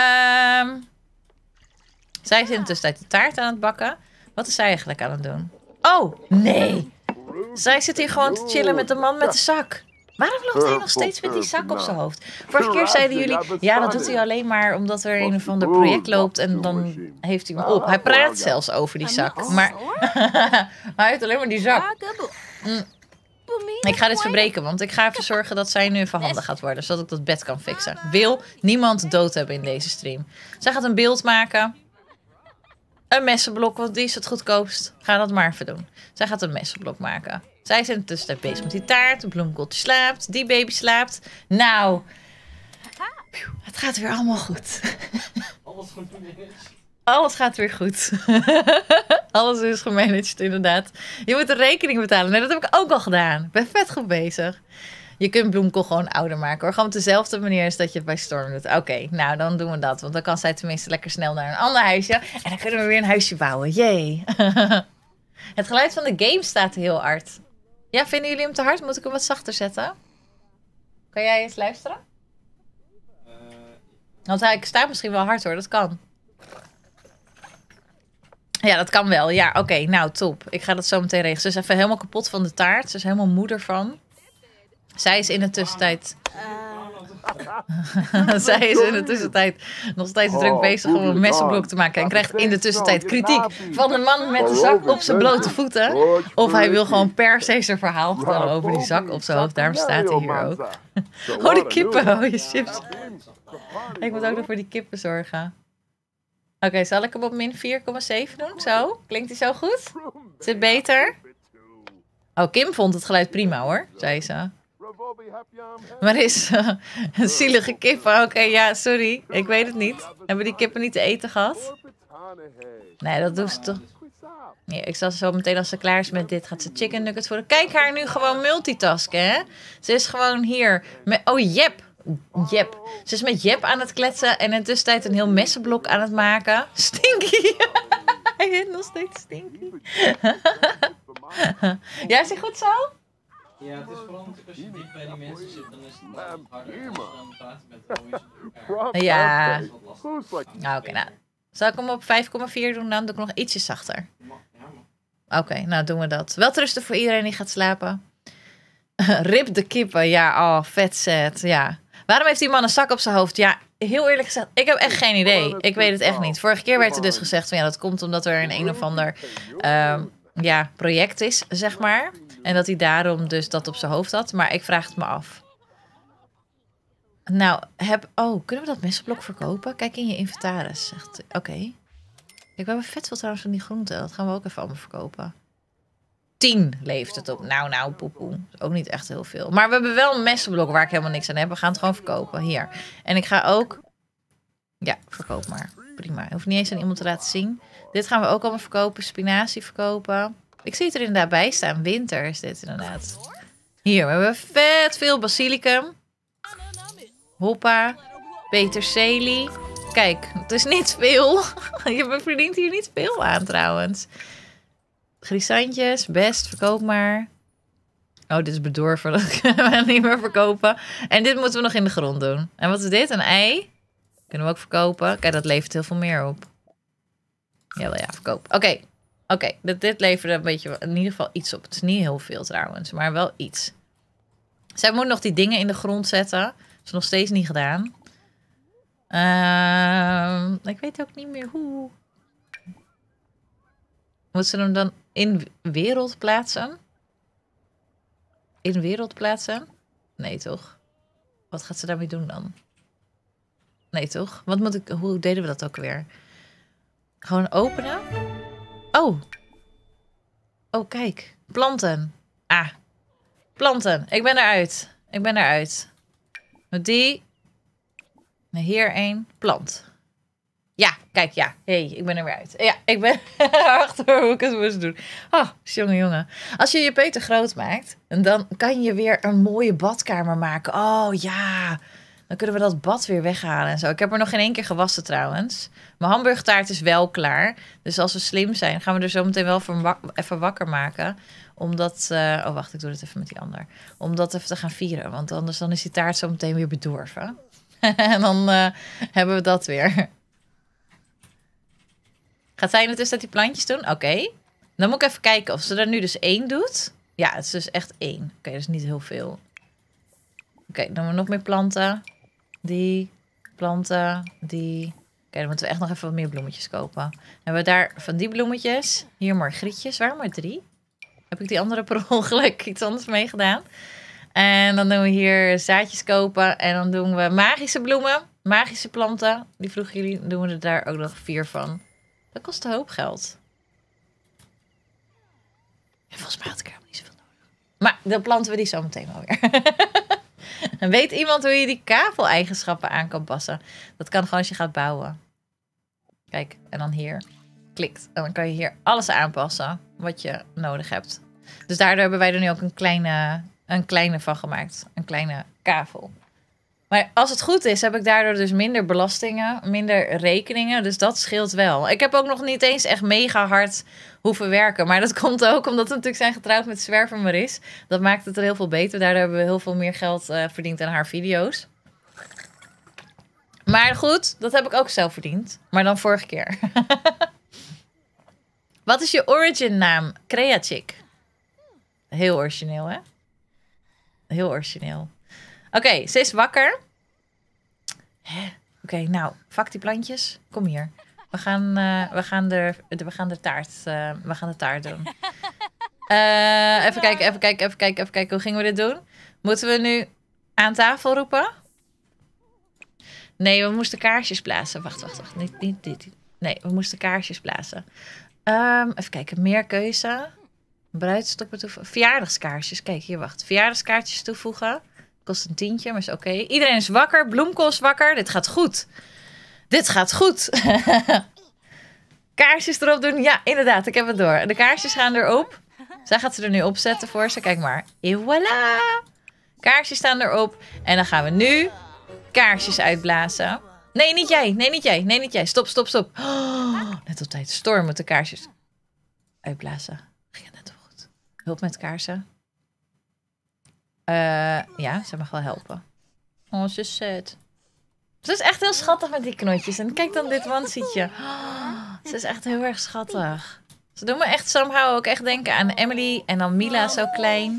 Zij is in de tussentijd de taart aan het bakken. Wat is zij eigenlijk aan het doen? Oh, nee. Zij zit hier gewoon te chillen met de man met de zak. Waarom loopt hij nog steeds met die zak op zijn hoofd? Vorige keer zeiden jullie... Ja, dat doet hij alleen maar omdat er een of ander project loopt. En dan heeft hij hem op. Hij praat zelfs over die zak. Maar hij heeft alleen maar die zak. Ik ga dit verbreken, want ik ga even zorgen dat zij nu even handig gaat worden. Zodat ik dat bed kan fixen. Wil niemand dood hebben in deze stream. Zij gaat een beeld maken. Een messenblok, want die is het goedkoopst. Ga dat maar even doen. Zij gaat een messenblok maken. Zij is in de tussentijd bezig met die taart. De bloemkooltje slaapt. Die baby slaapt. Nou, het gaat weer allemaal goed. Alles goed gemanaged. Alles gaat weer goed. Alles is gemanaged, inderdaad. Je moet de rekening betalen. Nee, dat heb ik ook al gedaan. Ik ben vet goed bezig. Je kunt bloemkool gewoon ouder maken, hoor. Gewoon op dezelfde manier als dat je het bij Storm doet. Oké, nou, dan doen we dat. Want dan kan zij tenminste lekker snel naar een ander huisje. En dan kunnen we weer een huisje bouwen. Jee. Het geluid van de game staat heel hard. Ja, vinden jullie hem te hard? Moet ik hem wat zachter zetten? Kan jij eens luisteren? Want hij staat misschien wel hard, hoor. Dat kan. Ja, dat kan wel. Ja, oké. Nou, top. Ik ga dat zo meteen regelen. Ze is even helemaal kapot van de taart. Ze is helemaal moeder van. Zij is in de tussentijd... Zij is in de tussentijd nog steeds druk bezig om een messenblok te maken. En krijgt in de tussentijd kritiek van de man met de zak op zijn blote voeten. Of hij wil gewoon per se zijn verhaal vertellen over die zak op zijn hoofd. Daarom staat hij hier ook. Oh, die kippen. Oh, je chips. Ik moet ook nog voor die kippen zorgen. Oké, zal ik hem op min 4,7 doen? Zo? Klinkt hij zo goed? Is het beter? Oh, Kim vond het geluid prima, hoor, zei ze. Maar is een zielige kippen. Oké, ja, sorry. Ik weet het niet. Hebben die kippen niet te eten gehad? Nee, dat doen ze toch. Ja, ik zal zo meteen als ze klaar is met dit, gaat ze chicken nuggets voor. Kijk haar nu gewoon multitasken, hè? Ze is gewoon hier. Oh, Jep. Ze is met Jep aan het kletsen en in de tussentijd een heel messenblok aan het maken. Stinky. Hij is nog steeds Stinky. Ja, is hij goed zo? Ja, het is vooral natuurlijk als je dicht bij die mensen zit, dan is het wat harder. Als je dan praten met elkaar. Ja. Dat is wat lastig. Oké, nou. Zal ik hem op 5,4 doen dan? Doe ik nog ietsje zachter. Oké, nou doen we dat. Welterusten voor iedereen die gaat slapen. Rip de kippen. Ja, oh, vet set. Ja. Waarom heeft die man een zak op zijn hoofd? Ja, heel eerlijk gezegd, ik heb echt geen idee. Ik weet het echt niet. Vorige keer werd er dus gezegd van ja, dat komt omdat er een of ander project is, zeg maar. En dat hij daarom dus dat op zijn hoofd had. Maar ik vraag het me af. Nou, kunnen we dat messenblok verkopen? Kijk in je inventaris. Oké. Kijk, we hebben vet veel trouwens van die groenten. Dat gaan we ook even allemaal verkopen. 10 levert het op. Nou, poepoe. Is ook niet echt heel veel. Maar we hebben wel een messenblok waar ik helemaal niks aan heb. We gaan het gewoon verkopen. Hier. En ik ga ook... Ja, verkoop maar. Prima. Ik hoef niet eens aan iemand te laten zien. Dit gaan we ook allemaal verkopen. Spinazie verkopen. Ik zie het er inderdaad bij staan. Winter is dit inderdaad. Hier, we hebben vet veel basilicum. Hoppa. Peterselie. Kijk, het is niet veel. Je verdient hier niet veel aan trouwens. Grisantjes, best, verkoop maar. Oh, dit is bedorven. Dat kunnen we niet meer verkopen. En dit moeten we nog in de grond doen. En wat is dit? Een ei? Kunnen we ook verkopen. Kijk, dat levert heel veel meer op. Jawel, ja, verkoop. Oké. Dit levert een beetje, in ieder geval iets op. Het is niet heel veel trouwens, maar wel iets. Zij moet nog die dingen in de grond zetten. Dat is nog steeds niet gedaan. Ik weet ook niet meer hoe. Moet ze hem dan in wereld plaatsen? In wereld plaatsen? Nee, toch? Wat gaat ze daarmee doen dan? Nee, toch? Hoe deden we dat ook weer? Gewoon openen? Oh, kijk. Planten. Planten. Ik ben eruit. Met die. Hier één. Plant. Ja, kijk, ja. Ik ben er weer uit. Ja, ik ben achter hoe ik het moest doen. Oh, jongen. Als je je peuter groot maakt, dan kan je weer een mooie badkamer maken. Oh, ja. Dan kunnen we dat bad weer weghalen en zo. Ik heb er nog geen 1 keer gewassen trouwens. Mijn hamburgertaart is wel klaar. Dus als we slim zijn, gaan we er zo meteen wel even wakker maken. Omdat... wacht, ik doe het even met die ander. Om dat even te gaan vieren. Want anders dan is die taart zo meteen weer bedorven. En dan hebben we dat weer. Gaat zij in de tussentijd die plantjes doen? Oké. Dan moet ik even kijken of ze er nu dus 1 doet. Ja, het is dus echt 1. Oké, dat is niet heel veel. Oké, dan hebben we nog meer planten. Die planten, die. Oké, dan moeten we echt nog even wat meer bloemetjes kopen. Dan hebben we daar van die bloemetjes. Hier margrietjes. Waarom maar 3? Heb ik die andere per ongeluk iets anders meegedaan? En dan doen we hier zaadjes kopen. En dan doen we magische bloemen. Magische planten. Die vroegen jullie. Dan doen we er daar ook nog 4 van. Dat kost een hoop geld. En volgens mij had ik er helemaal niet zoveel nodig. Maar dan planten we die zo meteen wel weer. En weet iemand hoe je die kaveleigenschappen aan kan passen? Dat kan gewoon als je gaat bouwen. Kijk, en dan hier. Klikt. En dan kan je hier alles aanpassen wat je nodig hebt. Dus daardoor hebben wij er nu ook een kleine van gemaakt. Een kleine kavel. Maar als het goed is, heb ik daardoor dus minder belastingen, minder rekeningen. Dus dat scheelt wel. Ik heb ook nog niet eens echt mega hard hoeven werken. Maar dat komt ook omdat we natuurlijk zijn getrouwd met Zwerver Maris. Dat maakt het er heel veel beter. Daardoor hebben we heel veel meer geld verdiend aan haar video's. Maar goed, dat heb ik ook zelf verdiend. Maar dan vorige keer. Wat is je origin naam? Creachick. Heel origineel, hè? Heel origineel. Oké, ze is wakker. Oké, nou, vak die plantjes. Kom hier. We gaan de taart doen. Even kijken. Hoe gingen we dit doen? Moeten we nu aan tafel roepen? Nee, we moesten kaarsjes blazen. Wacht. Niet dit. Nee, we moesten kaarsjes blazen. Even kijken, meer keuze. Bruidstoppen toevoegen. Verjaardagskaarsjes. Kijk, hier, wacht. Verjaardagskaartjes toevoegen. Kost een tientje, maar is oké. Iedereen is wakker. Bloemkool is wakker. Dit gaat goed. Kaarsjes erop doen. Ja, inderdaad. Ik heb het door. De kaarsjes gaan erop. Zij gaat ze er nu opzetten voor ze. Kijk maar. Et voilà. Kaarsjes staan erop. En dan gaan we nu kaarsjes uitblazen. Nee, niet jij. Stop. Oh, net op tijd. Storm moet de kaarsjes uitblazen. Ging het net op goed. Hulp met kaarsen. Ja, ze mag wel helpen. Oh, ze is sad. Ze is echt heel schattig met die knotjes. En kijk dan dit wansietje. Oh, ze is echt heel erg schattig. Ze doen me echt somehow ook echt denken aan Emily. En dan Mila zo klein.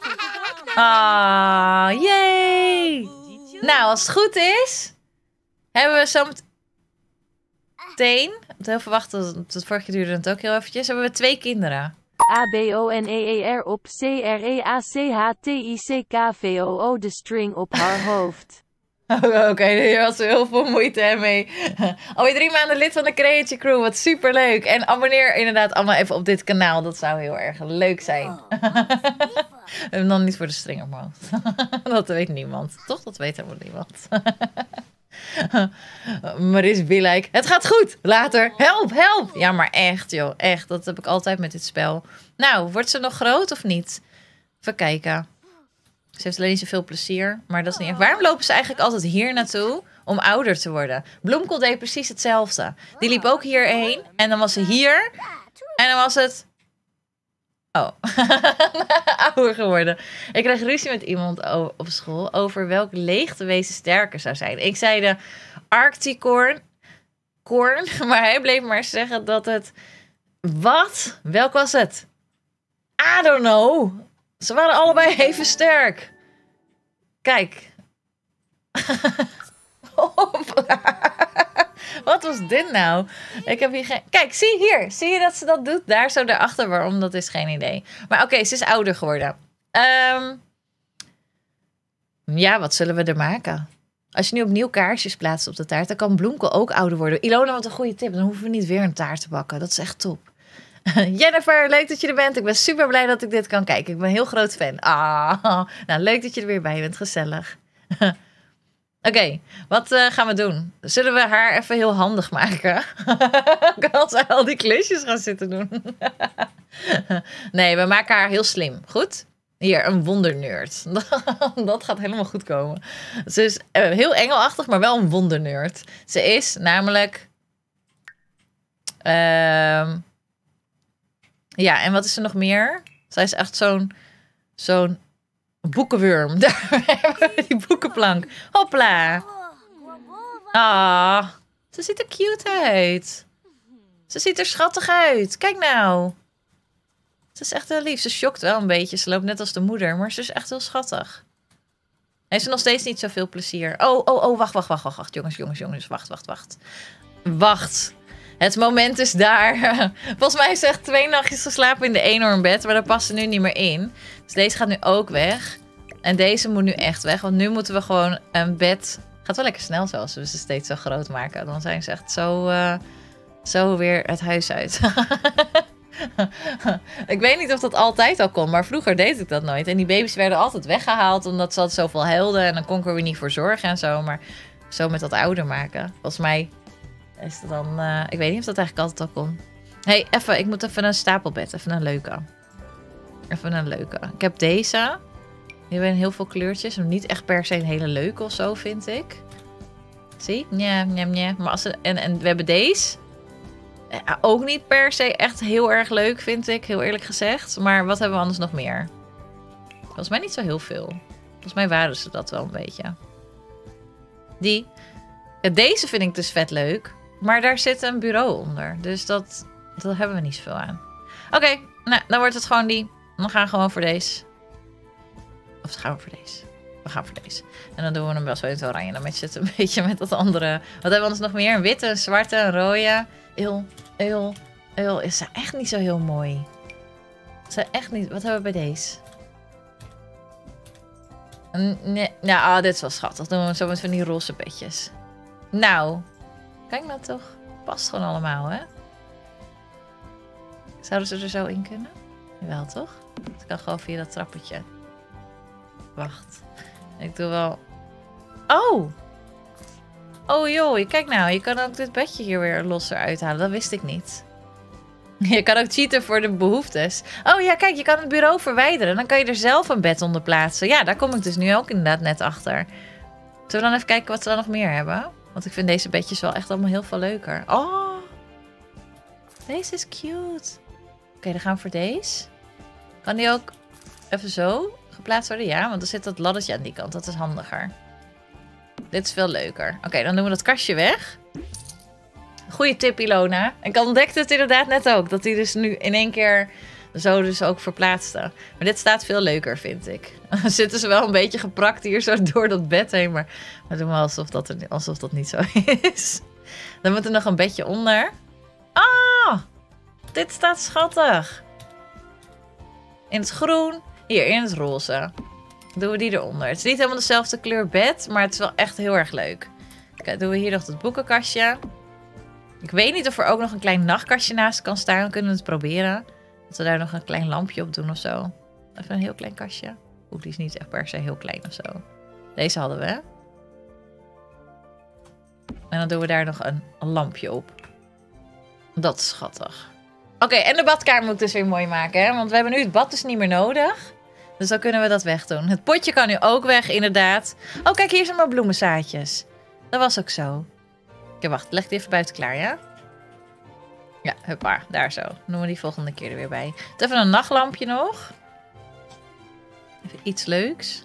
Ah, yay! Nou, als het goed is, hebben we zo meteen... Heel verwachten, tot vorige keer duurde het ook heel eventjes. Hebben we 2 kinderen. ABONEER op CREACHTICKVOO de string op haar hoofd. Oké, hier was heel veel moeite mee. Alweer 3 maanden lid van de Creative Crew. Wat superleuk. En abonneer inderdaad allemaal even op dit kanaal. Dat zou heel erg leuk zijn. En dan niet voor de string op mijn hoofd. Dat weet niemand. Toch? Dat weet helemaal niemand. Maris be like, het gaat goed. Later. Help. Ja, maar echt joh. Echt. Dat heb ik altijd met dit spel. Nou, wordt ze nog groot of niet? Even kijken. Ze heeft alleen niet zoveel plezier. Maar dat is niet echt. Waarom lopen ze eigenlijk altijd hier naartoe? Om ouder te worden. Bloemkool deed precies hetzelfde. Die liep ook hierheen. En dan was ze hier. En dan was het... Oh. Ouder geworden. Ik kreeg ruzie met iemand op school. Over welk leegtewezen sterker zou zijn. Ik zei de Arcticorn. Maar hij bleef maar zeggen dat het... Wat? Welk was het? I don't know. Ze waren allebei even sterk. Kijk. Wat was dit nou? Ik heb hier geen... Kijk, zie hier. Zie je dat ze dat doet? Daar zo daarachter. Waarom? Dat is geen idee. Maar oké, ze is ouder geworden. Ja, wat zullen we er maken? Als je nu opnieuw kaarsjes plaatst op de taart, dan kan bloemkool ook ouder worden. Ilona, wat een goede tip. Dan hoeven we niet weer een taart te bakken. Dat is echt top. Jennifer, leuk dat je er bent. Ik ben super blij dat ik dit kan kijken. Ik ben een heel groot fan. Nou, leuk dat je er weer bij bent. Gezellig. Oké, wat gaan we doen? Zullen we haar even heel handig maken? Kan ze al die klusjes gaan zitten doen? Nee, we maken haar heel slim. Goed? Hier, een wondernerd. Dat gaat helemaal goed komen. Ze is heel engelachtig, maar wel een wondernerd. Ze is namelijk... Ja, en wat is er nog meer? Zij is echt zo'n boekenwurm. Daar hebben we die boekenplank. Hopla. Ah, ze ziet er cute uit. Ze ziet er schattig uit. Kijk nou. Ze is echt heel lief. Ze shokt wel een beetje. Ze loopt net als de moeder, maar ze is echt heel schattig. Heeft ze nog steeds niet zoveel plezier. Oh, wacht. Jongens. Wacht. Het moment is daar. Volgens mij is echt 2 nachtjes geslapen in de eenhoornbed. Maar dat past er nu niet meer in. Dus deze gaat nu ook weg. En deze moet nu echt weg. Want nu moeten we gewoon een bed... Gaat wel lekker snel zo als we ze steeds zo groot maken. Dan zijn ze echt zo weer het huis uit. Ik weet niet of dat altijd al kon. Maar vroeger deed ik dat nooit. En die baby's werden altijd weggehaald. Omdat ze altijd zoveel huilden. En dan kon ik er weer niet voor zorgen en zo. Maar zo met dat ouder maken. Volgens mij is het dan... ik weet niet of dat eigenlijk altijd al kon. Hé, even. Ik moet even een stapelbed. Even een leuke. Ik heb deze. Die hebben heel veel kleurtjes. Maar niet echt per se een hele leuke of zo, vind ik. Zie? Ja. Maar als en we hebben deze. Ook niet per se echt heel erg leuk, vind ik. Heel eerlijk gezegd. Maar wat hebben we anders nog meer? Volgens mij niet zo heel veel. Volgens mij waren ze dat wel een beetje. Die. Deze vind ik dus vet leuk. Maar daar zit een bureau onder. Dus dat hebben we niet zoveel aan. Oké, nou, dan wordt het gewoon die. Dan gaan we gewoon voor deze. Of gaan we voor deze? We gaan voor deze. En dan doen we hem wel zo in het oranje. Dan matcht het een beetje met dat andere. Wat hebben we anders nog meer? Een witte, een zwarte, een rode. Heel. Is echt niet zo heel mooi. Is echt niet. Wat hebben we bij deze? Nee. Nou, dit is wel schattig. Dan doen we zo met van die roze petjes. Nou. Kijk nou toch. Past gewoon allemaal, hè? Zouden ze er zo in kunnen? Jawel, toch? Het kan gewoon via dat trappetje. Wacht. Ik doe wel... Oh! Oh joh, kijk nou. Je kan ook dit bedje hier weer losser uithalen. Dat wist ik niet. Je kan ook cheaten voor de behoeftes. Oh ja, kijk. Je kan het bureau verwijderen. Dan kan je er zelf een bed onder plaatsen. Ja, daar kom ik dus nu ook inderdaad net achter. Zullen we dan even kijken wat ze dan nog meer hebben? Want ik vind deze bedjes wel echt allemaal heel veel leuker. Oh! Deze is cute. Oké, dan gaan we voor deze. Kan die ook even zo geplaatst worden? Ja, want er zit dat laddertje aan die kant. Dat is handiger. Dit is veel leuker. Oké, dan doen we dat kastje weg. Goeie tip, Ilona. Ik ontdekte het inderdaad net ook. Dat hij dus nu in één keer zo dus ook verplaatste. Maar dit staat veel leuker, vind ik. Dan zitten ze wel een beetje geprakt hier zo door dat bed heen. Maar we doen wel alsof dat niet zo is. Dan moet er nog een bedje onder. Ah! Dit staat schattig. In het groen. Hier, in het roze. Doen we die eronder. Het is niet helemaal dezelfde kleur bed, maar het is wel echt heel erg leuk. Kijk, doen we hier nog dat boekenkastje. Ik weet niet of er ook nog een klein nachtkastje naast kan staan. We kunnen het proberen. Dat we daar nog een klein lampje op doen of zo. Even een heel klein kastje. Oeh, die is niet echt per se heel klein of zo. Deze hadden we, hè? En dan doen we daar nog een lampje op. Dat is schattig. Oké, en de badkamer moet ik dus weer mooi maken, hè? Want we hebben nu het bad dus niet meer nodig. Dus dan kunnen we dat wegdoen. Het potje kan nu ook weg, inderdaad. Oh, kijk, hier zijn maar bloemenzaadjes. Dat was ook zo. Oké, wacht. Leg die even buiten klaar, ja? Ja, huppa. Daar zo. Dan doen we die volgende keer er weer bij. Even een nachtlampje nog. Even iets leuks.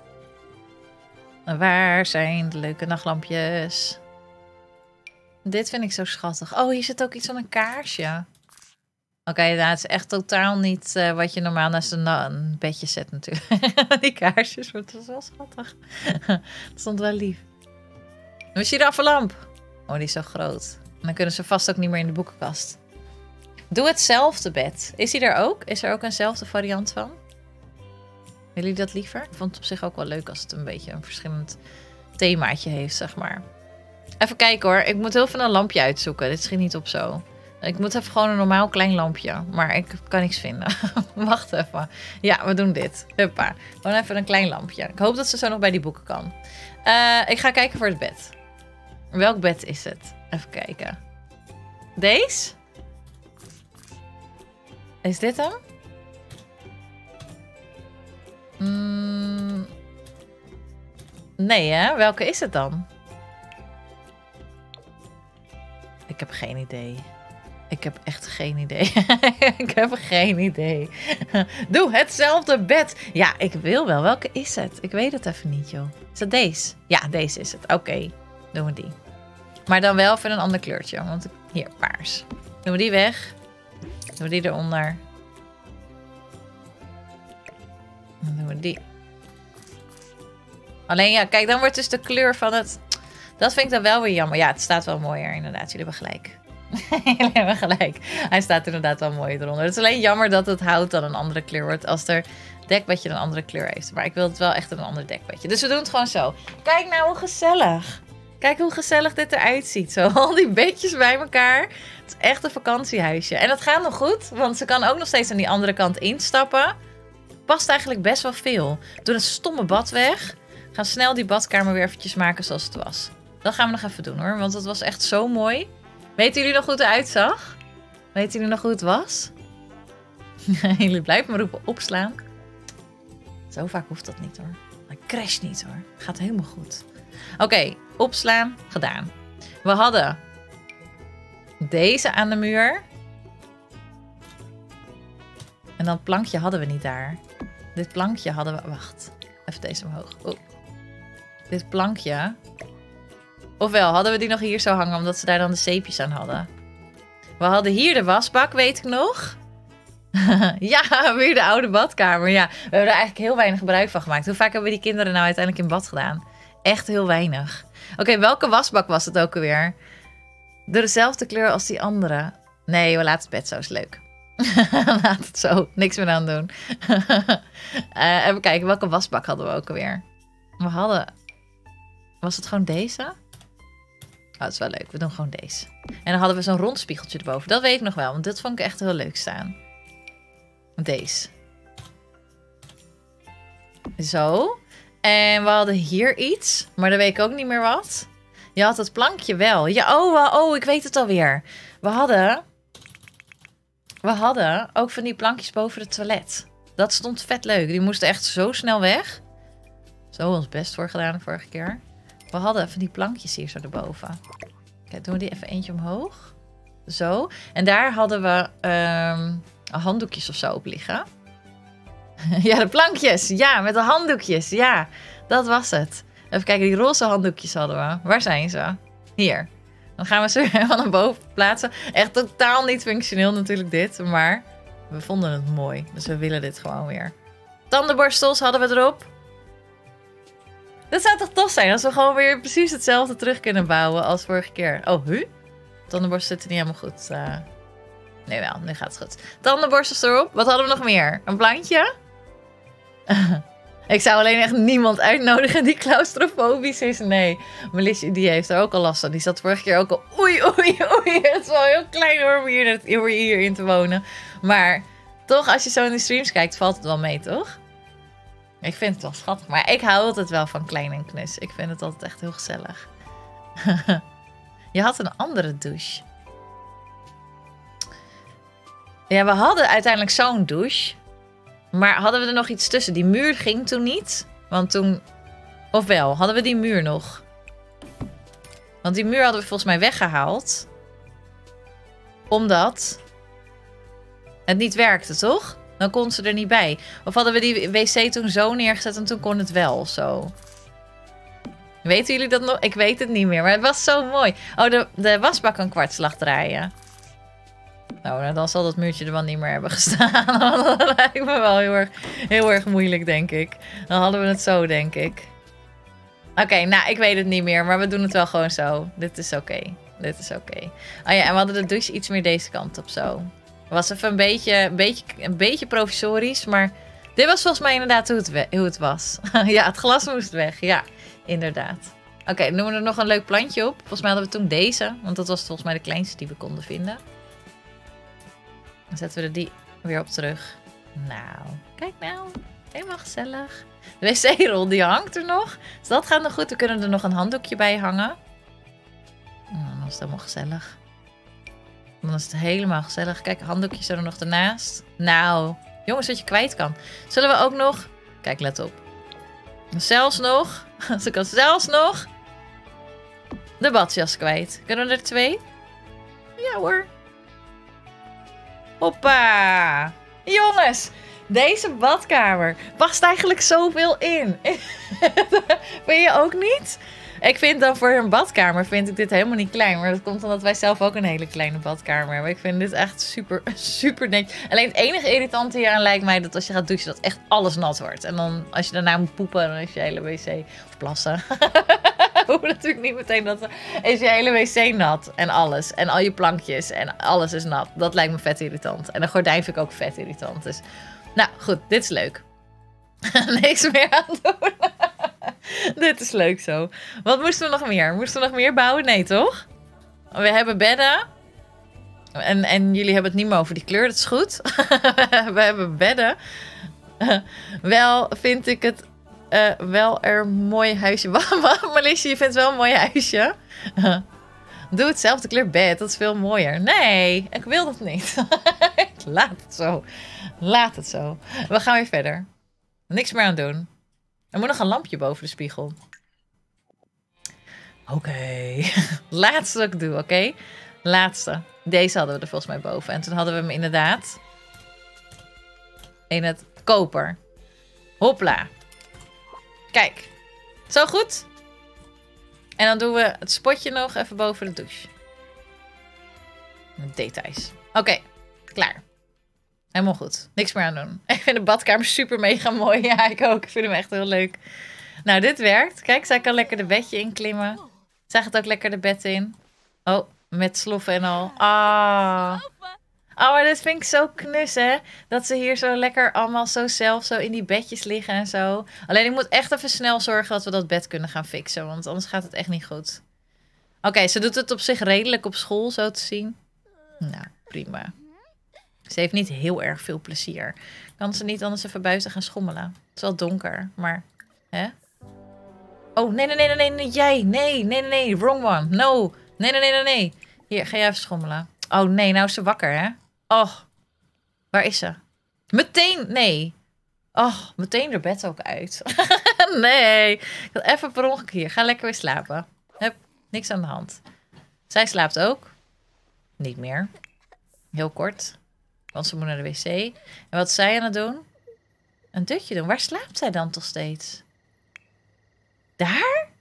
En waar zijn de leuke nachtlampjes? Dit vind ik zo schattig. Oh, hier zit ook iets van een kaarsje. Oké, nou, het is echt totaal niet wat je normaal naast een bedje zet natuurlijk. Die kaarsjes, maar het was wel schattig. Het stond wel lief. We zien de afvallamp. Oh, die is zo groot. En dan kunnen ze vast ook niet meer in de boekenkast. Doe hetzelfde bed. Is die er ook? Is er ook eenzelfde variant van? Willen jullie dat liever? Ik vond het op zich ook wel leuk als het een beetje een verschillend themaatje heeft, zeg maar. Even kijken hoor. Ik moet heel veel een lampje uitzoeken. Dit schiet niet op zo. Ik moet even gewoon een normaal klein lampje. Maar ik kan niks vinden. Wacht even. Ja, we doen dit. Huppa. Gewoon even een klein lampje. Ik hoop dat ze zo nog bij die boeken kan. Ik ga kijken voor het bed. Welk bed is het? Even kijken. Deze? Is dit hem? Nee hè? Welke is het dan? Ik heb geen idee. Ik heb echt geen idee. Ik heb geen idee. Doe hetzelfde bed. Ja, ik wil wel. Welke is het? Ik weet het even niet, joh. Is dat deze? Ja, deze is het. Oké, doen we die. Maar dan wel voor een ander kleurtje. Want hier, paars. Doen we die weg. Doen we die eronder. Dan doen we die. Alleen ja, kijk, dan wordt dus de kleur van het... Dat vind ik dan wel weer jammer. Ja, het staat wel mooier inderdaad. Jullie hebben gelijk. Jullie hebben gelijk. Hij staat inderdaad wel mooi eronder. Het is alleen jammer dat het hout dan een andere kleur wordt als er dekbedje een andere kleur heeft. Maar ik wil het wel echt een ander dekbedje. Dus we doen het gewoon zo. Kijk nou hoe gezellig. Kijk hoe gezellig dit eruit ziet. Zo al die bedjes bij elkaar. Het is echt een vakantiehuisje. En dat gaat nog goed, want ze kan ook nog steeds aan die andere kant instappen. Past eigenlijk best wel veel. Doe het stomme bad weg. Ga snel die badkamer weer eventjes maken zoals het was. Dat gaan we nog even doen hoor, want het was echt zo mooi. Weten jullie nog hoe het eruit zag? Weten jullie nog hoe het was? Jullie blijven me roepen opslaan. Zo vaak hoeft dat niet hoor. Hij crasht niet hoor. Gaat helemaal goed. Oké, opslaan, gedaan. We hadden deze aan de muur. En dat plankje hadden we niet daar. Dit plankje hadden we... Wacht, even deze omhoog. Oeh. Dit plankje... Ofwel, hadden we die nog hier zo hangen, omdat ze daar dan de zeepjes aan hadden. We hadden hier de wasbak, weet ik nog. Ja, weer de oude badkamer. Ja, we hebben er eigenlijk heel weinig gebruik van gemaakt. Hoe vaak hebben we die kinderen nou uiteindelijk in bad gedaan? Echt heel weinig. Oké, welke wasbak was het ook alweer? Door dezelfde kleur als die andere. Nee, we laten het bed zo, is leuk. Laat het zo, niks meer aan doen. Even kijken, welke wasbak hadden we ook alweer? We hadden... Was het gewoon deze? Oh, dat is wel leuk. We doen gewoon deze. En dan hadden we zo'n rond spiegeltje erboven. Dat weet ik nog wel, want dit vond ik echt heel leuk staan. Deze. Zo. En we hadden hier iets, maar dat weet ik ook niet meer wat. Je had het plankje wel. Ja, oh, ik weet het alweer. We hadden ook van die plankjes boven het toilet. Dat stond vet leuk. Die moesten echt zo snel weg. Zo ons best voor gedaan de vorige keer. We hadden van die plankjes hier zo erboven. Kijk, doen we die even eentje omhoog. Zo. En daar hadden we handdoekjes of zo op liggen. Ja, de plankjes. Ja, met de handdoekjes. Ja, dat was het. Even kijken, die roze handdoekjes hadden we. Waar zijn ze? Hier. Dan gaan we ze helemaal naar boven plaatsen. Echt totaal niet functioneel natuurlijk dit. Maar we vonden het mooi. Dus we willen dit gewoon weer. Tandenborstels hadden we erop. Dat zou toch tof zijn als we gewoon weer precies hetzelfde terug kunnen bouwen als vorige keer. Oh, Tandenborstels zitten niet helemaal goed. Nee wel, nu gaat het goed. Tandenborstels erop. Wat hadden we nog meer? Een plantje? Ik zou alleen echt niemand uitnodigen die claustrofobisch is. Nee, Melissa die heeft er ook al last van. Die zat vorige keer ook al... Oei. Het is wel heel klein hoor, om hierin te wonen. Maar toch, als je zo in de streams kijkt, valt het wel mee, toch? Ik vind het wel schattig. Maar ik hou altijd wel van klein en knus. Ik vind het altijd echt heel gezellig. Je had een andere douche. Ja, we hadden uiteindelijk zo'n douche. Maar hadden we er nog iets tussen? Die muur ging toen niet. Want toen... Ofwel, hadden we die muur nog? Want die muur hadden we volgens mij weggehaald. Omdat... het niet werkte, toch? Dan kon ze er niet bij. Of hadden we die wc toen zo neergezet en toen kon het wel of zo? Weten jullie dat nog? Ik weet het niet meer, maar het was zo mooi. Oh, de wasbak een kwartslag draaien. Nou, dan zal dat muurtje er wel niet meer hebben gestaan. Dat lijkt me wel heel erg moeilijk, denk ik. Dan hadden we het zo, denk ik. Oké, nou, ik weet het niet meer, maar we doen het wel gewoon zo. Dit is oké. Dit is oké. Oh ja, en we hadden de douche iets meer deze kant op zo. Was even een beetje provisorisch, maar dit was volgens mij inderdaad hoe het was. Ja, het glas moest weg. Ja, inderdaad. Oké, dan doen we er nog een leuk plantje op. Volgens mij hadden we toen deze, want dat was volgens mij de kleinste die we konden vinden. Dan zetten we er die weer op terug. Nou, kijk nou. Helemaal gezellig. De wc-rol, die hangt er nog. Dus dat gaat nog goed. We kunnen er nog een handdoekje bij hangen. Nou, dan is het helemaal gezellig. Dan is het helemaal gezellig. Kijk, handdoekjes er nog ernaast. Nou, jongens, wat je kwijt kan. Zullen we ook nog... Kijk, let op. Zelfs nog... Ze kan zelfs nog... de badjas kwijt. Kunnen we er 2? Ja hoor. Hoppa. Jongens, deze badkamer past eigenlijk zoveel in. Vind je ook niet? Ik vind dan voor een badkamer vind ik dit helemaal niet klein. Maar dat komt omdat wij zelf ook een hele kleine badkamer hebben. Ik vind dit echt super, super netjes. Alleen het enige irritante hieraan lijkt mij dat als je gaat douchen dat echt alles nat wordt. En dan als je daarna moet poepen dan is je hele wc of plassen. Hoe natuurlijk niet meteen dat... Is je hele wc nat en alles. En al je plankjes en alles is nat. Dat lijkt me vet irritant. En een gordijn vind ik ook vet irritant. Dus, nou goed, dit is leuk. Niks meer aan doen. Dit is leuk zo. Wat moesten we nog meer? Moesten we nog meer bouwen? Nee, toch? We hebben bedden. En jullie hebben het niet meer over die kleur, dat is goed. We hebben bedden. Wel vind ik het wel een mooi huisje. Melisje, je vindt het wel een mooi huisje. Doe hetzelfde kleur bed, dat is veel mooier. Nee, ik wil dat niet. Laat het zo. Laat het zo. We gaan weer verder. Niks meer aan doen. Er moet nog een lampje boven de spiegel. Oké. Laatste dat ik doe, oké? Laatste. Deze hadden we er volgens mij boven. En toen hadden we hem inderdaad in het koper. Hopla. Kijk. Zo goed. En dan doen we het spotje nog even boven de douche. Details. Oké. Klaar. Helemaal goed. Niks meer aan doen. Ik vind de badkamer super mega mooi. Ja, ik ook. Ik vind hem echt heel leuk. Nou, dit werkt. Kijk, zij kan lekker de bedje inklimmen. Zij gaat ook lekker de bed in. Oh, met sloffen en al. Ah. Oh, maar dit vind ik zo knus, hè. Dat ze hier zo lekker allemaal zo zelf zo in die bedjes liggen en zo. Alleen ik moet echt even snel zorgen dat we dat bed kunnen gaan fixen. Want anders gaat het echt niet goed. Oké, ze doet het op zich redelijk op school, zo te zien. Nou, prima. Ze heeft niet heel erg veel plezier. Kan ze niet anders even buiten gaan schommelen? Het is wel donker, maar... Hè? Oh, nee, jij. Nee, wrong one. No. Nee. Hier, ga jij even schommelen. Oh, nee, nou is ze wakker, hè? Oh, waar is ze? Meteen, nee. Oh, meteen haar bed ook uit. Nee. Ik had even per ongeluk hier. Ga lekker weer slapen. Hup, niks aan de hand. Zij slaapt ook. Niet meer. Heel kort. Want ze moet naar de wc. En wat is zij aan het doen? Een dutje doen. Waar slaapt zij dan toch steeds? Daar?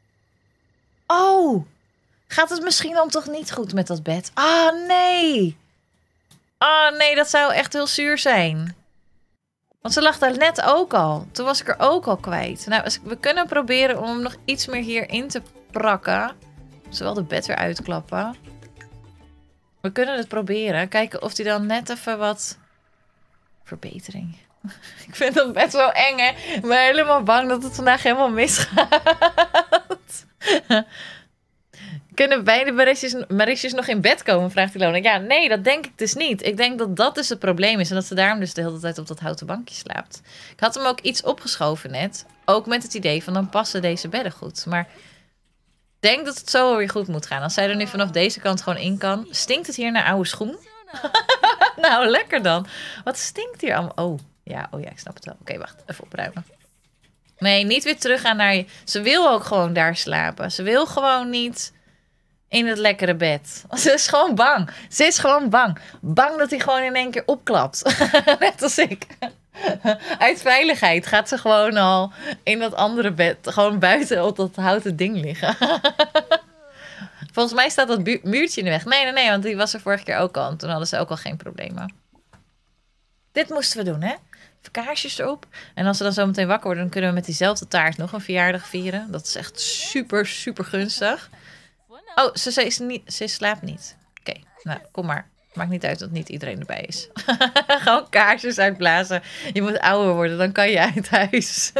Oh. Gaat het misschien dan toch niet goed met dat bed? Ah, nee. Ah, nee, dat zou echt heel zuur zijn. Want ze lag daar net ook al. Toen was ik er ook al kwijt. Nou, we kunnen proberen om hem nog iets meer hierin te prakken. Zowel de bed weer uitklappen. We kunnen het proberen. Kijken of hij dan net even wat... Verbetering. Ik vind dat best wel eng, hè. Ik ben helemaal bang dat het vandaag helemaal misgaat. Kunnen beide Marisjes nog in bed komen, vraagt Ilona. Ja, nee, dat denk ik dus niet. Ik denk dat dat dus het probleem is. En dat ze daarom dus de hele tijd op dat houten bankje slaapt. Ik had hem ook iets opgeschoven net. Ook met het idee van dan passen deze bedden goed. Maar ik denk dat het zo weer goed moet gaan. Als zij er nu vanaf deze kant gewoon in kan. Stinkt het hier naar oude schoen? Nou, lekker dan. Wat stinkt hier allemaal? Oh ja, ik snap het wel. Oké, wacht. Even opruimen. Nee, niet weer teruggaan naar je... Ze wil ook gewoon daar slapen. Ze wil gewoon niet in het lekkere bed. Ze is gewoon bang. Ze is gewoon bang. Bang dat hij gewoon in één keer opklapt. Net als ik. Uit veiligheid gaat ze gewoon al in dat andere bed... gewoon buiten op dat houten ding liggen. Volgens mij staat dat muurtje in de weg. Nee, want die was er vorige keer ook al. En toen hadden ze ook al geen problemen. Dit moesten we doen, hè? Even kaarsjes erop. En als ze dan zo meteen wakker worden... dan kunnen we met diezelfde taart nog een verjaardag vieren. Dat is echt super, super gunstig. Oh, ze slaapt niet. Oké, nou, kom maar. Maakt niet uit dat niet iedereen erbij is. Gewoon kaarsjes uitblazen. Je moet ouder worden, dan kan je uit huis.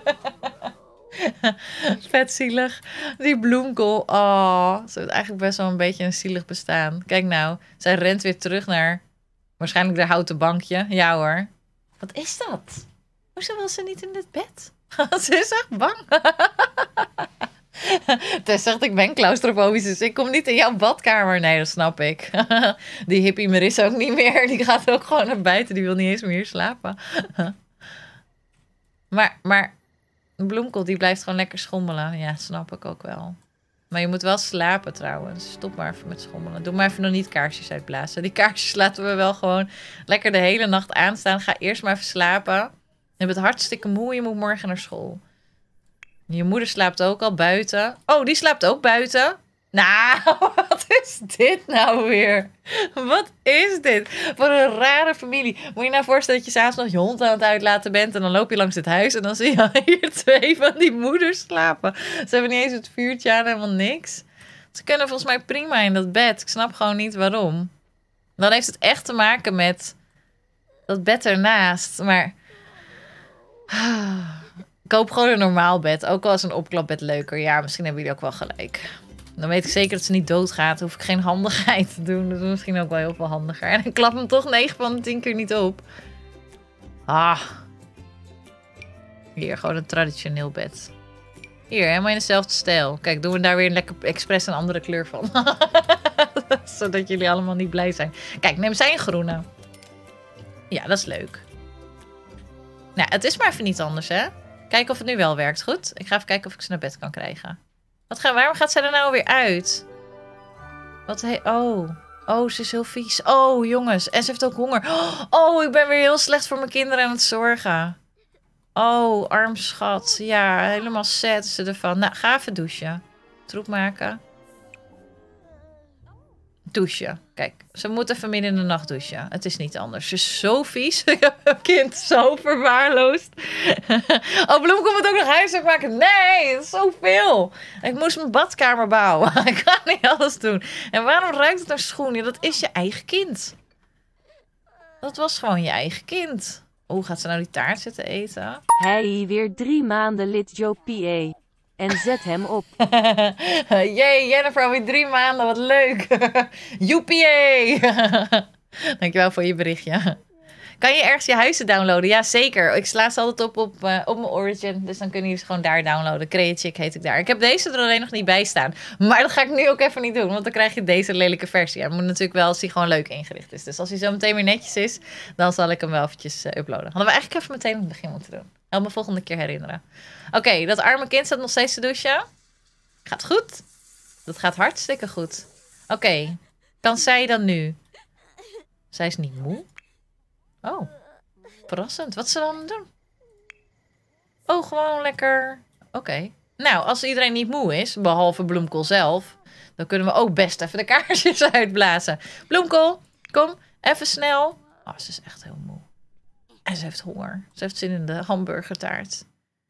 Vet zielig. Die bloemkool. Oh, ze heeft eigenlijk best wel een beetje een zielig bestaan. Kijk nou, zij rent weer terug naar... waarschijnlijk de houten bankje. Ja hoor. Wat is dat? Hoezo wil ze niet in dit bed? Ze is echt bang. Tess zegt, ik ben claustrofobisch, dus ik kom niet in jouw badkamer. Nee, dat snap ik. Die hippie Marissa ook niet meer. Die gaat ook gewoon naar buiten. Die wil niet eens meer hier slapen. Maar bloemkool, die blijft gewoon lekker schommelen. Ja, snap ik ook wel. Maar je moet wel slapen trouwens. Stop maar even met schommelen. Doe maar even nog niet kaarsjes uitblazen. Die kaarsjes laten we wel gewoon lekker de hele nacht aanstaan. Ga eerst maar even slapen. Je bent hartstikke moe. Je moet morgen naar school. Je moeder slaapt ook al buiten. Oh, die slaapt ook buiten. Nou, wat is dit nou weer? Wat is dit? Wat een rare familie. Moet je nou voorstellen dat je s'avonds nog je hond aan het uitlaten bent... en dan loop je langs het huis en dan zie je hier 2 van die moeders slapen. Ze hebben niet eens het vuurtje aan, helemaal niks. Ze kunnen volgens mij prima in dat bed. Ik snap gewoon niet waarom. Dan heeft het echt te maken met dat bed ernaast. Maar koop gewoon een normaal bed. Ook al is een opklapbed leuker. Ja, misschien hebben jullie ook wel gelijk. Dan weet ik zeker dat ze niet doodgaat. Dan hoef ik geen handigheid te doen. Dat is misschien ook wel heel veel handiger. En ik klap hem toch 9 van de 10 keer niet op. Hier, gewoon een traditioneel bed. Hier, helemaal in dezelfde stijl. Kijk, doen we daar weer lekker expres een andere kleur van. Zodat jullie allemaal niet blij zijn. Kijk, neem zij een groene. Ja, dat is leuk. Nou, het is maar even niet anders, hè. Kijken of het nu wel werkt. Goed? Ik ga even kijken of ik ze naar bed kan krijgen. Waarom gaat zij er nou weer uit? Oh, ze is heel vies. Oh, jongens. En ze heeft ook honger. Oh, ik ben weer heel slecht voor mijn kinderen aan het zorgen. Oh, arm schat. Ja, helemaal sad is ze ervan. Nou, ga even douchen. Troep maken. Douchen. Kijk, ze moet even midden in de nacht douchen. Het is niet anders. Ze is zo vies. Ik heb mijn kind zo verwaarloosd. Oh, Bloemkool moet ook nog huiswerk maken. Nee, dat is zoveel. Ik moest mijn badkamer bouwen. Ik kan niet alles doen. En waarom ruikt het naar schoen? Ja, dat is je eigen kind. Dat was gewoon je eigen kind. Hoe gaat ze nou die taart zitten eten? Hij weer 3 maanden lid Joe PA. En zet hem op. Jee, Jennifer, alweer 3 maanden. Wat leuk. Joepie. Dankjewel voor je berichtje. Kan je ergens je huizen downloaden? Ja, zeker. Ik sla ze altijd op mijn Origin. Dus dan kunnen jullie ze gewoon daar downloaden. Creachick heet ik daar. Ik heb deze er alleen nog niet bij staan. Maar dat ga ik nu ook even niet doen. Want dan krijg je deze lelijke versie. Hij moet natuurlijk wel als hij gewoon leuk ingericht is. Dus als hij zo meteen weer netjes is, dan zal ik hem wel eventjes uploaden. Hadden we eigenlijk even meteen aan het begin moeten doen. Help me volgende keer herinneren. Oké, dat arme kind staat nog steeds te douchen. Gaat goed. Dat gaat hartstikke goed. Oké, kan zij dan nu? Zij is niet moe. Oh, verrassend. Wat ze dan doen? Oh, gewoon lekker. Oké. Nou, als iedereen niet moe is, behalve Bloemkool zelf, dan kunnen we ook best even de kaarsjes uitblazen. Bloemkool, kom, even snel. Oh, ze is echt heel moe. En ze heeft honger. Ze heeft zin in de hamburgertaart.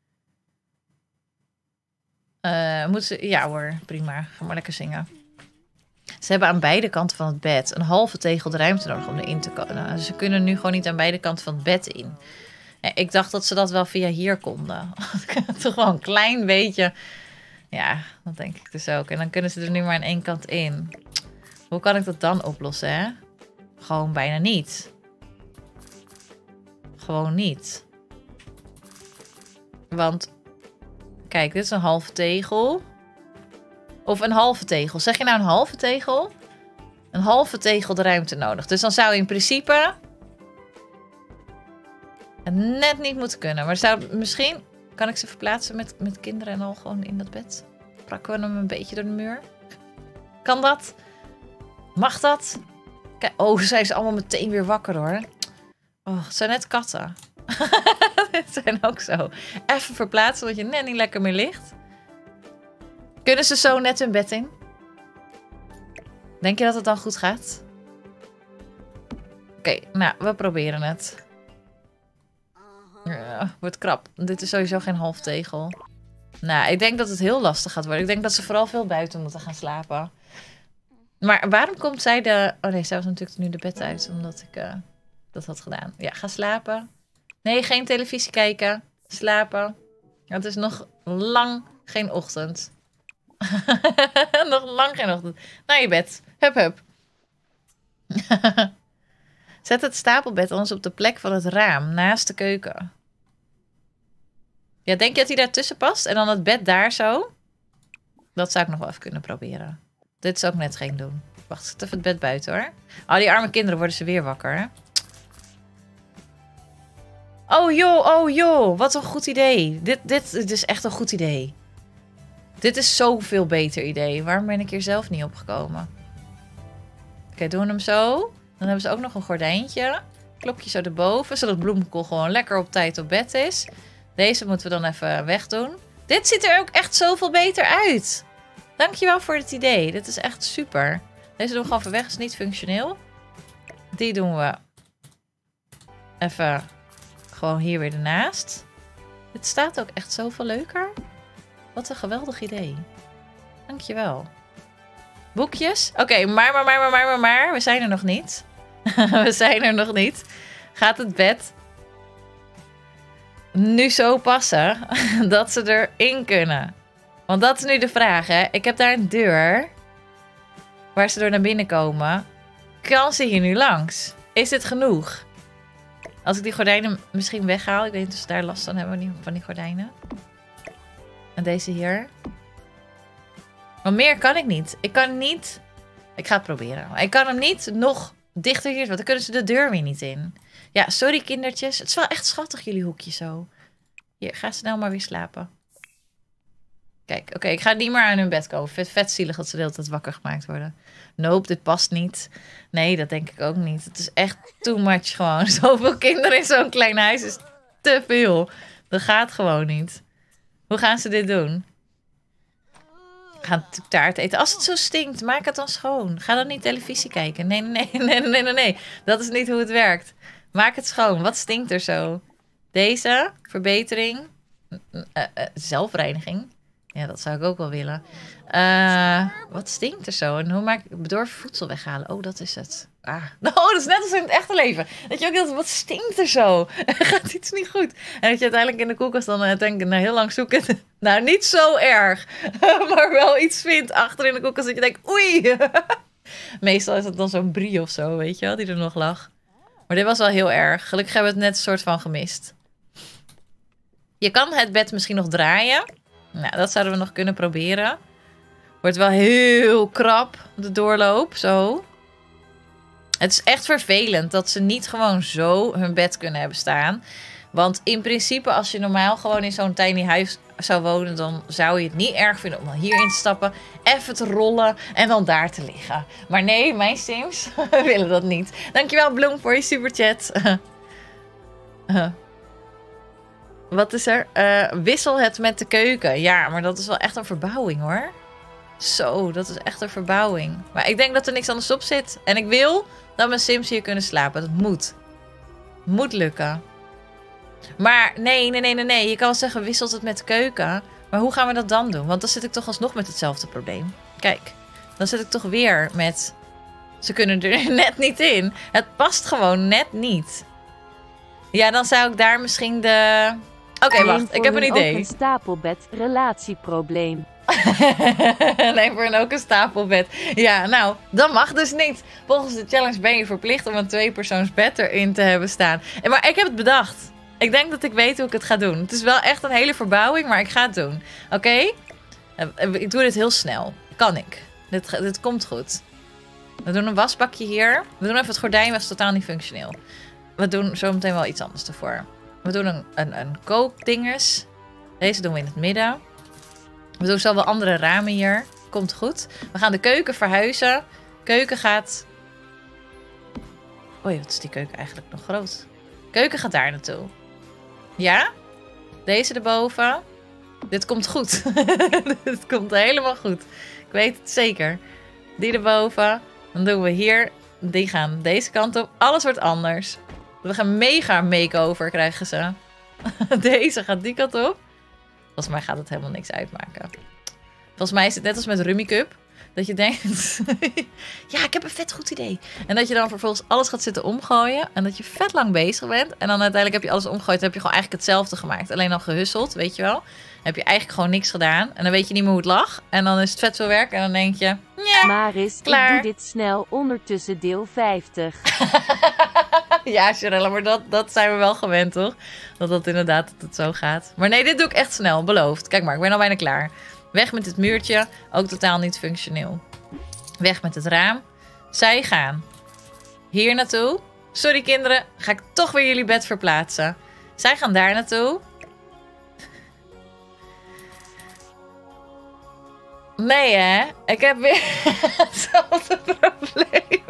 Moet ze... Ja hoor, prima. Ga maar lekker zingen. Ze hebben aan beide kanten van het bed een halve tegel de ruimte nodig om erin te komen. Ze kunnen nu gewoon niet aan beide kanten van het bed in. Ik dacht dat ze dat wel via hier konden. Toch wel een klein beetje. Ja, dat denk ik dus ook. En dan kunnen ze er nu maar aan 1 kant in. Hoe kan ik dat dan oplossen, hè? Gewoon bijna niet. Gewoon niet. Want, kijk, dit is een halve tegel. Of een halve tegel. Zeg je nou een halve tegel? Een halve tegel de ruimte nodig. Dus dan zou in principe het net niet moeten kunnen. Maar zou misschien... Kan ik ze verplaatsen met kinderen en al gewoon in dat bed? Prakken we hem een beetje door de muur? Kan dat? Mag dat? Kijk, oh, zijn ze allemaal meteen weer wakker hoor. Oh, het zijn net katten. Dit zijn ook zo. Even verplaatsen, dat je net niet lekker meer ligt. Kunnen ze zo net hun bed in? Denk je dat het dan goed gaat? Oké, nou, we proberen het. Ja, wordt krap. Dit is sowieso geen halftegel. Nou, ik denk dat het heel lastig gaat worden. Ik denk dat ze vooral veel buiten moeten gaan slapen. Maar waarom komt zij de... Oh nee, zij was natuurlijk nu de bed uit, omdat ik dat had gedaan. Ja, ga slapen. Nee, geen televisie kijken. Slapen. Het is nog lang geen ochtend. Nog lang geen ochtend. Naar je bed. Hup, hup. Zet het stapelbed anders op de plek van het raam, naast de keuken. Ja, denk je dat hij daartussen past? En dan het bed daar zo? Dat zou ik nog wel even kunnen proberen. Dit zou ik net geen doen. Wacht, zet even het bed buiten hoor. Oh, die arme kinderen worden ze weer wakker, hè? Oh joh. Wat een goed idee. Dit is echt een goed idee. Dit is zoveel beter idee. Waarom ben ik hier zelf niet opgekomen? Oké, doen we hem zo. Dan hebben ze ook nog een gordijntje. Klopje zo erboven, zodat Bloemkool gewoon lekker op tijd op bed is. Deze moeten we dan even wegdoen. Dit ziet er ook echt zoveel beter uit. Dankjewel voor het idee. Dit is echt super. Deze doen we gewoon even weg. Is niet functioneel. Die doen we even gewoon hier weer ernaast. Dit staat ook echt zoveel leuker. Wat een geweldig idee. Dankjewel. Boekjes. Oké, maar. We zijn er nog niet. We zijn er nog niet. Gaat het bed nu zo passen dat ze erin kunnen? Want dat is nu de vraag, hè. Ik heb daar een deur waar ze door naar binnen komen. Kan ze hier nu langs? Is dit genoeg? Als ik die gordijnen misschien weghaal. Ik weet niet of ze daar last van hebben van die gordijnen. En deze hier. Maar meer kan ik niet. Ik kan niet... Ik ga het proberen. Ik kan hem niet nog dichter hier. Want dan kunnen ze de deur weer niet in. Ja, sorry kindertjes. Het is wel echt schattig jullie hoekje zo. Hier, ga snel maar weer slapen. Kijk, oké, ik ga niet meer aan hun bed komen. Vet zielig dat ze de hele tijd wakker gemaakt worden. Nope, dit past niet. Nee, dat denk ik ook niet. Het is echt too much gewoon. Zoveel kinderen in zo'n klein huis is te veel. Dat gaat gewoon niet. Hoe gaan ze dit doen? Gaan taart eten. Als het zo stinkt, maak het dan schoon. Ga dan niet televisie kijken. Nee. Dat is niet hoe het werkt. Maak het schoon. Wat stinkt er zo? Deze, verbetering. Zelfreiniging. Ja, dat zou ik ook wel willen. Wat stinkt er zo? En hoe maak ik bedorven voedsel weghalen? Oh, dat is het. Dat is net als in het echte leven. Dat je ook denkt, wat stinkt er zo? Gaat iets niet goed? En dat je uiteindelijk in de koelkast dan denk ik, heel lang zoeken. Nou, niet zo erg. Maar wel iets vindt achter in de koelkast dat je denkt, oei. Meestal is het dan zo'n brie of zo, weet je wel, die er nog lag. Maar dit was wel heel erg. Gelukkig hebben we het net een soort van gemist. Je kan het bed misschien nog draaien. Nou, dat zouden we nog kunnen proberen. Wordt wel heel krap, de doorloop, zo. Het is echt vervelend dat ze niet gewoon zo hun bed kunnen hebben staan. Want in principe, als je normaal gewoon in zo'n tiny huis zou wonen, dan zou je het niet erg vinden om dan hierin te stappen, even te rollen en dan daar te liggen. Maar nee, mijn Sims willen dat niet. Dankjewel Bloem voor je superchat. Wat is er? Wissel het met de keuken. Ja, maar dat is wel echt een verbouwing hoor. Zo, dat is echt een verbouwing. Maar ik denk dat er niks anders op zit. En ik wil dat mijn Sims hier kunnen slapen. Dat moet. Moet lukken. Maar nee. Je kan wel zeggen, wisselt het met de keuken. Maar hoe gaan we dat dan doen? Want dan zit ik toch alsnog met hetzelfde probleem. Kijk, dan zit ik toch weer met... Ze kunnen er net niet in. Het past gewoon net niet. Ja, dan zou ik daar misschien de... Oké, wacht. Ik heb een idee. Een stapelbed, relatieprobleem. Nee, voor ook een stapelbed. Ja, nou, dat mag dus niet. Volgens de challenge ben je verplicht om een 2-persoonsbed erin te hebben staan. Maar ik heb het bedacht. Ik denk dat ik weet hoe ik het ga doen. Het is wel echt een hele verbouwing, maar ik ga het doen. Oké? Ik doe dit heel snel. Kan ik. Dit komt goed. We doen een wasbakje hier. We doen even het gordijn, was totaal niet functioneel. We doen zo meteen wel iets anders ervoor. We doen een kookdinges. Deze doen we in het midden. We doen zo wel andere ramen hier. Komt goed. We gaan de keuken verhuizen. Keuken gaat... Oei, wat is die keuken eigenlijk nog groot. Keuken gaat daar naartoe. Ja? Deze erboven. Dit komt goed. Dit komt helemaal goed. Ik weet het zeker. Die erboven. Dan doen we hier. Die gaan deze kant op. Alles wordt anders. We gaan mega make-over krijgen ze. Deze gaat die kant op. Volgens mij gaat het helemaal niks uitmaken. Volgens mij is het net als met Rummy Cup. Dat je denkt, ja, ik heb een vet goed idee. En dat je dan vervolgens alles gaat zitten omgooien. En dat je vet lang bezig bent. En dan uiteindelijk heb je alles omgegooid. Dan heb je gewoon eigenlijk hetzelfde gemaakt. Alleen dan gehusseld, weet je wel. Dan heb je eigenlijk gewoon niks gedaan. En dan weet je niet meer hoe het lag. En dan is het vet veel werk. En dan denk je, ja, Maris, klaar. Ik doe dit snel. Ondertussen deel 50. Ja, Sharella, maar dat zijn we wel gewend, toch? Dat inderdaad dat het zo gaat. Maar nee, dit doe ik echt snel, beloofd. Kijk maar, ik ben al bijna klaar. Weg met het muurtje, ook totaal niet functioneel. Weg met het raam. Zij gaan hier naartoe. Sorry kinderen, ga ik toch weer jullie bed verplaatsen. Zij gaan daar naartoe. Nee hè, ik heb weer hetzelfde probleem.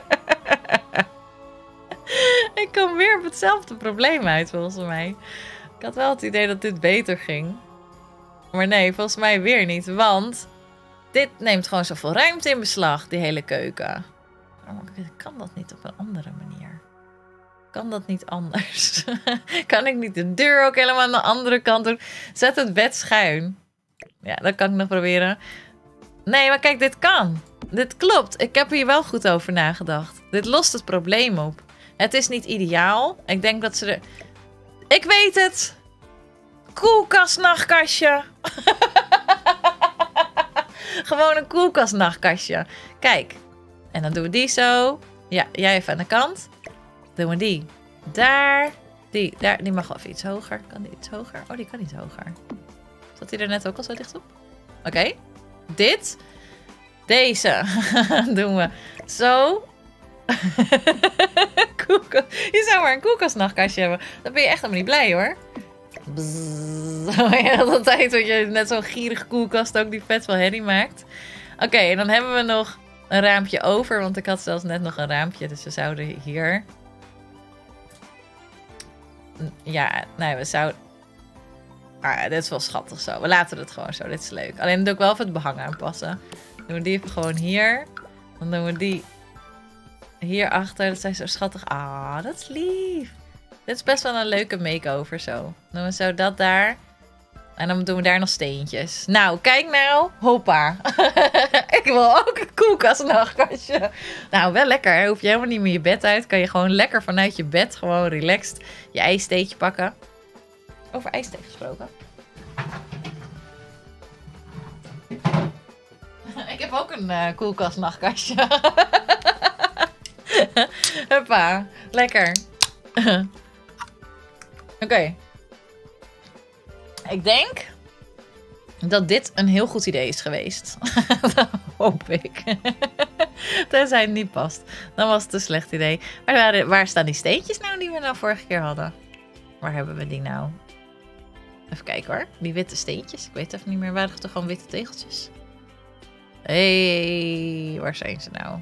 Ik kom weer op hetzelfde probleem uit, volgens mij. Ik had wel het idee dat dit beter ging. Maar nee, volgens mij weer niet. Want Dit neemt gewoon zoveel ruimte in beslag, die hele keuken. Kan dat niet op een andere manier? Kan dat niet anders? Kan ik niet de deur ook helemaal aan de andere kant doen? Zet het bed schuin. Ja, dat kan ik nog proberen. Nee, maar kijk, dit kan. Dit klopt. Ik heb hier wel goed over nagedacht. Dit lost het probleem op. Het is niet ideaal. Ik denk dat ze er... Ik weet het! Koelkast-nachtkastje. Gewoon een koelkast-nachtkastje. Kijk. En dan doen we die zo. Ja, jij even aan de kant. Doen we die. Daar. Die. Daar. Die mag wel even iets hoger. Kan die iets hoger? Oh, die kan iets hoger. Zat die er net ook al zo dicht op? Oké. Dit. Deze. Doen we zo. Je zou maar een koelkast-nachtkastje hebben. Dan ben je echt helemaal niet blij hoor. De hele tijd dat je net zo'n gierige koelkast ook die vet veel herrie maakt. Oké, en dan hebben we nog een raampje over. Want ik had zelfs net nog een raampje. Dus we zouden hier... Ja, nee, we zouden... Ah, dit is wel schattig zo. We laten het gewoon zo. Dit is leuk. Alleen dan doe ik wel even het behang aanpassen. Dan doen we die even gewoon hier. Dan doen we die hierachter. Dat zijn zo schattig. Ah, dat is lief. Dit is best wel een leuke make-over zo. Dan doen we zo dat daar. En dan doen we daar nog steentjes. Nou, kijk nou. Hoppa. Ik wil ook een koelkast-nachtkastje. Nou, wel lekker. Hè? Hoef je helemaal niet meer je bed uit. Kan je gewoon lekker vanuit je bed gewoon relaxed je ijstheetje pakken. Over ijsthee gesproken. Ik heb ook een koelkast-nachtkastje. Hoppa. Lekker. Oké. Ik denk dat dit een heel goed idee is geweest. Dat hoop ik. Tenzij het niet past. Dan was het een slecht idee. Maar waar staan die steentjes nou die we nou vorige keer hadden? Waar hebben we die nou? Even kijken hoor. Die witte steentjes. Ik weet even niet meer. Waren toch gewoon witte tegeltjes? Hé, waar zijn ze nou?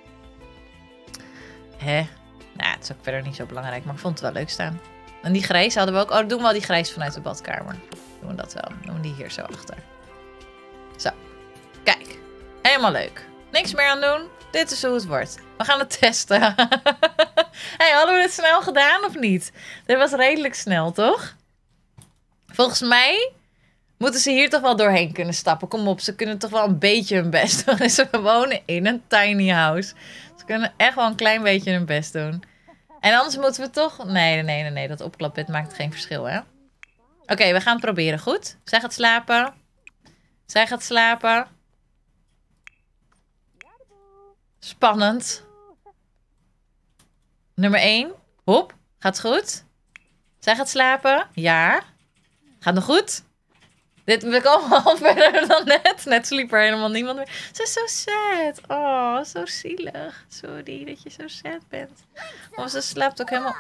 Hè? Nou, het is ook verder niet zo belangrijk. Maar ik vond het wel leuk staan. En die grijs hadden we ook. Oh, doen we wel die grijs vanuit de badkamer. Doen we dat wel. Doen we die hier zo achter. Zo. Kijk. Helemaal leuk. Niks meer aan doen. Dit is hoe het wordt. We gaan het testen. Hey, hadden we dit snel gedaan of niet? Dit was redelijk snel, toch? Volgens mij moeten ze hier toch wel doorheen kunnen stappen. Kom op, ze kunnen toch wel een beetje hun best doen. Ze wonen in een tiny house. Ze kunnen echt wel een klein beetje hun best doen. En anders moeten we toch... Nee. Dat opklapbed maakt geen verschil, hè? Oké, we gaan het proberen. Goed? Zij gaat slapen. Zij gaat slapen. Spannend. Nummer 1. Hop. Gaat goed? Zij gaat slapen. Ja. Gaat nog goed? We komen al verder dan net. Net sliep er helemaal niemand meer. Ze is zo sad. Oh, zo zielig. Sorry dat je zo sad bent. Oh, ze slaapt ook helemaal...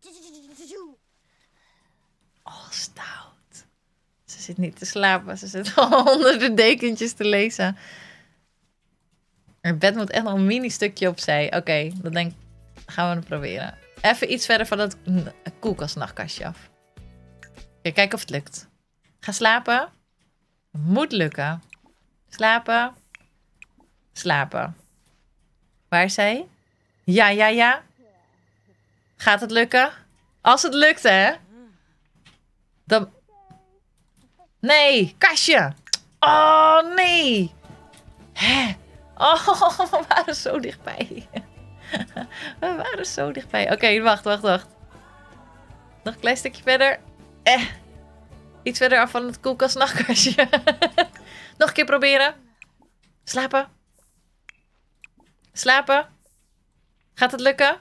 Oh, stout. Ze zit niet te slapen. Ze zit al onder de dekentjes te lezen. Het bed moet echt nog een mini stukje opzij. Oké, dat denk ik. Gaan we het proberen. Even iets verder van het koelkast-nachtkastje af. Oké, kijken of het lukt. Ga slapen. Moet lukken. Slapen. Slapen. Waar is zij? Ja. Gaat het lukken? Als het lukt, hè? Dan... Nee, kastje. Oh, nee. Hè? Oh, we waren zo dichtbij. We waren zo dichtbij. Oké, wacht. Nog een klein stukje verder. Iets verder af van het koelkast-nachtkastje. Nog een keer proberen. Slapen. Slapen. Gaat het lukken?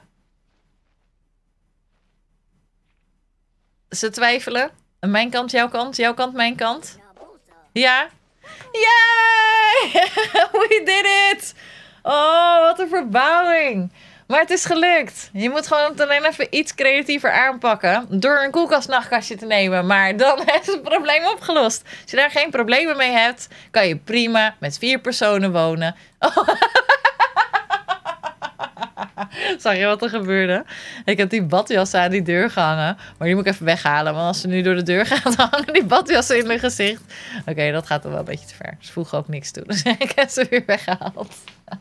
Ze twijfelen. Mijn kant, jouw kant. Jouw kant, mijn kant. Ja. Yay! We did it! Oh, wat een verbouwing. Maar het is gelukt. Je moet gewoon het alleen even iets creatiever aanpakken. Door een koelkast-nachtkastje te nemen. Maar dan is het probleem opgelost. Als je daar geen problemen mee hebt, kan je prima met 4 personen wonen. Oh. Zag je wat er gebeurde? Ik heb die badjas aan die deur gehangen. Maar die moet ik even weghalen. Want als ze nu door de deur gaat, hangen die badjassen in mijn gezicht. Oké, dat gaat dan wel een beetje te ver. Ze voegen ook niks toe. Dus ik heb ze weer weggehaald.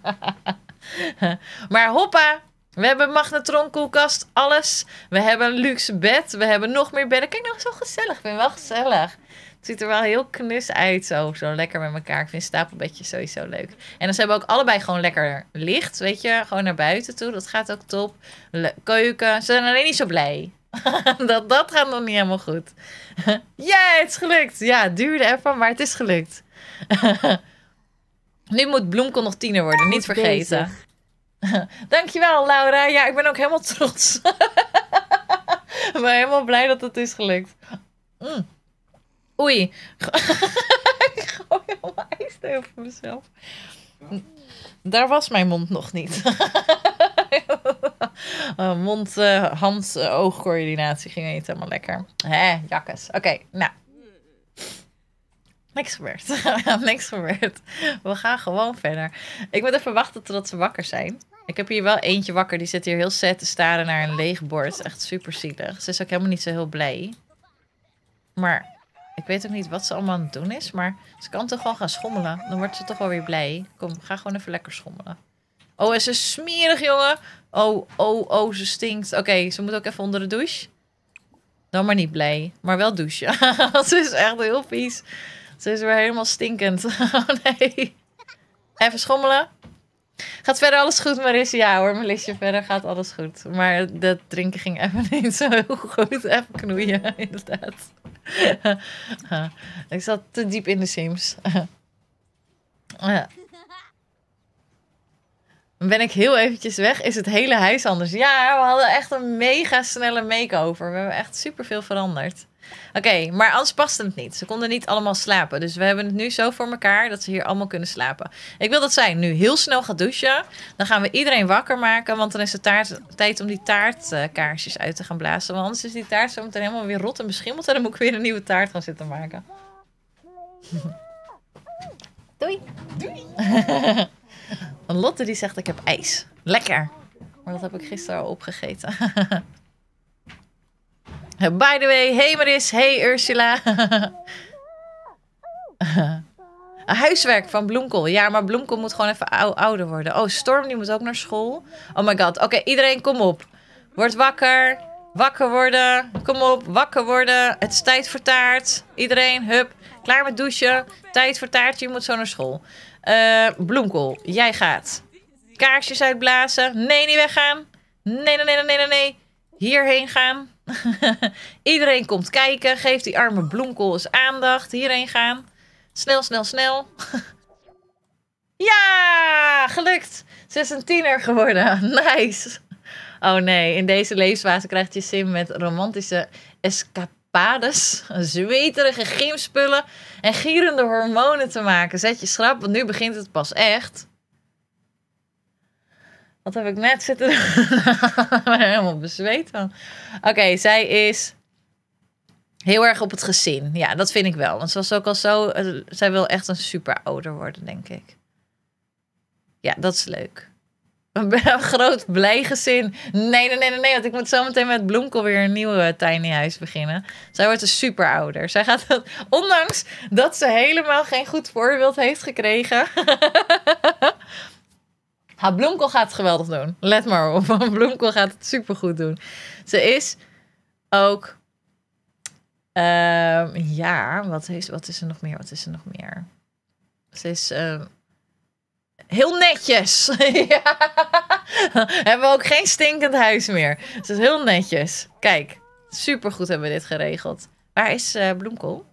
Maar hoppa! We hebben een magnetronkoelkast, alles. We hebben een luxe bed. We hebben nog meer bedden. Kijk nou, zo gezellig. Ik vind het wel gezellig. Het ziet er wel heel knus uit. Zo lekker met elkaar. Ik vind stapelbedjes sowieso leuk. En dan hebben we ook allebei gewoon lekker licht. Weet je, gewoon naar buiten toe. Dat gaat ook top. Keuken. Ze zijn alleen niet zo blij. dat gaat nog niet helemaal goed. Ja, het is gelukt. Ja, het duurde even, maar het is gelukt. Nu moet Bloemkool nog 10 worden. Niet vergeten. Dankjewel, Laura. Ja, ik ben ook helemaal trots. Ik ben helemaal blij dat het is gelukt. Oei. Ik gooi helemaal ijs over mezelf. Daar was mijn mond nog niet. Mond-hand-oogcoördinatie ging niet helemaal lekker. Jakkes. Oké, nou. Niks gebeurd. Niks gebeurd. We gaan gewoon verder. Ik moet even wachten totdat ze wakker zijn. Ik heb hier wel eentje wakker. Die zit hier heel sad te staren naar een leeg bord. Echt super zielig. Ze is ook helemaal niet zo heel blij. Maar ik weet ook niet wat ze allemaal aan het doen is. Maar ze kan toch wel gaan schommelen. Dan wordt ze toch wel weer blij. Kom, ga gewoon even lekker schommelen. Oh, en ze is smerig, jongen. Oh, ze stinkt. Oké, ze moet ook even onder de douche. Dan maar niet blij. Maar wel douchen. Want ze is echt heel vies. Ze is weer helemaal stinkend. Oh nee. Even schommelen. Gaat verder alles goed, Marissa? Ja hoor, Melissa, verder gaat alles goed. Maar dat drinken ging even niet zo heel goed. Even knoeien, inderdaad. Ik zat te diep in de Sims. Ben ik heel eventjes weg, is het hele huis anders. Ja, we hadden echt een mega snelle makeover. We hebben echt superveel veranderd. Oké, maar anders paste het niet. Ze konden niet allemaal slapen. Dus we hebben het nu zo voor elkaar dat ze hier allemaal kunnen slapen. Ik wil dat zij nu heel snel gaat douchen. Dan gaan we iedereen wakker maken. Want dan is het tijd om die taartkaarsjes uit te gaan blazen. Want anders is die taart zo meteen helemaal weer rot en beschimmeld. En dan moet ik weer een nieuwe taart gaan zitten maken. Doei. Doei. Lotte die zegt ik heb ijs. Lekker. Maar dat heb ik gisteren al opgegeten. By the way, hey Maris, hey Ursula. Huiswerk van Bloemkool. Ja, maar Bloemkool moet gewoon even ouder worden. Oh, Storm die moet ook naar school. Oh my god. Oké, iedereen kom op. Word wakker. Wakker worden. Kom op, wakker worden. Het is tijd voor taart. Iedereen, hup. Klaar met douchen. Tijd voor taartje, je moet zo naar school. Bloemkool, jij gaat. Kaarsjes uitblazen. Nee, niet weggaan. Nee. Hierheen gaan. Iedereen komt kijken. Geef die arme Bloemkool eens aandacht. Hierheen gaan. Snel. Ja, gelukt. Ze is een 10er geworden. Nice. Oh nee, in deze levensfase krijgt je sim met romantische escapades, zweterige gymspullen en gierende hormonen te maken. Zet je schrap, want nu begint het pas echt. Wat heb ik net zitten doen? Ik ben helemaal bezweet van. Oké, zij is heel erg op het gezin. Ja, dat vind ik wel. Want ze was ook al zo... Zij wil echt een super ouder worden, denk ik. Ja, dat is leuk. Een groot blij gezin. Nee. Want ik moet zo meteen met Bloemkool weer een nieuwe tiny huis beginnen. Zij wordt een super ouder. Zij gaat dat, ondanks dat ze helemaal geen goed voorbeeld heeft gekregen. Bloemkool gaat het geweldig doen. Let maar op. Bloemkool gaat het supergoed doen. Ze is ook... ja, wat is er nog meer? Ze is... heel netjes. Ja. Hebben we ook geen stinkend huis meer. Ze is heel netjes. Kijk, supergoed hebben we dit geregeld. Waar is Bloemkool?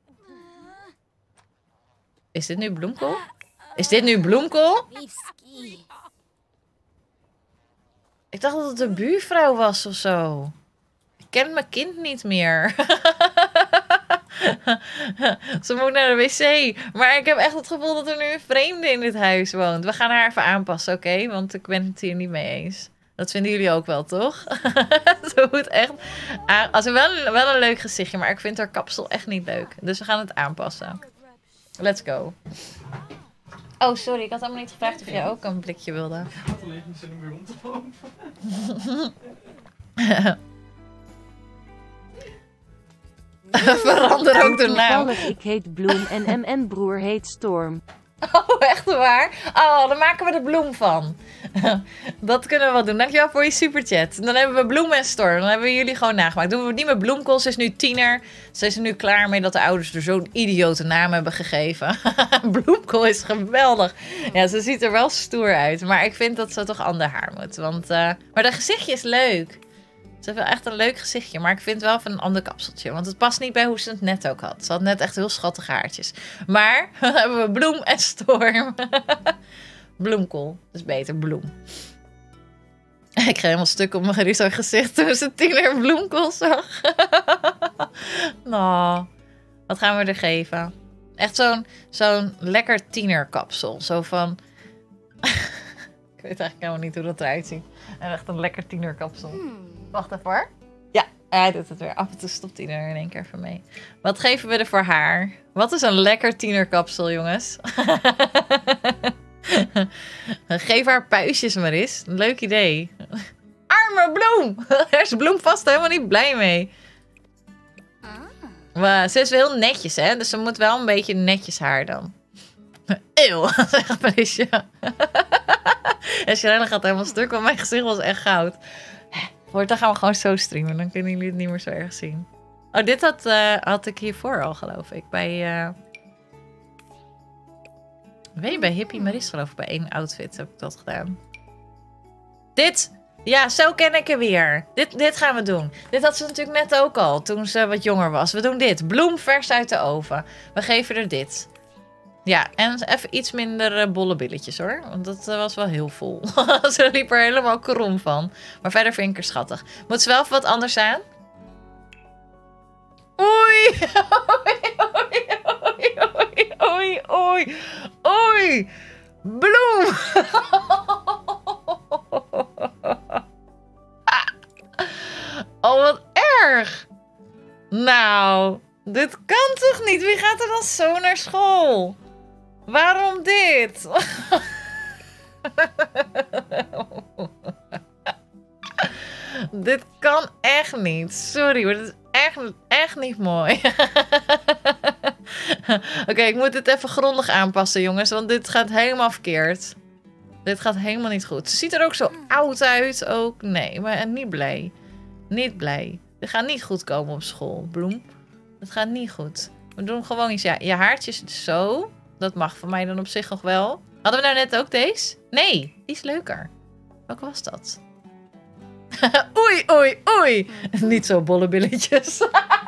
Is dit nu Bloemkool? Is dit nu Bloemkool? Ik dacht dat het een buurvrouw was of zo. Ik ken mijn kind niet meer. Ze moet naar de wc. Maar ik heb echt het gevoel dat er nu een vreemde in dit huis woont. We gaan haar even aanpassen, oké? Want ik ben het hier niet mee eens. Dat vinden jullie ook wel, toch? Ze moet echt... Als wel een leuk gezichtje, maar ik vind haar kapsel echt niet leuk. Dus we gaan het aanpassen. Let's go. Oh, sorry. Ik had helemaal niet gevraagd of jij ook een blikje wilde. Ik had alleen niet zin om weer rond te lopen. Verander ook de naam. Toevallig, ik heet Bloem en MN-broer heet Storm. Oh, echt waar? Oh, dan maken we er Bloem van. Dat kunnen we wel doen. Dankjewel voor je superchat. Dan hebben we Bloem en Storm. Dan hebben we jullie gewoon nagemaakt. Doen we het niet met Bloemkool. Ze is nu 10er. Ze is er nu klaar mee dat de ouders er zo'n idiote naam hebben gegeven. Bloemkool is geweldig. Ja, ze ziet er wel stoer uit. Maar ik vind dat ze toch ander haar moet. Want, maar dat gezichtje is leuk. Ze heeft wel echt een leuk gezichtje. Maar ik vind wel van een ander kapseltje. Want het past niet bij hoe ze het net ook had. Ze had net echt heel schattige haartjes. Maar dan hebben we Bloem en Storm. Bloemkool. Dus beter Bloem. Ik kreeg helemaal stuk op mijn gezicht toen ze 10er Bloemkool zag. Nou, wat gaan we er geven? Echt zo'n lekker 10er kapsel. Zo van... Ik weet eigenlijk helemaal niet hoe dat eruit ziet. En echt een lekker 10er kapsel. Wacht even hoor. Ja, hij doet het weer. Af en toe stopt hij er in één keer even mee. Wat geven we er voor haar? Wat is een lekker 10er kapsel, jongens? Geef haar puistjes maar eens. Een leuk idee. Arme Bloem! Daar is Bloem vast helemaal niet blij mee. Maar ze is wel heel netjes, hè? Dus ze moet wel een beetje netjes haar dan. Eeuw, zegt Patricia. En Sharella gaat helemaal stuk, want mijn gezicht was echt goud. Dan gaan we gewoon zo streamen. Dan kunnen jullie het niet meer zo erg zien. Oh, dit had ik hiervoor al, geloof ik. Bij Hippie Maris, geloof ik. Bij één outfit heb ik dat gedaan. Dit! Ja, zo ken ik er weer. Dit gaan we doen. Dit had ze natuurlijk net ook al, toen ze wat jonger was. We doen dit. Bloem vers uit de oven. We geven er dit. Ja, en even iets minder bolle billetjes hoor. Want dat was wel heel vol. Ze liep er helemaal krom van. Maar verder vind ik er schattig. Moet ze wel even wat anders aan? Oei! Oei, oei, oei, oei, oei, oei! Bloem! Oh, wat erg! Nou, dit kan toch niet? Wie gaat er dan zo naar school? Waarom dit? Dit kan echt niet. Sorry, maar dit is echt niet mooi. Oké, ik moet dit even grondig aanpassen, jongens. Want dit gaat helemaal verkeerd. Dit gaat helemaal niet goed. Ze ziet er ook zo oud uit ook. Nee, maar niet blij. Niet blij. Dit gaat niet goed komen op school, Bloem. Het gaat niet goed. We doen gewoon iets. Ja, je haartjes zo. Dat mag voor mij dan op zich nog wel. Hadden we nou net ook deze? Nee, die is leuker. Welke was dat? Oei, oei, oei. Niet zo bolle billetjes.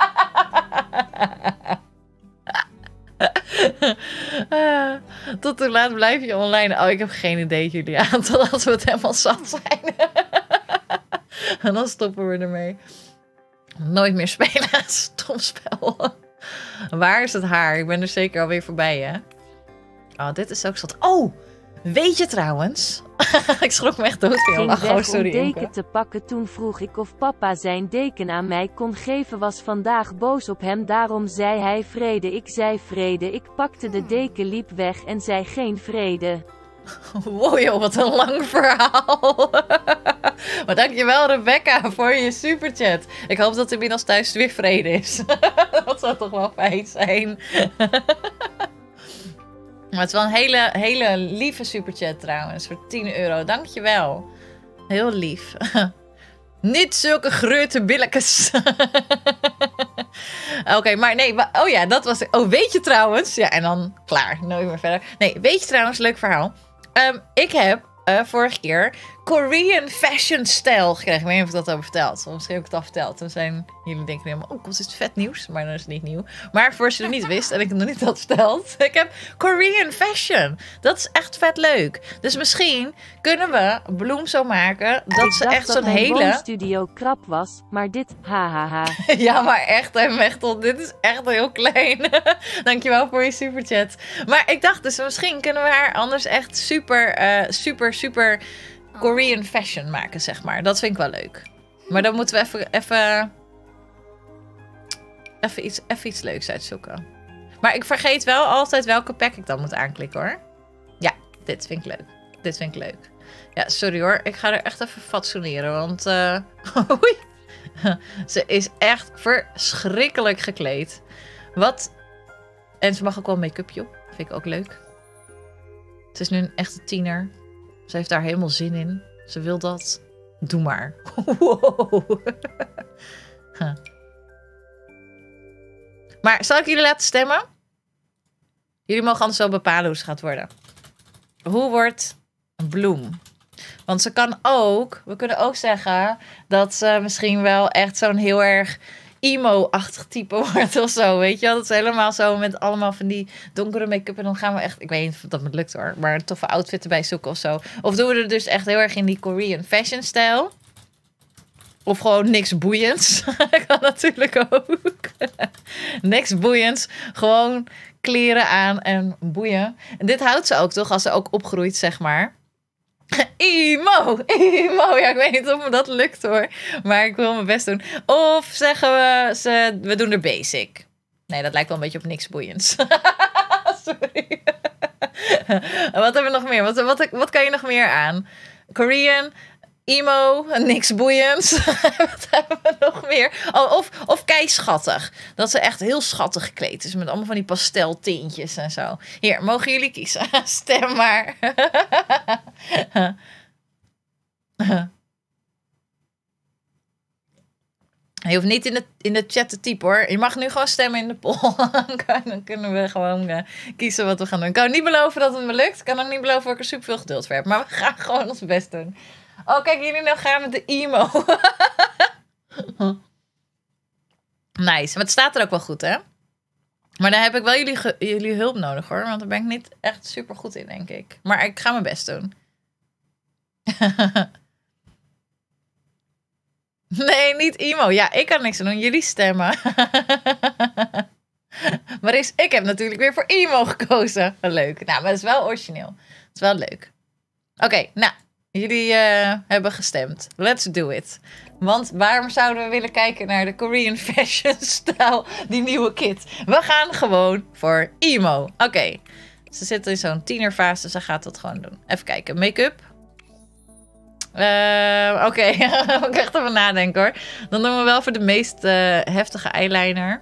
Tot hoe laat blijf je online? Oh, ik heb geen idee, Julia. Totdat we het helemaal zat zijn. En dan stoppen we ermee. Nooit meer spelen. Stom spel. Waar is het haar? Ik ben er zeker alweer voorbij, hè? Oh, dit is ook zat. Oh, weet je trouwens? Ik schrok me echt dood van jou. Ging weg om deken te pakken. Toen vroeg ik of papa zijn deken aan mij kon geven. Was vandaag boos op hem. Daarom zei hij vrede. Ik zei vrede. Ik pakte de deken, liep weg en zei geen vrede. Wow joh, wat een lang verhaal. Maar dankjewel Rebecca voor je superchat. Ik hoop dat inmiddels thuis weer vrede is. Dat zou toch wel fijn zijn. Maar het is wel een hele lieve superchat trouwens. Voor 10 euro. Dankjewel. Heel lief. Niet zulke grote billetjes. Oké, maar nee. Oh ja, dat was... Oh, weet je trouwens... Ja, en dan klaar. Nooit meer verder. Nee, weet je trouwens... Leuk verhaal. Ik heb vorige keer Korean fashion style gekregen. Ik weet niet of ik dat heb verteld. Of misschien heb ik het al verteld. Dan zijn jullie denken helemaal... Oh, wat is het vet nieuws. Maar dat is niet nieuw. Maar voor als je het niet wist en ik het nog niet had verteld. Ik heb Korean fashion. Dat is echt vet leuk. Dus misschien kunnen we Bloem zo maken... Dat ze echt zo'n hele... studio krap was. Maar dit... Hahaha. Ja, maar echt, hè, Mechtel. Dit is echt heel klein. Dankjewel voor je superchat. Maar ik dacht dus, misschien kunnen we haar anders echt super Korean fashion maken, zeg maar. Dat vind ik wel leuk. Maar dan moeten we even iets leuks uitzoeken. Maar ik vergeet wel altijd welke pack ik dan moet aanklikken, hoor. Ja, Dit vind ik leuk. Dit vind ik leuk. Ja, sorry hoor. Ik ga er echt even fatsoeneren. Want oei. Ze is echt verschrikkelijk gekleed. Wat? En ze mag ook wel make-up, joh. Vind ik ook leuk. Ze is nu een echte tiener. Ze heeft daar helemaal zin in. Ze wil dat. Doe maar. Wow. Maar zal ik jullie laten stemmen? Jullie mogen anders wel bepalen hoe ze gaat worden. Hoe wordt Bloem? Want ze kan ook... We kunnen ook zeggen dat ze misschien wel echt zo'n heel erg emo-achtig type wordt of zo. Weet je wel? Dat is helemaal zo met allemaal van die donkere make-up. En dan gaan we echt... Ik weet niet of dat me lukt hoor. Maar een toffe outfit erbij zoeken of zo. Of doen we er dus echt heel erg in die Korean fashion stijl. Of gewoon niks boeiends. Kan natuurlijk ook. Niks boeiends. Gewoon kleren aan en boeien. En dit houdt ze ook toch als ze ook opgroeit, zeg maar. Emo. Ja, ik weet niet of me dat lukt hoor. Maar ik wil mijn best doen. Of zeggen we doen er basic. Nee, dat lijkt wel een beetje op niks boeiends. Sorry. Wat hebben we nog meer? Wat kan je nog meer aan? Korean... Emo, niks boeiends. Wat hebben we nog meer? Oh, of kei schattig. Dat ze echt heel schattig gekleed is. Met allemaal van die pasteltintjes en zo. Hier, mogen jullie kiezen. Stem maar. Je hoeft niet in de chat te typen hoor. Je mag nu gewoon stemmen in de poll. Dan kunnen we gewoon kiezen wat we gaan doen. Ik kan niet beloven dat het me lukt. Ik kan ook niet beloven dat ik er super veel geduld voor heb. Maar we gaan gewoon ons best doen. Oh, kijk, jullie nou gaan met de emo. Nice. Maar het staat er ook wel goed, hè? Maar dan heb ik wel jullie hulp nodig, hoor. Want daar ben ik niet echt super goed in, denk ik. Maar ik ga mijn best doen. Nee, niet emo. Ja, ik kan niks doen. Jullie stemmen. Maar ik heb natuurlijk weer voor emo gekozen. Leuk. Nou, maar het is wel origineel. Het is wel leuk. Oké, nou. Jullie hebben gestemd. Let's do it. Want waarom zouden we willen kijken naar de Korean fashion stijl, die nieuwe kit? We gaan gewoon voor emo. Oké. Ze zit in zo'n tienerfase, dus ze gaat dat gewoon doen. Even kijken. Make-up. Oké. Moet ik echt even nadenken hoor. Dan doen we wel voor de meest heftige eyeliner.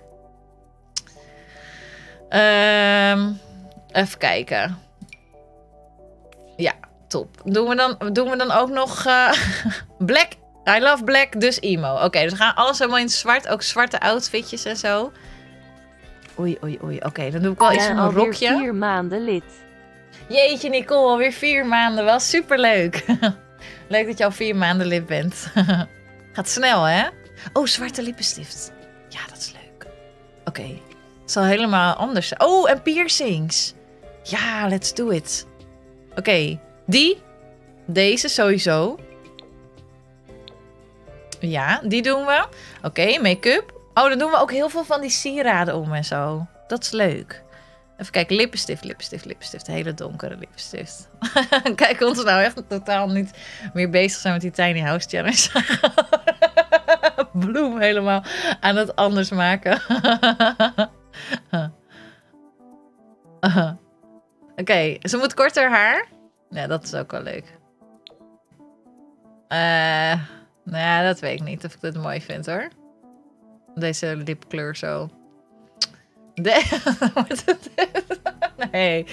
Even kijken. Ja. Top. Doen we dan ook nog black? I love black, dus emo. Oké, dus we gaan alles helemaal in zwart. Ook zwarte outfitjes en zo. Oei. Oké, dan doe ik wel iets van een rokje. 4 maanden lid. Jeetje Nicole, alweer 4 maanden. Wel superleuk. Leuk dat je al 4 maanden lid bent. Gaat snel, hè? Oh, zwarte lippenstift. Ja, dat is leuk. Oké. Het zal helemaal anders zijn. Oh, en piercings. Ja, let's do it. Oké. Deze sowieso. Ja, die doen we. Oké, make-up. Oh, dan doen we ook heel veel van die sieraden om en zo. Dat is leuk. Even kijken, lippenstift. Hele donkere lippenstift. Kijk, ons nou echt totaal niet meer bezig zijn met die Tiny House Challenge. Bloem helemaal aan het anders maken. Oké, ze moet korter haar. Ja, dat is ook wel leuk. Nou, dat weet ik niet of ik dit mooi vind hoor. Deze lipkleur zo. Nee.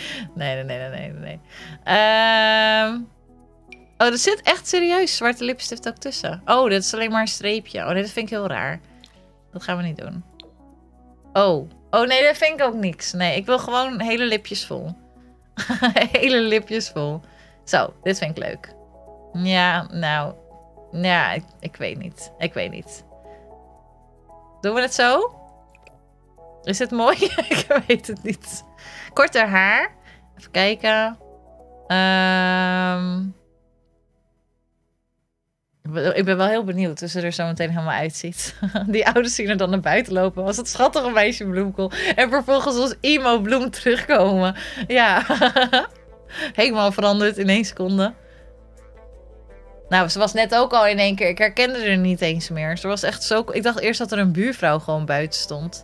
Oh, er zit echt serieus zwarte lipstift ook tussen. Oh, dit is alleen maar een streepje. Oh nee, dat vind ik heel raar. Dat gaan we niet doen. Oh nee, dat vind ik ook niks. Nee, ik wil gewoon hele lipjes vol. Hele lipjes vol. Zo, dit vind ik leuk. Ja, nou. Ja, ik weet niet. Doen we het zo? Is het mooi? Ik weet het niet. Korter haar. Even kijken. Ik ben wel heel benieuwd hoe ze er zo meteen helemaal uitziet. Die ouders zien er dan naar buiten lopen als het schattige meisje Bloemkool. En vervolgens als emo Bloem terugkomen. Ja. Helemaal veranderd in 1 seconde. Nou, ze was net ook al in 1 keer. Ik herkende er niet eens meer. Ze was echt zo... Ik dacht eerst dat er een buurvrouw gewoon buiten stond.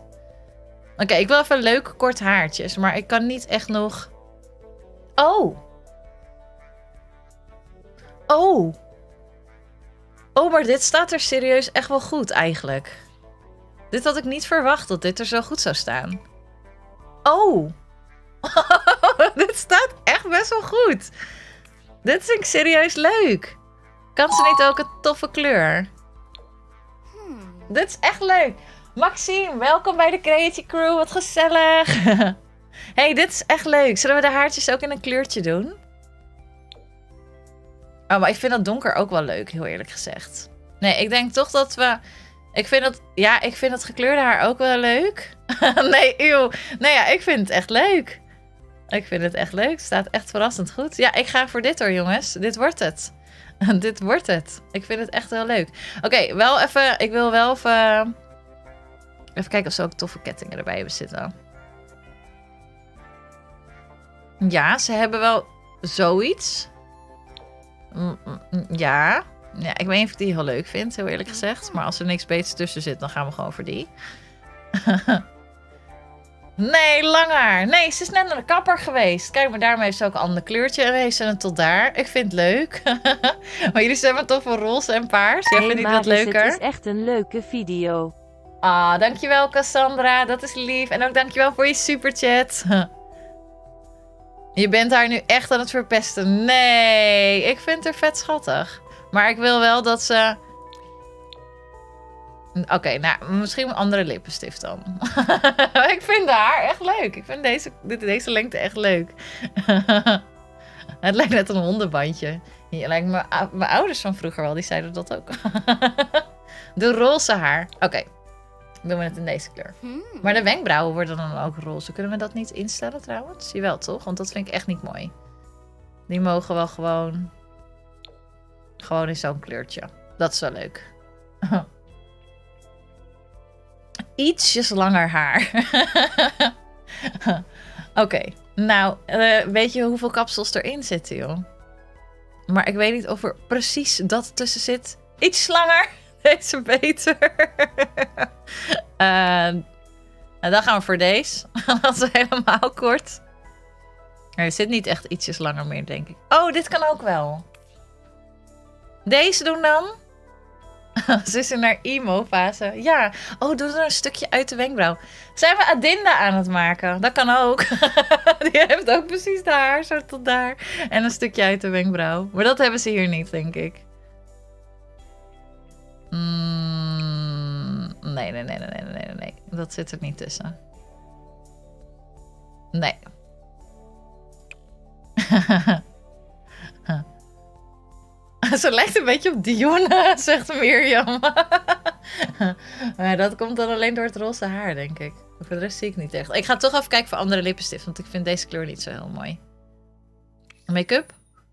Oké, ik wil even leuke kort haartjes. Maar ik kan niet echt nog... Oh! Oh. Oh, maar dit staat er serieus echt wel goed eigenlijk. Dit had ik niet verwacht dat dit er zo goed zou staan. Oh. Dit staat echt best wel goed. Dit vind ik serieus leuk. Kan ze niet ook een toffe kleur? Dit is echt leuk. Maxime, welkom bij de Creative Crew. Wat gezellig. Hey, dit is echt leuk. Zullen we de haartjes ook in een kleurtje doen? Oh, maar ik vind dat donker ook wel leuk, heel eerlijk gezegd. Nee, ik denk toch dat we... Ik vind dat gekleurde haar ook wel leuk. Nee, eeuw. Nee, ja, ik vind het echt leuk. Ik vind het echt leuk. Het staat echt verrassend goed. Ja, ik ga voor dit hoor, jongens. Dit wordt het. Dit wordt het. Ik vind het echt heel leuk. Oké, wel even... Ik wil wel even... Even kijken of ze ook toffe kettingen erbij hebben zitten. Ja, ze hebben wel zoiets. Ja. Ja, ik weet niet of ik die heel leuk vind, heel eerlijk gezegd. Maar als er niks beters tussen zit, dan gaan we gewoon voor die. Nee, lang haar. Nee, ze is net naar de kapper geweest. Kijk, maar daarmee heeft ze ook een ander kleurtje. En heeft ze het tot daar. Ik vind het leuk. Maar jullie zijn toch voor roze en paars? Ja, vind ik dat leuker? Het is echt een leuke video. Ah, dankjewel Cassandra. Dat is lief. En ook dankjewel voor je superchat. Je bent haar nu echt aan het verpesten. Nee, ik vind haar vet schattig. Maar ik wil wel dat ze... Oké, nou, misschien een andere lippenstift dan. Ik vind haar echt leuk. Ik vind deze lengte echt leuk. Het lijkt net een hondenbandje. Hier lijkt mijn ouders van vroeger wel. Die zeiden dat ook. De roze haar. Oké. Doen we het in deze kleur. Maar de wenkbrauwen worden dan ook roze. Kunnen we dat niet instellen trouwens? Jawel toch? Want dat vind ik echt niet mooi. Die mogen wel gewoon... Gewoon in zo'n kleurtje. Dat is wel leuk. Ietsjes langer haar. Oké. Nou, weet je hoeveel kapsels erin zitten, joh? Maar ik weet niet of er precies dat tussen zit. Iets langer. Deze beter. En dan gaan we voor deze. Dat is helemaal kort. Er zit niet echt ietsjes langer meer, denk ik. Oh, dit kan ook wel. Deze doen dan. Ze is in haar emo-fase. Ja. Oh, doe er een stukje uit de wenkbrauw. Zijn we Adinda aan het maken? Dat kan ook. Die heeft ook precies de haar zo tot daar. En een stukje uit de wenkbrauw. Maar dat hebben ze hier niet, denk ik. Nee. Dat zit er niet tussen. Nee. Ze lijkt een beetje op Dionne, zegt Mirjam. Maar dat komt dan alleen door het roze haar, denk ik. Voor de rest zie ik niet echt. Ik ga toch even kijken voor andere lippenstift, want ik vind deze kleur niet zo heel mooi. Make-up?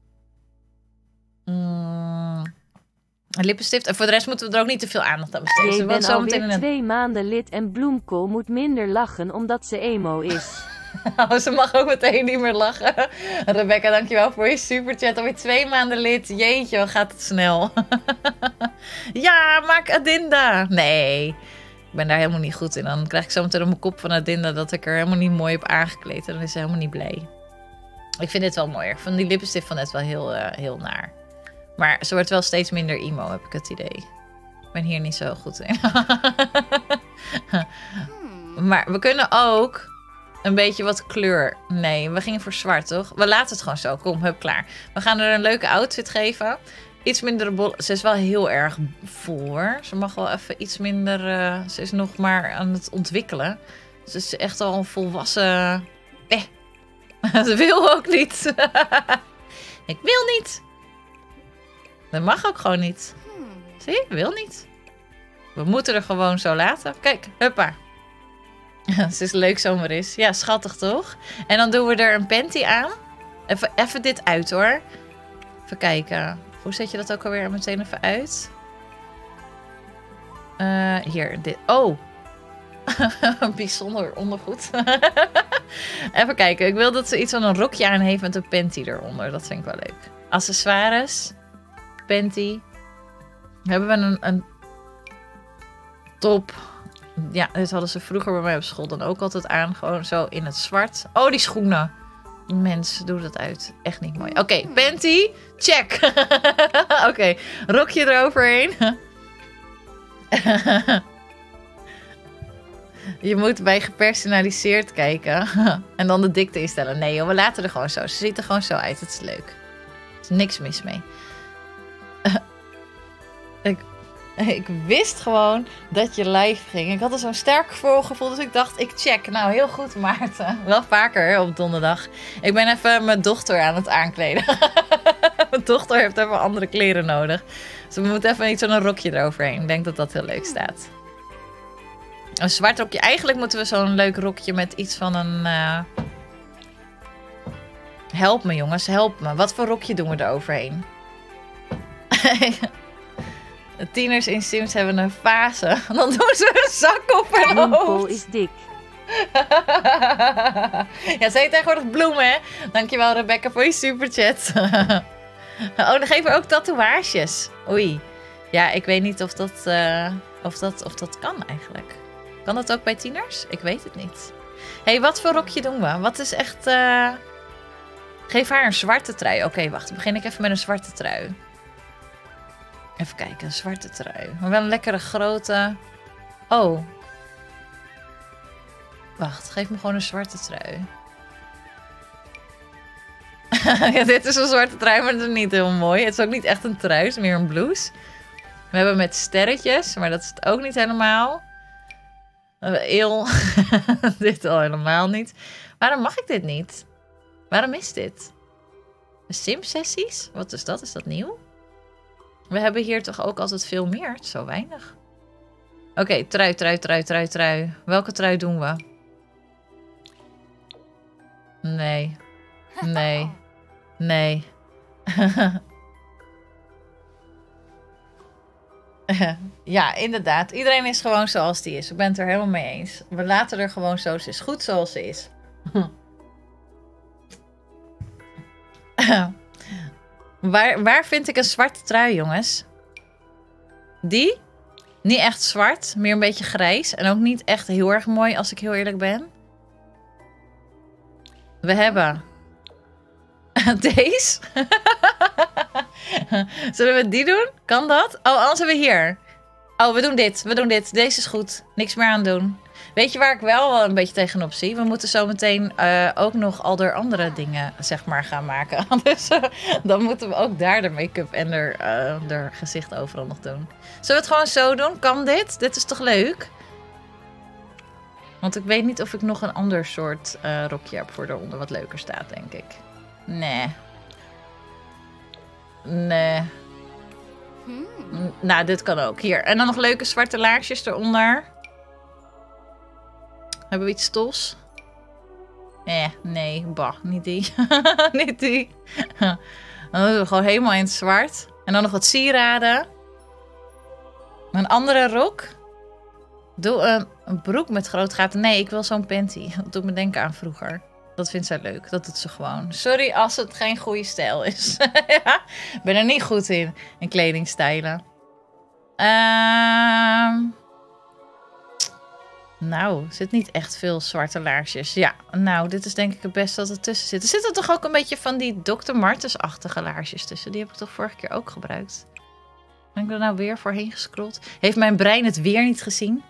Lippenstift. En voor de rest moeten we er ook niet te veel aandacht aan besteden. Ik ben alweer 2 maanden lid en Bloemkool moet minder lachen omdat ze emo is. Oh, ze mag ook meteen niet meer lachen. Rebecca, dankjewel voor je superchat. Alweer 2 maanden lid. Jeetje, wat gaat het snel. Ja, maak Adinda. Nee, ik ben daar helemaal niet goed in. Dan krijg ik zo meteen op mijn kop van Adinda dat ik er helemaal niet mooi op aangekleed. En dan is ze helemaal niet blij. Ik vind dit wel mooier. Ik vond die lippenstift van net wel heel naar. Maar ze wordt wel steeds minder emo, heb ik het idee. Ik ben hier niet zo goed in. Maar we kunnen ook een beetje wat kleur. Nee, we gingen voor zwart, toch? We laten het gewoon zo. Kom, hup, klaar. We gaan er een leuke outfit geven. Iets minder bol. Ze is wel heel erg vol, hoor. Ze mag wel even iets minder... ze is nog maar aan het ontwikkelen. Ze is echt al een volwassen... Ze wil ook niet. Ik wil niet. Dat mag ook gewoon niet. Zie je? Wil niet. We moeten er gewoon zo laten. Kijk, huppa. Ze is leuk zomaar is. Ja, schattig toch? En dan doen we er een panty aan. Even dit uit hoor. Even kijken. Hoe zet je dat ook alweer meteen even uit? Hier, dit. Oh. Bijzonder ondergoed. Even kijken. Ik wil dat ze iets van een rokje aan heeft met een panty eronder. Dat vind ik wel leuk. Accessoires. Panty. Hebben we een top. Ja, dit hadden ze vroeger bij mij op school dan ook altijd aan. Gewoon zo in het zwart. Oh, die schoenen. Mens, doe dat uit. Echt niet mooi. Oké, panty. Check. Oké, rokje eroverheen. Je moet bij gepersonaliseerd kijken. En dan de dikte instellen. Nee joh, we laten er gewoon zo. Ze ziet er gewoon zo uit. Het is leuk. Er is niks mis mee. Ik wist gewoon dat je live ging. Ik had er zo'n sterk voorgevoel, dus ik dacht, ik check. Nou, heel goed, Maarten. Wel vaker op donderdag. Ik ben even mijn dochter aan het aankleden. Mijn dochter heeft even andere kleren nodig. Dus we moeten even iets zo'n rokje eroverheen. Ik denk dat dat heel leuk staat. Een zwart rokje. Eigenlijk moeten we zo'n leuk rokje met iets van een... Help me, jongens. Help me. Wat voor rokje doen we eroverheen? De tieners in Sims hebben een fase. Dan doen ze een zak op hun hoofd. is dik. Ja, zei je tegenwoordig bloemen, hè? Dankjewel, Rebecca, voor je superchat. Oh, dan geven we ook tatoeages. Oei. Ja, ik weet niet of dat kan eigenlijk. Kan dat ook bij tieners? Ik weet het niet. Hé, wat voor rokje doen we? Wat is echt... Geef haar een zwarte trui. Oké, wacht. Dan begin ik even met een zwarte trui. Even kijken, een zwarte trui. Maar wel een lekkere grote... Oh. Wacht, geef me gewoon een zwarte trui. Ja, dit is een zwarte trui, maar dat is niet heel mooi. Het is ook niet echt een trui, het is meer een blouse. We hebben met sterretjes, maar dat is het ook niet helemaal. We hebben eel. Dit al helemaal niet. Waarom mag ik dit niet? Waarom is dit? Sim-sessies? Wat is dat? Is dat nieuw? We hebben hier toch ook altijd veel meer? Het is zo weinig. Oké, trui. Welke trui doen we? Nee. Ja, inderdaad. Iedereen is gewoon zoals die is. Ik ben het er helemaal mee eens. We laten er gewoon zo. Ze is goed zoals ze is. Waar vind ik een zwarte trui, jongens? Die? Niet echt zwart, meer een beetje grijs. En ook niet echt heel erg mooi, als ik heel eerlijk ben. We hebben... Deze? Zullen we die doen? Kan dat? Oh, anders hebben we hier. Oh, we doen dit. Deze is goed. Niks meer aan doen. Weet je waar ik wel een beetje tegenop zie? We moeten zo meteen ook nog al de andere dingen, zeg maar, gaan maken. Dus dan moeten we ook daar de make-up en de gezicht overal nog doen. Zullen we het gewoon zo doen? Kan dit? Dit is toch leuk? Want ik weet niet of ik nog een ander soort rokje heb voor eronder wat leuker staat, denk ik. Nee. Nou, dit kan ook. Hier. En dan nog leuke zwarte laarsjes eronder. Hebben we iets stofs? Nee. Bah, niet die. Niet die. Dan doen we gewoon helemaal in het zwart. En dan nog wat sieraden. Een andere rok. Doe een broek met grote gaten. Nee, ik wil zo'n panty. Dat doet me denken aan vroeger. Dat vindt zij leuk. Dat doet ze gewoon. Sorry als het geen goede stijl is. Ja, ik ben er niet goed in kledingstijlen. Nou, er zit niet echt veel zwarte laarsjes. Ja, nou, dit is denk ik het beste dat er tussen zit. Er zitten toch ook een beetje van die Dr. Martens-achtige laarsjes tussen. Die heb ik toch vorige keer ook gebruikt. Ben ik er nou weer voorheen gescrolld? Heeft mijn brein het weer niet gezien?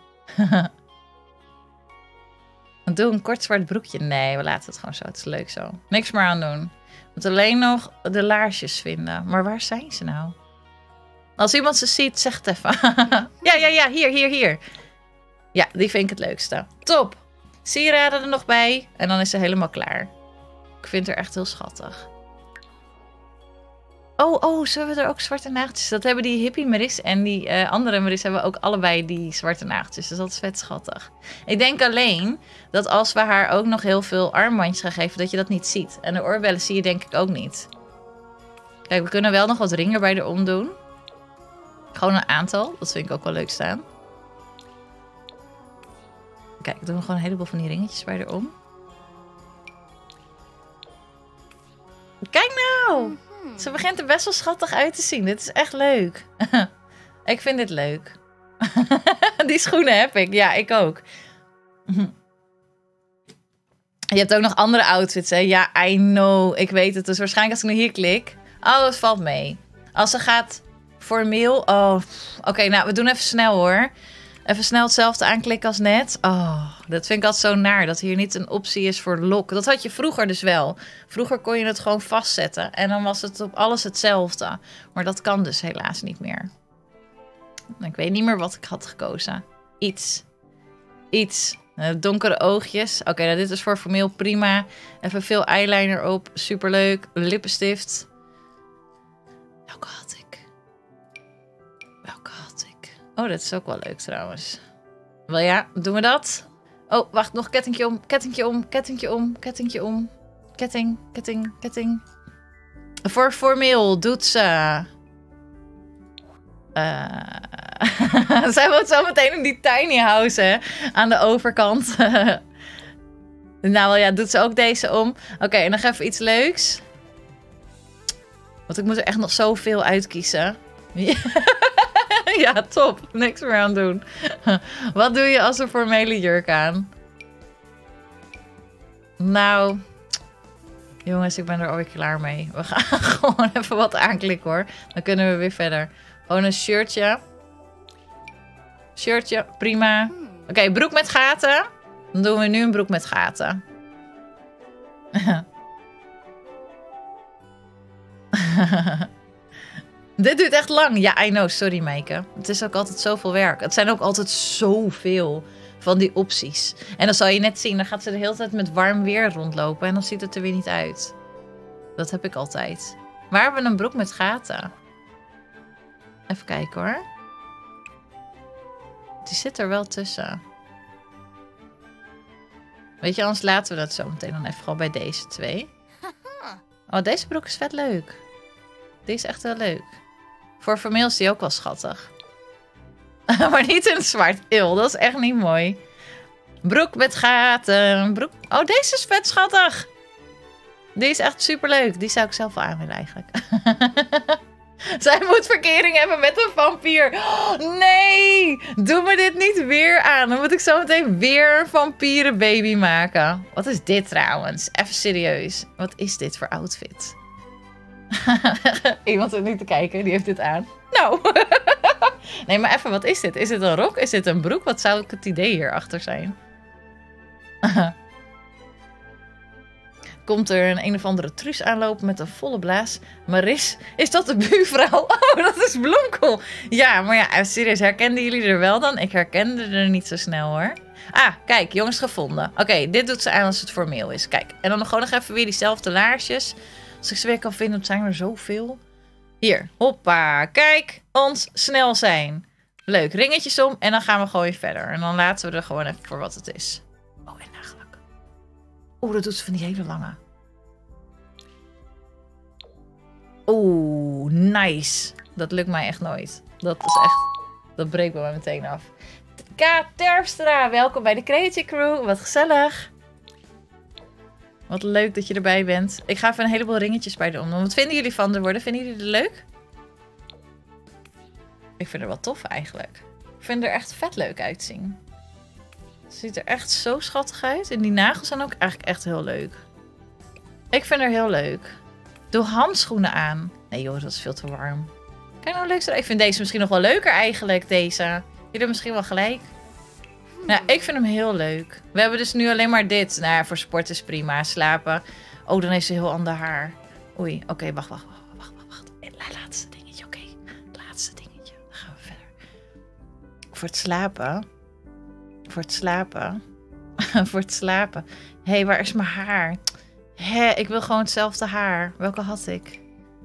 Doe een kort zwart broekje. Nee, we laten het gewoon zo. Het is leuk zo. Niks meer aan doen. We moeten alleen nog de laarsjes vinden. Maar waar zijn ze nou? Als iemand ze ziet, zeg het even. Ja. Hier. Ja, die vind ik het leukste. Top. Sieraden er nog bij. En dan is ze helemaal klaar. Ik vind haar echt heel schattig. Oh, ze hebben er ook zwarte nageltjes. Dat hebben die hippie Maris en die andere Maris hebben ook allebei die zwarte nageltjes. Dus dat is vet schattig. Ik denk alleen dat als we haar ook nog heel veel armbandjes gaan geven, dat je dat niet ziet. En de oorbellen zie je denk ik ook niet. Kijk, we kunnen wel nog wat ringen bij de om doen. Gewoon een aantal. Dat vind ik ook wel leuk staan. Kijk, ik doe gewoon een heleboel van die ringetjes bij de om. Kijk nou! Ze begint er best wel schattig uit te zien. Dit is echt leuk. Ik vind dit leuk. Die schoenen heb ik. Ja, ik ook. Je hebt ook nog andere outfits, hè? Ja, I know. Ik weet het. Dus waarschijnlijk als ik nu hier klik... Oh, het valt mee. Als ze gaat formeel... Oh, oké, nou, we doen even snel, hoor. Even snel hetzelfde aanklikken als net. Oh, dat vind ik altijd zo naar. Dat hier niet een optie is voor lock. Dat had je vroeger dus wel. Vroeger kon je het gewoon vastzetten. En dan was het op alles hetzelfde. Maar dat kan dus helaas niet meer. Ik weet niet meer wat ik had gekozen. Iets. Donkere oogjes. Oké, nou, dit is voor formeel prima. Even veel eyeliner op. Superleuk. Lippenstift. Welke had ik? Oh, dat is ook wel leuk trouwens. Wel ja, doen we dat? Oh, wacht, nog kettingje om. Ketting. Voor formeel doet ze... Zij woont zo meteen in die tiny house, hè? Aan de overkant. Nou ja, doet ze ook deze om. Oké, en nog even iets leuks. Want ik moet er echt nog zoveel uitkiezen. Ja, top. Niks meer aan doen. Wat doe je als een formele jurk aan? Nou... Jongens, ik ben er alweer klaar mee. We gaan gewoon even wat aanklikken, hoor. Dan kunnen we weer verder. Gewoon een shirtje. Shirtje, prima. Oké, broek met gaten. Dan doen we nu een broek met gaten. Dit duurt echt lang. Ja, I know. Sorry, Meike. Het is ook altijd zoveel werk. Het zijn ook altijd zoveel van die opties. En dan zal je net zien, dan gaat ze de hele tijd met warm weer rondlopen. En dan ziet het er weer niet uit. Dat heb ik altijd. Waar hebben we een broek met gaten? Even kijken, hoor. Die zit er wel tussen. Weet je, anders laten we dat zo meteen dan even gewoon bij deze twee. Oh, deze broek is vet leuk. Die is echt heel leuk. Voor formeel is die ook wel schattig. Maar niet in het zwart. Eeuw, dat is echt niet mooi. Broek met gaten. Broek... Oh, deze is vet schattig. Die is echt super leuk. Die zou ik zelf wel aan willen eigenlijk. Zij moet verkering hebben met een vampier. Oh, nee, doe me dit niet weer aan. Dan moet ik zo meteen weer een vampierenbaby maken. Wat is dit trouwens? Even serieus. Wat is dit voor outfit? Iemand zit niet te kijken, die heeft dit aan. Nou. Nee, maar even, wat is dit? Is dit een rok? Is dit een broek? Wat zou het idee hierachter zijn? Komt er een of andere truus aanlopen met een volle blaas. Maris, is dat de buurvrouw? Oh, dat is Bloemkool. Ja, maar ja, serieus, herkenden jullie er wel dan? Ik herkende er niet zo snel, hoor. Ah, kijk, jongens gevonden. Oké, dit doet ze aan als het formeel is. Kijk, en dan gewoon nog even weer diezelfde laarsjes. Als ik ze weer kan vinden, zijn er zoveel. Hier, hoppa. Kijk, ons snel zijn. Leuk, ringetjes om en dan gaan we gewoon weer verder. En dan laten we er gewoon even voor wat het is. Oh, en nagelak. Oeh, dat doet ze van die hele lange. Oeh, nice. Dat lukt mij echt nooit. Dat is echt... Dat breekt bij mij meteen af. K. Terpstra, welkom bij de Creative Crew. Wat gezellig. Wat leuk dat je erbij bent. Ik ga even een heleboel ringetjes bij de omdoen. Wat vinden jullie van er worden? Vinden jullie het leuk? Ik vind het wel tof eigenlijk. Ik vind er echt vet leuk uitzien. Het ziet er echt zo schattig uit. En die nagels zijn ook eigenlijk echt heel leuk. Ik vind er heel leuk. Doe handschoenen aan. Nee joh, dat is veel te warm. Kijk nou leuk. Ik vind deze misschien nog wel leuker eigenlijk, deze. Jullie hebben misschien wel gelijk. Nou, ik vind hem heel leuk. We hebben dus nu alleen maar dit. Nou ja, voor sport is prima. Slapen. Oh, dan heeft ze heel ander haar. Oei, oké, wacht. Het laatste dingetje, oké. Het laatste dingetje. Dan gaan we verder. Voor het slapen. Hé, waar is mijn haar? Hé, ik wil gewoon hetzelfde haar. Welke had ik?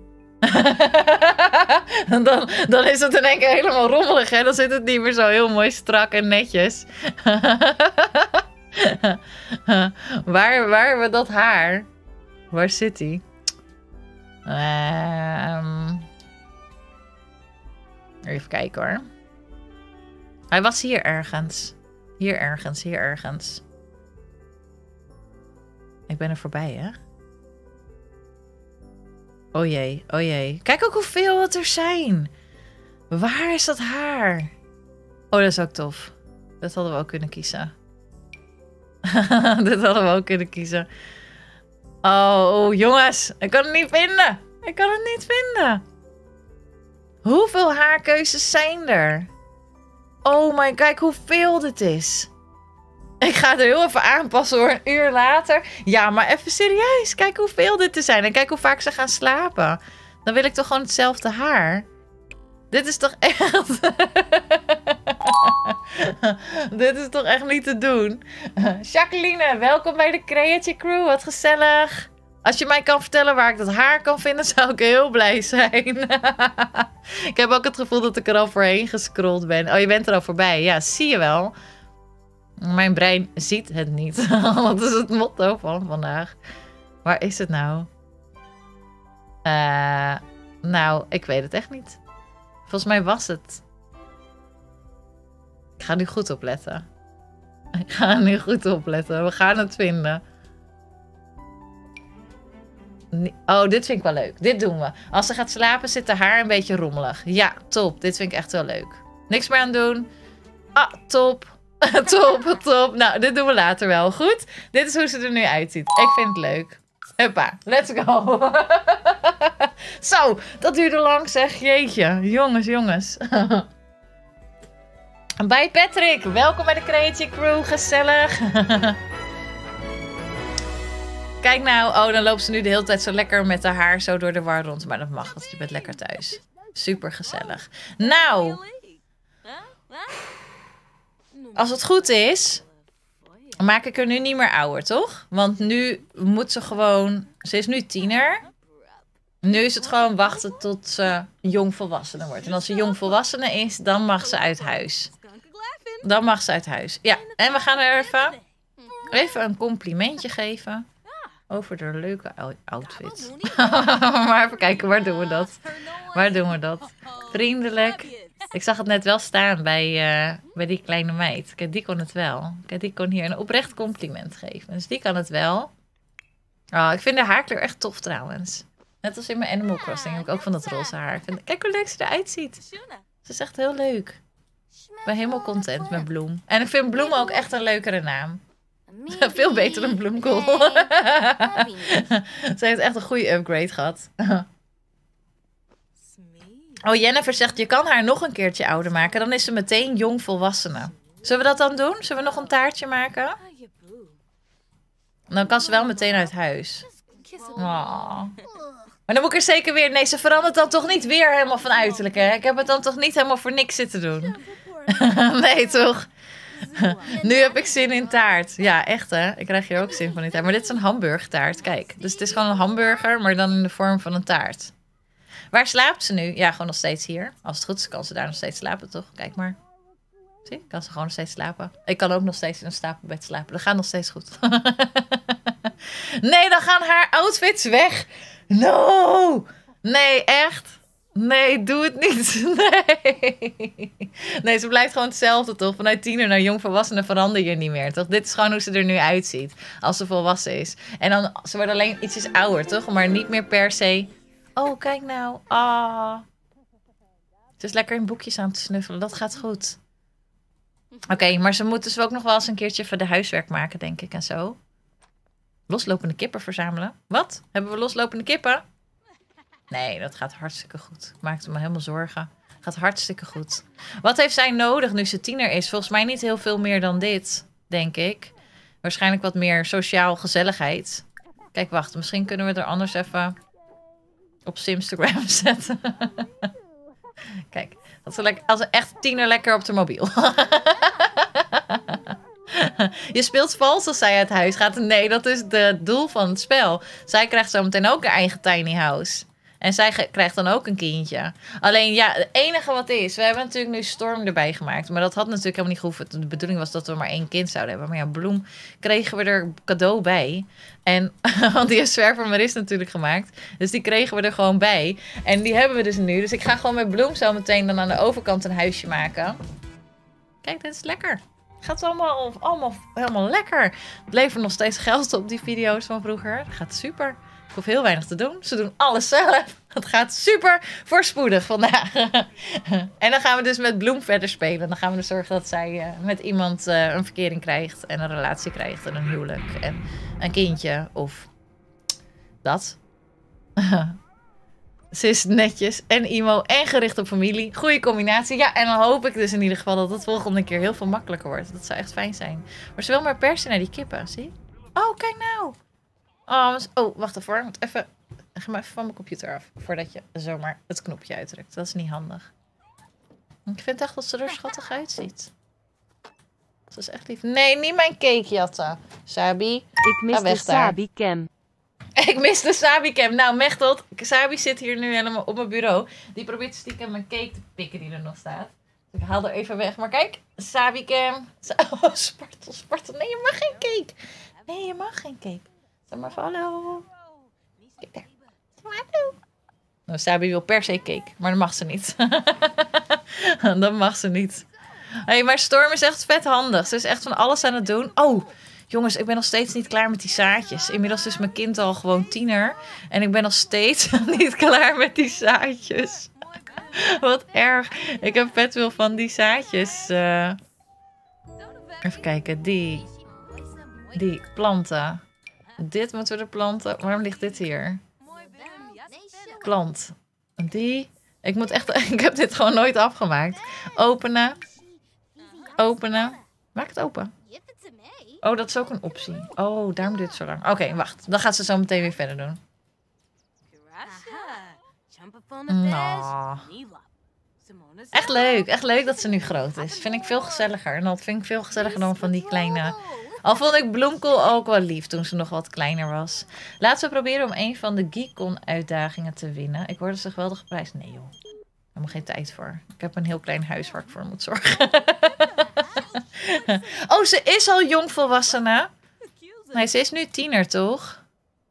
dan is het in één keer helemaal rommelig, hè? Dan zit het niet meer zo heel mooi strak en netjes. Waar hebben we dat haar? Waar zit hij? Even kijken hoor. Hij was hier ergens. Hier ergens. Ik ben er voorbij, hè? Oh jee. Kijk ook hoeveel het er zijn. Waar is dat haar? Oh, dat is ook tof. Dat hadden we ook kunnen kiezen. Dit hadden we ook kunnen kiezen. Oh, jongens. Ik kan het niet vinden. Ik kan het niet vinden. Hoeveel haarkeuzes zijn er? Oh my, kijk hoeveel dit is. Ik ga het er heel even aanpassen hoor, een uur later. Ja, maar even serieus. Kijk hoeveel dit er zijn. En kijk hoe vaak ze gaan slapen. Dan wil ik toch gewoon hetzelfde haar. Dit is toch echt... Dit is toch echt niet te doen. Jacqueline, welkom bij de Creative Crew. Wat gezellig. Als je mij kan vertellen waar ik dat haar kan vinden, zou ik heel blij zijn. Ik heb ook het gevoel dat ik er al voorheen gescrolld ben. Oh, je bent er al voorbij. Ja, zie je wel. Mijn brein ziet het niet. Wat is het motto van vandaag? Waar is het nou? Nou, ik weet het echt niet. Volgens mij was het. Ik ga nu goed opletten. Ik ga nu goed opletten. We gaan het vinden. Oh, dit vind ik wel leuk. Dit doen we. Als ze gaat slapen zit haar haar een beetje rommelig. Ja, top. Dit vind ik echt wel leuk. Niks meer aan doen. Ah, top. Top. Nou, dit doen we later wel. Goed? Dit is hoe ze er nu uitziet. Ik vind het leuk. Huppa, let's go. Zo, dat duurde lang zeg. Jeetje. Jongens. Bij Patrick. Welkom bij de Creative Crew. Gezellig. Kijk nou. Oh, dan loopt ze nu de hele tijd zo lekker met haar haar zo door de war rond. Maar dat mag, want je bent lekker thuis. Super gezellig. Nou. Als het goed is, maak ik er nu niet meer ouder, toch? Want nu moet ze gewoon... Ze is nu 10er. Nu is het gewoon wachten tot ze jongvolwassene wordt. En als ze jongvolwassene is, dan mag ze uit huis. Dan mag ze uit huis. Ja, en we gaan er even een complimentje geven. Over de leuke outfit. Maar even kijken, waar doen we dat? Waar doen we dat? Vriendelijk. Ik zag het net wel staan bij die kleine meid. Kijk, die kon het wel. Kijk, die kon hier een oprecht compliment geven. Dus die kan het wel. Oh, ik vind de haarkleur echt tof trouwens. Net als in mijn Animal Crossing heb ik ook van dat roze haar. Kijk hoe leuk ze eruit ziet. Ze is echt heel leuk. Ik ben helemaal content met Bloem. En ik vind Bloem ook echt een leukere naam. Veel beter dan Bloemkool. Ze heeft echt een goede upgrade gehad. Oh, Jennifer zegt, je kan haar nog een keertje ouder maken. Dan is ze meteen jong volwassene. Zullen we dat dan doen? Zullen we nog een taartje maken? Dan kan ze wel meteen uit huis. Oh. Maar dan moet ik er zeker weer... Nee, ze verandert dan toch niet weer helemaal van uiterlijk, hè? Ik heb het dan toch niet helemaal voor niks zitten doen? Nee, toch? Nu heb ik zin in taart. Ja, echt hè. Ik krijg hier ook zin van in taart. Maar dit is een hamburgertaart, kijk. Dus het is gewoon een hamburger, maar dan in de vorm van een taart. Waar slaapt ze nu? Ja, gewoon nog steeds hier. Als het goed is, kan ze daar nog steeds slapen, toch? Kijk maar. Zie, kan ze gewoon nog steeds slapen. Ik kan ook nog steeds in een stapelbed slapen. Dat gaat nog steeds goed. Nee, dan gaan haar outfits weg. No! Nee, echt? Nee, doe het niet. Nee. Nee, ze blijft gewoon hetzelfde, toch? Vanuit tiener naar jongvolwassene verander je niet meer, toch? Dit is gewoon hoe ze er nu uitziet. Als ze volwassen is. En dan, ze wordt alleen ietsjes ouder, toch? Maar niet meer per se... Oh, kijk nou. Ah. Het is lekker in boekjes aan te snuffelen. Dat gaat goed. Oké, maar ze moeten dus ook nog wel eens een keertje even de huiswerk maken, denk ik. En zo. Loslopende kippen verzamelen. Wat? Hebben we loslopende kippen? Nee, dat gaat hartstikke goed. Ik maakte me helemaal zorgen. Gaat hartstikke goed. Wat heeft zij nodig nu ze tiener is? Volgens mij niet heel veel meer dan dit, denk ik. Waarschijnlijk wat meer sociaal gezelligheid. Kijk, wacht. Misschien kunnen we er anders even op Simstagram zetten. Kijk, dat ze lekker, als een echt tiener lekker op de mobiel. Je speelt vals als zij uit huis gaat. Nee, dat is het doel van het spel. Zij krijgt zo meteen ook een eigen tiny house. En zij krijgt dan ook een kindje. Alleen ja, het enige wat is... We hebben natuurlijk nu Storm erbij gemaakt. Maar dat had natuurlijk helemaal niet gehoeven. De bedoeling was dat we maar 1 kind zouden hebben. Maar ja, Bloem kregen we er cadeau bij. En want die heeft Zwerver Maris natuurlijk gemaakt. Dus die kregen we er gewoon bij. En die hebben we dus nu. Dus ik ga gewoon met Bloem zo meteen dan aan de overkant een huisje maken. Kijk, dit is lekker. Gaat allemaal helemaal lekker. Het levert nog steeds geld op, die video's van vroeger. Dat gaat super. Ik hoef heel weinig te doen. Ze doen alles zelf. Het gaat super voorspoedig vandaag. En dan gaan we dus met Bloem verder spelen. Dan gaan we dus zorgen dat zij met iemand een verkering krijgt. En een relatie krijgt. En een huwelijk. En een kindje. Of dat. Ze is netjes en emo en gericht op familie. Goeie combinatie. Ja, en dan hoop ik dus in ieder geval dat het volgende keer heel veel makkelijker wordt. Dat zou echt fijn zijn. Maar ze wil maar persen naar die kippen, zie? Oh, kijk nou. Oh, wacht even. Ik moet even... Ga maar even van mijn computer af. Voordat je zomaar het knopje uitdrukt. Dat is niet handig. Ik vind echt dat ze er schattig uitziet. Dat is echt lief. Nee, niet mijn cake jatten. Sabi. Ik mis de Sabi-cam. Ik mis de Sabi-cam. Nou, Mechtelt. Sabi zit hier nu helemaal op mijn bureau. Die probeert stiekem mijn cake te pikken die er nog staat. Dus ik haal er even weg. Maar kijk, Sabi-cam. Oh, spartel. Nee, je mag geen cake. Nee, je mag geen cake. Zeg maar hallo. Kijk daar. Hallo. Nou, Sabi wil per se cake. Maar dat mag ze niet. Dat mag ze niet. Hey, maar Storm is echt vet handig. Ze is echt van alles aan het doen. Oh, jongens, ik ben nog steeds niet klaar met die zaadjes. Inmiddels is mijn kind al gewoon 10er. En ik ben nog steeds niet klaar met die zaadjes. Wat erg. Ik heb vet veel van die zaadjes. Even kijken. Die planten. Dit moeten we er planten. Waarom ligt dit hier? Plant. Die. Ik heb dit gewoon nooit afgemaakt. Openen. Maak het open. Oh, dat is ook een optie. Oh, daarom duurt het zo lang. Oké, wacht. Dan gaat ze zo meteen weer verder doen. Oh. Echt leuk. Echt leuk dat ze nu groot is. Vind ik veel gezelliger. En dat vind ik veel gezelliger dan van die kleine... Al vond ik Bloemkool ook wel lief toen ze nog wat kleiner was. Laten we proberen om een van de Geekon-uitdagingen te winnen. Ik word ze geweldig geprijsd. Nee joh. Ik heb er geen tijd voor. Ik heb een heel klein huis waar ik voor moet zorgen. Oh, ze is al jongvolwassene. Nee, ze is nu 10er, toch?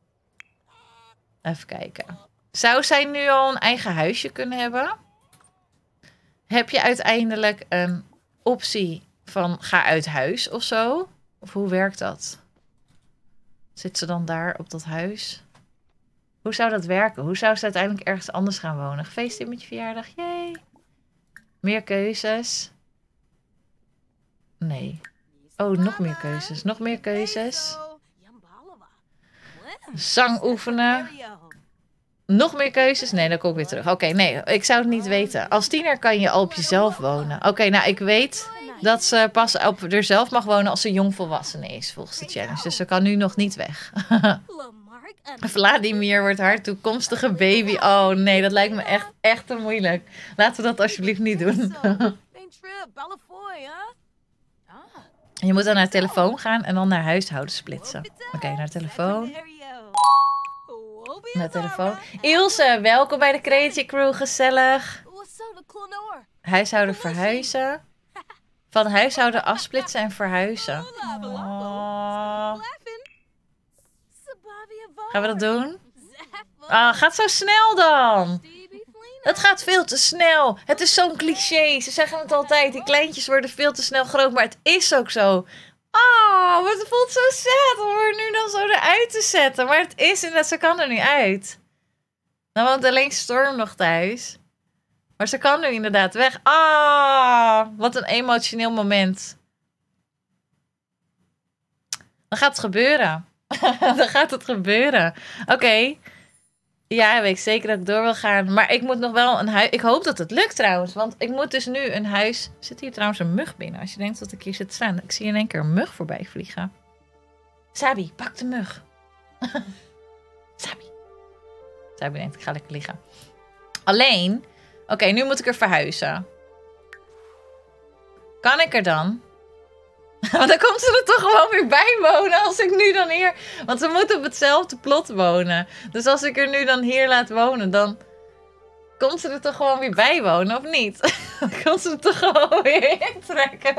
Even kijken. Zou zij nu al een eigen huisje kunnen hebben? Heb je uiteindelijk een optie van ga uit huis of zo? Of hoe werkt dat? Zit ze dan daar op dat huis? Hoe zou dat werken? Hoe zou ze uiteindelijk ergens anders gaan wonen? Gefeliciteerd met je verjaardag. Yay. Meer keuzes. Nee. Oh, nog meer keuzes. Nog meer keuzes. Zang oefenen. Nog meer keuzes? Nee, dan kom ik weer terug. Oké, nee, ik zou het niet weten. Als tiener kan je al op jezelf wonen. Oké, nou, ik weet dat ze pas op zichzelf mag wonen als ze jongvolwassene is, volgens de challenge. Dus ze kan nu nog niet weg. Vladimir wordt haar toekomstige baby. Oh nee, dat lijkt me echt te moeilijk. Laten we dat alsjeblieft niet doen. Je moet dan naar telefoon gaan en dan naar huishouden splitsen. Oké, naar telefoon. Naar telefoon. Ilse, welkom bij de Creatie Crew. Gezellig. Huishouden verhuizen. Van huishouden afsplitsen en verhuizen. Oh. Gaan we dat doen? Gaat zo snel dan. Het gaat veel te snel. Het is zo'n cliché. Ze zeggen het altijd. Die kleintjes worden veel te snel groot. Maar het is ook zo. Oh, maar het voelt zo sad om er nu dan zo eruit te zetten. Maar het is inderdaad, ze kan er niet uit. Nou woont alleen Storm nog thuis. Maar ze kan nu inderdaad weg. Wat een emotioneel moment. Dan gaat het gebeuren. Dan gaat het gebeuren. Oké. Ja, weet ik zeker dat ik door wil gaan. Maar ik moet nog wel een huis... Ik hoop dat het lukt trouwens. Want ik moet dus nu een huis... Zit hier trouwens een mug binnen? Als je denkt dat ik hier zit te staan. Ik zie in één keer een mug voorbij vliegen. Sabi, pak de mug. Sabi denkt, ik ga lekker liggen. Alleen... Oké, nu moet ik er verhuizen. Kan ik er dan? Want dan komt ze er toch gewoon weer bij wonen als ik nu dan hier... Want ze moet op hetzelfde plot wonen. Dus als ik er nu dan hier laat wonen, dan komt ze er toch gewoon weer bij wonen, of niet? Dan komt ze er toch gewoon weer intrekken.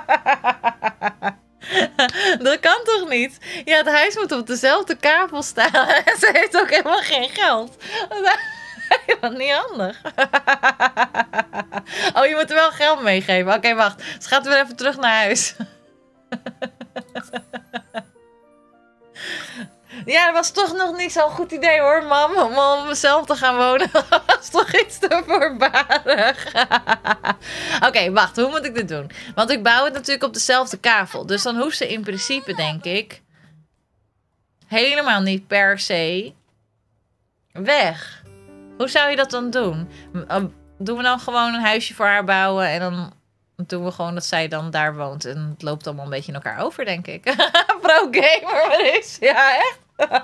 Dat kan toch niet? Ja, het huis moet op dezelfde kavel staan. En ze heeft ook helemaal geen geld. Dat is niet handig. Oh, je moet er wel geld meegeven. Oké, wacht. Ze gaat weer even terug naar huis. Ja, dat was toch nog niet zo'n goed idee hoor, mam. Om op mezelf te gaan wonen. Dat was toch iets te voorbarig. Oké, wacht. Hoe moet ik dit doen? Want ik bouw het natuurlijk op dezelfde kavel. Dus dan hoeft ze in principe, denk ik, helemaal niet per se weg. Hoe zou je dat dan doen? Doen we dan gewoon een huisje voor haar bouwen en dan doen we gewoon dat zij dan daar woont. En het loopt allemaal een beetje in elkaar over, denk ik. Pro-gamer, wat is? Ja, echt?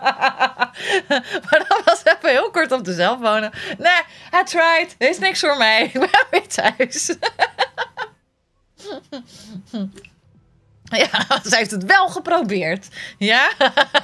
Maar dat was even heel kort op dezelf wonen. Nee, I tried. Er is niks voor mij. Ik ben weer thuis. Ja, ze heeft het wel geprobeerd. Ja?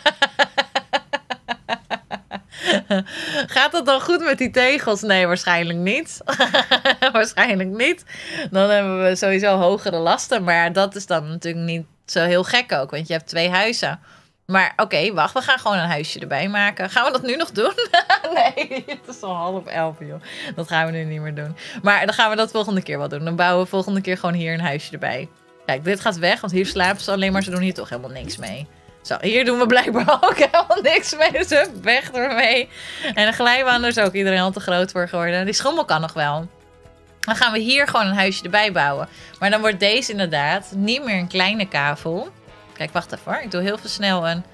Gaat het dan goed met die tegels? Nee, waarschijnlijk niet. Waarschijnlijk niet. Dan hebben we sowieso hogere lasten. Maar dat is dan natuurlijk niet zo heel gek ook. Want je hebt 2 huizen. Maar oké, wacht. We gaan gewoon een huisje erbij maken. Gaan we dat nu nog doen? Nee, het is al 10:30, joh. Dat gaan we nu niet meer doen. Maar dan gaan we dat volgende keer wel doen. Dan bouwen we volgende keer gewoon hier een huisje erbij. Kijk, dit gaat weg. Want hier slapen ze alleen maar. Ze doen hier toch helemaal niks mee. Zo, hier doen we blijkbaar ook helemaal niks mee. Dus weg ermee. En de glijbaan is ook iedereen al te groot voor geworden. Die schommel kan nog wel. Dan gaan we hier gewoon een huisje erbij bouwen. Maar dan wordt deze inderdaad niet meer een kleine kavel. Kijk, wacht even hoor. Ik doe heel veel snel een...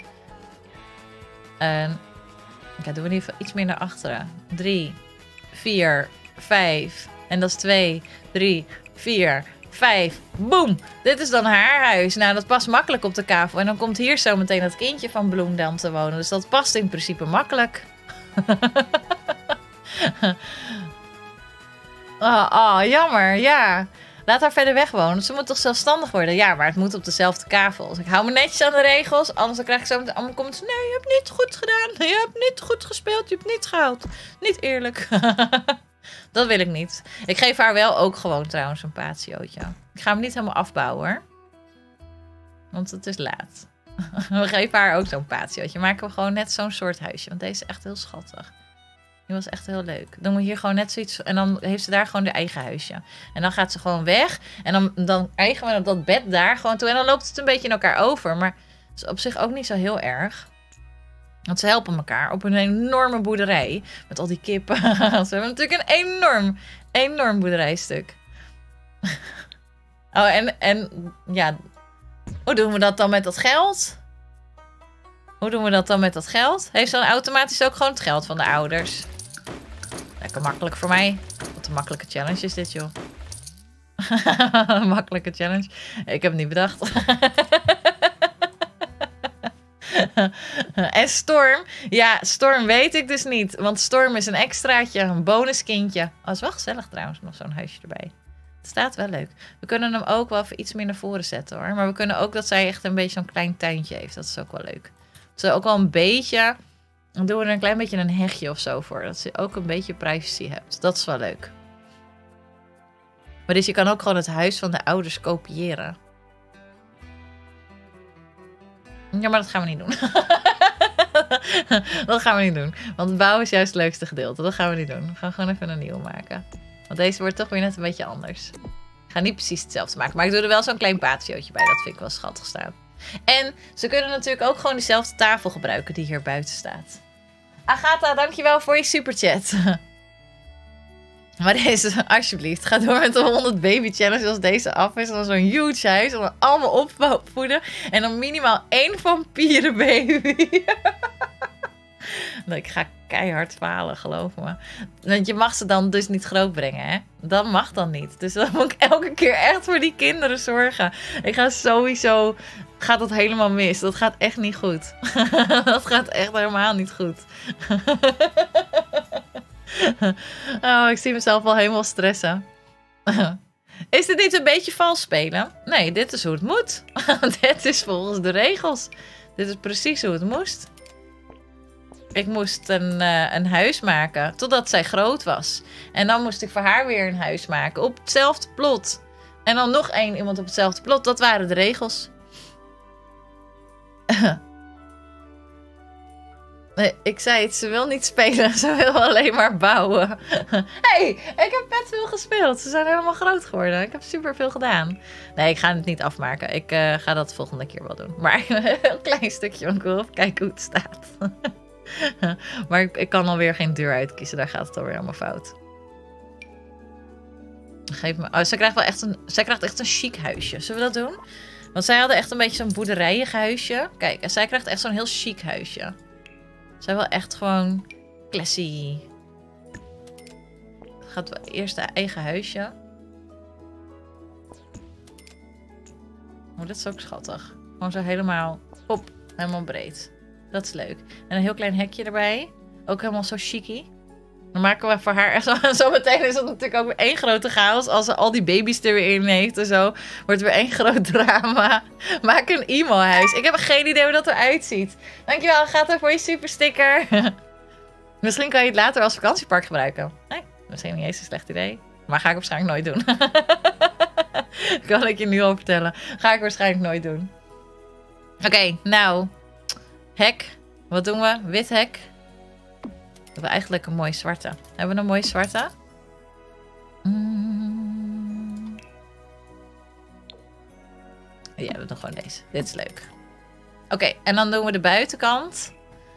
Kijk, doen we even iets meer naar achteren. 3, 4, 5. En dat is 2, 3, 4... 5. Boom. Dit is dan haar huis. Nou, dat past makkelijk op de kavel. En dan komt hier zo meteen dat kindje van Bloem dan te wonen. Dus dat past in principe makkelijk. Jammer. Ja. Laat haar verder weg wonen. Ze moet toch zelfstandig worden? Ja, maar het moet op dezelfde kavel. Dus ik hou me netjes aan de regels. Anders dan krijg ik zo meteen allemaal comments. Nee, je hebt niet goed gedaan. Je hebt niet goed gespeeld. Je hebt niet gehaald. Niet eerlijk. Dat wil ik niet. Ik geef haar wel ook gewoon trouwens een patiootje. Ik ga hem niet helemaal afbouwen hoor. Want het is laat. We geven haar ook zo'n patiootje. Maken we gewoon net zo'n soort huisje. Want deze is echt heel schattig. Die was echt heel leuk. Dan moet je hier gewoon net zoiets... En dan heeft ze daar gewoon haar eigen huisje. En dan gaat ze gewoon weg. En dan eigen we dat bed daar gewoon toe. En dan loopt het een beetje in elkaar over. Maar het is op zich ook niet zo heel erg. Want ze helpen elkaar op een enorme boerderij. Met al die kippen. Ze hebben natuurlijk een enorm boerderijstuk. Oh, en ja... Hoe doen we dat dan met dat geld? Heeft ze dan automatisch ook gewoon het geld van de ouders? Lekker makkelijk voor mij. Wat een makkelijke challenge is dit, joh. Makkelijke challenge. Ik heb het niet bedacht. En Storm. Ja, Storm weet ik dus niet. Want Storm is een extraatje, een bonuskindje. Oh, is wel gezellig trouwens, nog zo'n huisje erbij. Het staat wel leuk. We kunnen hem ook wel even iets meer naar voren zetten hoor. Maar we kunnen ook dat zij echt een beetje zo'n klein tuintje heeft. Dat is ook wel leuk. Dat ze ook wel een beetje... Dan doen we er een klein beetje een hegje of zo voor. Dat ze ook een beetje privacy hebt. Dat is wel leuk. Maar dus je kan ook gewoon het huis van de ouders kopiëren. Ja, maar dat gaan we niet doen. Dat gaan we niet doen. Want het bouwen is juist het leukste gedeelte. Dat gaan we niet doen. We gaan gewoon even een nieuwe maken. Want deze wordt toch weer net een beetje anders. Ik ga niet precies hetzelfde maken. Maar ik doe er wel zo'n klein patiootje bij. Dat vind ik wel schattig staan. En ze kunnen natuurlijk ook gewoon dezelfde tafel gebruiken die hier buiten staat. Agatha, dankjewel voor je superchat. Maar deze, alsjeblieft, ga door met de 100 baby challenge als deze af is. En dan zo'n huge huis. En dan allemaal opvoeden. En dan minimaal 1 vampierenbaby. Ik ga keihard falen, geloof me. Want je mag ze dan dus niet grootbrengen, hè? Dat mag dan niet. Dus dan moet ik elke keer echt voor die kinderen zorgen. Ik ga sowieso... Gaat dat helemaal mis. Dat gaat echt niet goed. Dat gaat echt helemaal niet goed. Oh, ik zie mezelf al helemaal stressen. Is dit niet een beetje vals spelen? Nee, dit is hoe het moet. Dit is volgens de regels. Dit is precies hoe het moest. Ik moest een huis maken totdat zij groot was. En dan moest ik voor haar weer een huis maken op hetzelfde plot. En dan nog iemand op hetzelfde plot. Dat waren de regels. Nee, ik zei het, ze wil niet spelen. Ze wil alleen maar bouwen. Hey, ik heb vet veel gespeeld. Ze zijn helemaal groot geworden. Ik heb super veel gedaan. Nee, ik ga het niet afmaken. Ik ga dat de volgende keer wel doen. Maar een klein stukje, want ik wil even kijken hoe het staat. Maar ik kan alweer geen deur uitkiezen. Daar gaat het alweer helemaal fout. Geef me... Oh, zij krijgt echt een chic huisje. Zullen we dat doen? Want zij hadden echt een beetje zo'n boerderijen huisje. Kijk, en zij krijgt echt zo'n heel chic huisje. Zij wil echt gewoon classy. Gaat eerst haar eigen huisje. Oh, dit is ook schattig. Gewoon zo helemaal op, helemaal breed. Dat is leuk. En een heel klein hekje erbij. Ook helemaal zo chicy. Dan maken we voor haar echt zo meteen is het natuurlijk ook weer één grote chaos. Als ze al die baby's er weer in heeft en zo. Wordt het weer één groot drama. Maak een e-mailhuis. Ik heb geen idee hoe dat eruit ziet. Dankjewel, Agatha, voor je supersticker. Misschien kan je het later als vakantiepark gebruiken. Nee, misschien niet eens een slecht idee. Maar ga ik waarschijnlijk nooit doen. Kan ik je nu al vertellen. Ga ik waarschijnlijk nooit doen. Oké, nou. Hek. Wat doen we? Wit hek. We hebben eigenlijk een mooie zwarte. Hebben we een mooie zwarte? Ja, we doen gewoon deze. Dit is leuk. Oké, en dan doen we de buitenkant.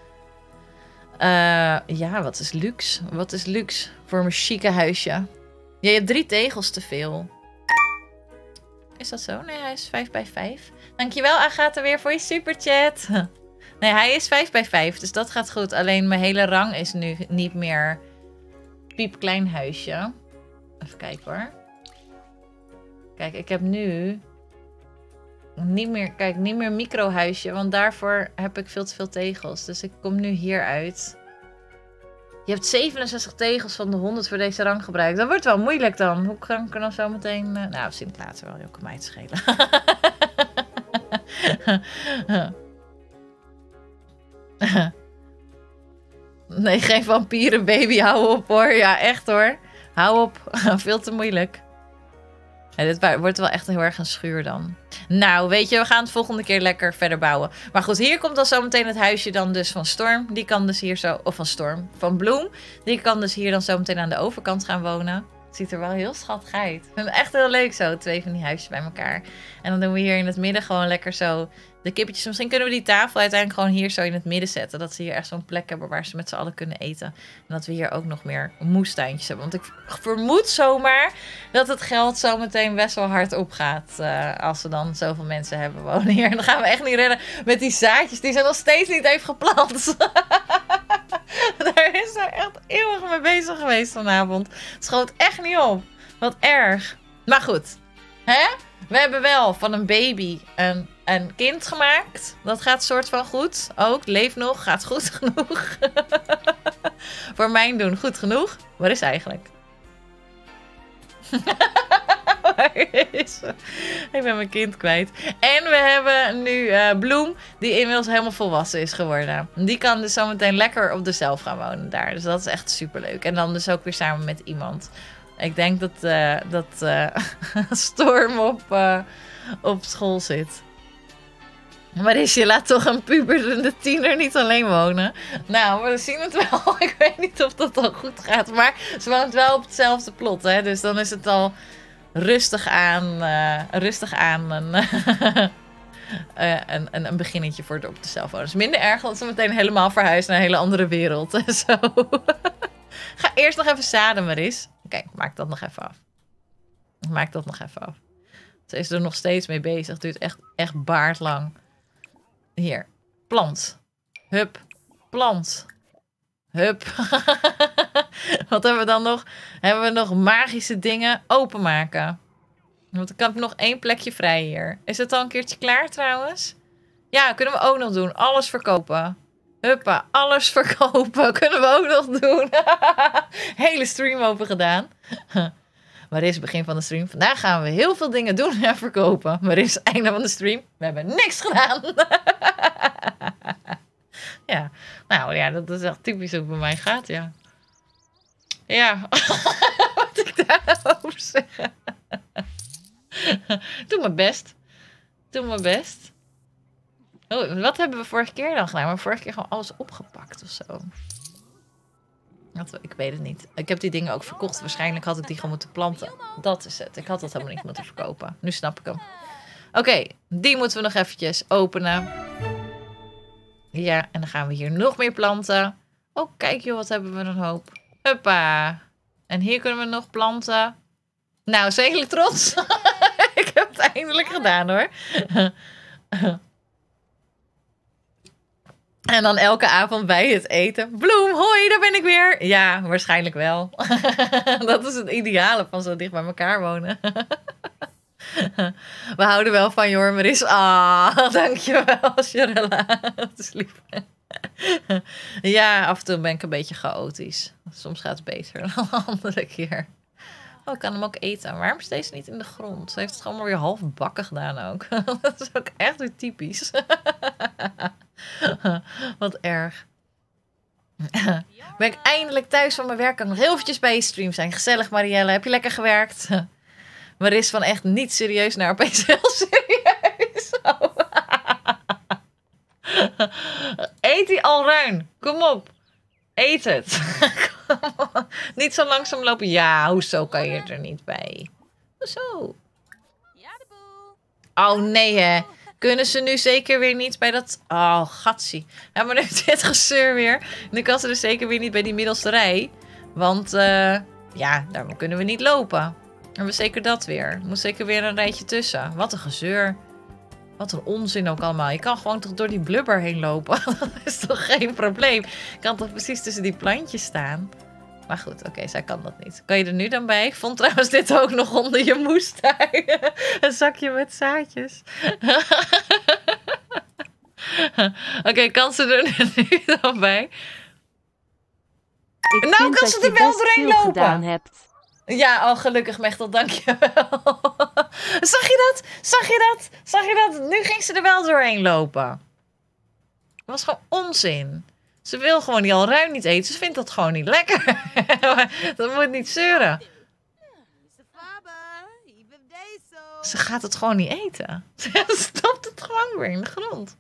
Ja, wat is luxe? Wat is luxe voor mijn chique huisje? Ja, je hebt 3 tegels te veel. Is dat zo? Nee, hij is 5 bij 5. Dankjewel, Agatha, weer voor je superchat. Nee, hij is 5 bij 5, dus dat gaat goed. Alleen mijn hele rang is nu niet meer piepklein huisje. Even kijken hoor. Kijk, ik heb nu niet meer microhuisje, want daarvoor heb ik veel te veel tegels. Dus ik kom nu hier uit. Je hebt 67 tegels van de 100 voor deze rang gebruikt. Dat wordt wel moeilijk dan. Hoe kan ik er dan zo meteen... Nou, we zien het later wel. Je kan mij het schelen. Nee, geen vampieren baby. Hou op hoor. Ja, echt hoor. Hou op. Veel te moeilijk. Ja, dit wordt wel echt heel erg een schuur dan. Nou, weet je, we gaan het volgende keer lekker verder bouwen. Maar goed, hier komt dan zo meteen het huisje dan dus van Storm. Die kan dus hier zo... Of van Storm. Van Bloem. Die kan dus hier dan zo meteen aan de overkant gaan wonen. Het ziet er wel heel schattig uit. Ik vind het echt heel leuk zo. 2 van die huisjes bij elkaar. En dan doen we hier in het midden gewoon lekker zo... De kippetjes, misschien kunnen we die tafel uiteindelijk gewoon hier zo in het midden zetten. Dat ze hier echt zo'n plek hebben waar ze met z'n allen kunnen eten. En dat we hier ook nog meer moestuintjes hebben. Want ik vermoed zomaar dat het geld zo meteen best wel hard opgaat. Als we dan zoveel mensen hebben wonen hier. En dan gaan we echt niet redden met die zaadjes die ze nog steeds niet heeft geplant. Daar is ze echt eeuwig mee bezig geweest vanavond. Het schoot echt niet op. Wat erg. Maar goed. Hè? We hebben wel van een baby een kind gemaakt. Dat gaat soort van goed. Ook, leeft nog, gaat goed genoeg. Voor mijn doen goed genoeg. Waar is ze eigenlijk? Waar is ze? Ik ben mijn kind kwijt. En we hebben nu Bloem, die inmiddels helemaal volwassen is geworden. Die kan dus zometeen lekker op de zelf gaan wonen daar. Dus dat is echt superleuk. En dan dus ook weer samen met iemand. Ik denk dat Storm op school zit. Maar je laat toch een puberende tiener niet alleen wonen? Nou, we zien het wel. Ik weet niet of dat al goed gaat. Maar ze woont wel op hetzelfde plot. Hè? Dus dan is het al rustig aan een beginnetje voor de op de cellfoon. Het is minder erg dat ze meteen helemaal verhuist naar een hele andere wereld. En zo. Ga eerst nog even zaden, Maris. Oké, maak dat nog even af. Ze is er nog steeds mee bezig. Het duurt echt baardlang. Hier. Plant. Hup. Plant. Hup. Wat hebben we dan nog? Hebben we nog magische dingen openmaken? Want ik heb nog 1 plekje vrij hier. Is het al een keertje klaar trouwens? Ja, kunnen we ook nog doen. Alles verkopen. Huppa, alles verkopen. Kunnen we ook nog doen. Hele stream open gedaan. Maar dit is het begin van de stream. Vandaag gaan we heel veel dingen doen en verkopen. Maar dit is het einde van de stream. We hebben niks gedaan. Ja, nou ja, dat is echt typisch hoe het bij mij gaat, ja. Ja, wat ik daarover zeggen. Doe mijn best. Oh, wat hebben we vorige keer dan gedaan? Maar vorige keer gewoon alles opgepakt of zo. Ik weet het niet. Ik heb die dingen ook verkocht. Waarschijnlijk had ik die gewoon moeten planten. Dat is het. Ik had dat helemaal niet moeten verkopen. Nu snap ik hem. Oké, die moeten we nog eventjes openen. Ja, en dan gaan we hier nog meer planten. Oh, kijk joh, wat hebben we een hoop. Huppa. En hier kunnen we nog planten. Nou, zijn jullie trots? Ik heb het eindelijk gedaan hoor. En dan elke avond bij het eten. Bloem, hoi, daar ben ik weer. Ja, waarschijnlijk wel. Dat is het ideale van zo dicht bij elkaar wonen. We houden wel van je hoor, Maris. Ah, dankjewel, Sharella. Dat is lief. Ja, af en toe ben ik een beetje chaotisch. Soms gaat het beter dan de andere keer. Oh, ik kan hem ook eten. Waarom is deze niet in de grond? Ze heeft het gewoon maar weer half bakken gedaan ook. Dat is ook echt weer typisch. Wat erg. Ben ik eindelijk thuis van mijn werk. Kan ik nog heel eventjes bij je stream zijn. Gezellig, Marielle. Heb je lekker gewerkt? Maris van echt niet serieus naar opeens heel serieus. Oh. Eet die alruin. Kom op. Eet het. Niet zo langzaam lopen. Ja, hoezo kan je er niet bij? Hoezo? Oh nee hè. Kunnen ze nu zeker weer niet bij dat... Oh, gatsie. Ja, maar nu dit gezeur weer. Nu kan ze er zeker weer niet bij die middelste rij. Want ja, daar kunnen we niet lopen. En we zeker dat weer. Er moet zeker weer een rijtje tussen. Wat een gezeur. Wat een onzin ook allemaal. Je kan gewoon toch door die blubber heen lopen. Dat is toch geen probleem. Je kan toch precies tussen die plantjes staan. Maar goed, oké, zij kan dat niet. Kan je er nu dan bij? Ik vond trouwens dit ook nog onder je moestuin. Een zakje met zaadjes. Oké, kan ze er nu dan bij? Nou kan ze er wel doorheen lopen. Gedaan hebt. Ja, oh gelukkig Mechtel, dankjewel. Zag je dat? Zag je dat? Zag je dat? Nu ging ze er wel doorheen lopen. Dat was gewoon onzin. Ze wil gewoon die alruin niet eten. Ze vindt dat gewoon niet lekker. Dat moet niet zeuren. Ze gaat het gewoon niet eten. Ze stopt het gewoon weer in de grond.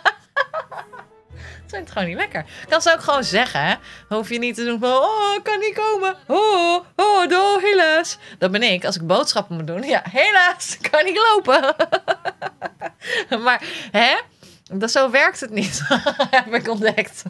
Ze vindt het gewoon niet lekker. Kan ze ook gewoon zeggen, hè? Hoef je niet te doen van, oh, ik kan niet komen. Oh, helaas. Dat ben ik, als ik boodschappen moet doen. Ja, helaas, ik kan niet lopen. Maar, hè? Zo werkt het niet. Heb ik ontdekt.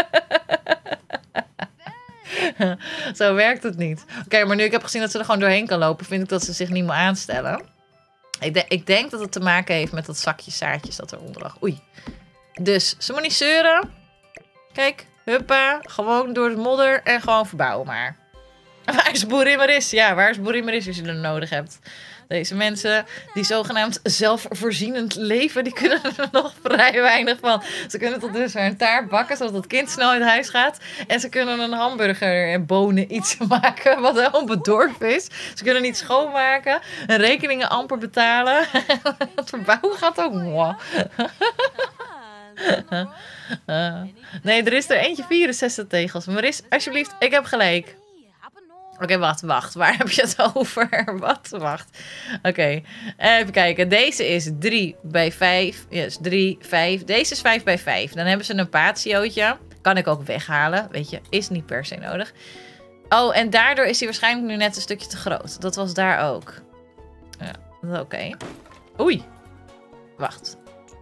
Zo werkt het niet. Oké, maar nu ik heb gezien dat ze er gewoon doorheen kan lopen, vind ik dat ze zich niet moet aanstellen. Ik denk dat het te maken heeft met dat zakje zaadjes dat eronder lag. Oei. Dus, ze moet niet zeuren. Kijk, huppa. Gewoon door de modder en gewoon verbouwen maar. Waar is Boerin Maris? Ja, waar is Boerin Maris als je er nodig hebt? Deze mensen die zogenaamd zelfvoorzienend leven, die kunnen er nog vrij weinig van. Ze kunnen tot dus een taart bakken, zodat het kind snel uit huis gaat. En ze kunnen een hamburger en bonen iets maken, wat helemaal bedorven is. Ze kunnen niet schoonmaken, en rekeningen amper betalen. Het verbouwen gaat ook mooi. Nee, er is er eentje 64 tegels. Maris, alsjeblieft, ik heb gelijk. Oké, wacht. Waar heb je het over? Wacht. Oké, even kijken. Deze is 3 bij 5. Yes, 3, 5. Deze is 5 bij 5. Dan hebben ze een patiootje. Kan ik ook weghalen. Weet je, is niet per se nodig. Oh, en daardoor is hij waarschijnlijk nu net een stukje te groot. Dat was daar ook. Ja, oké. Oei. Wacht.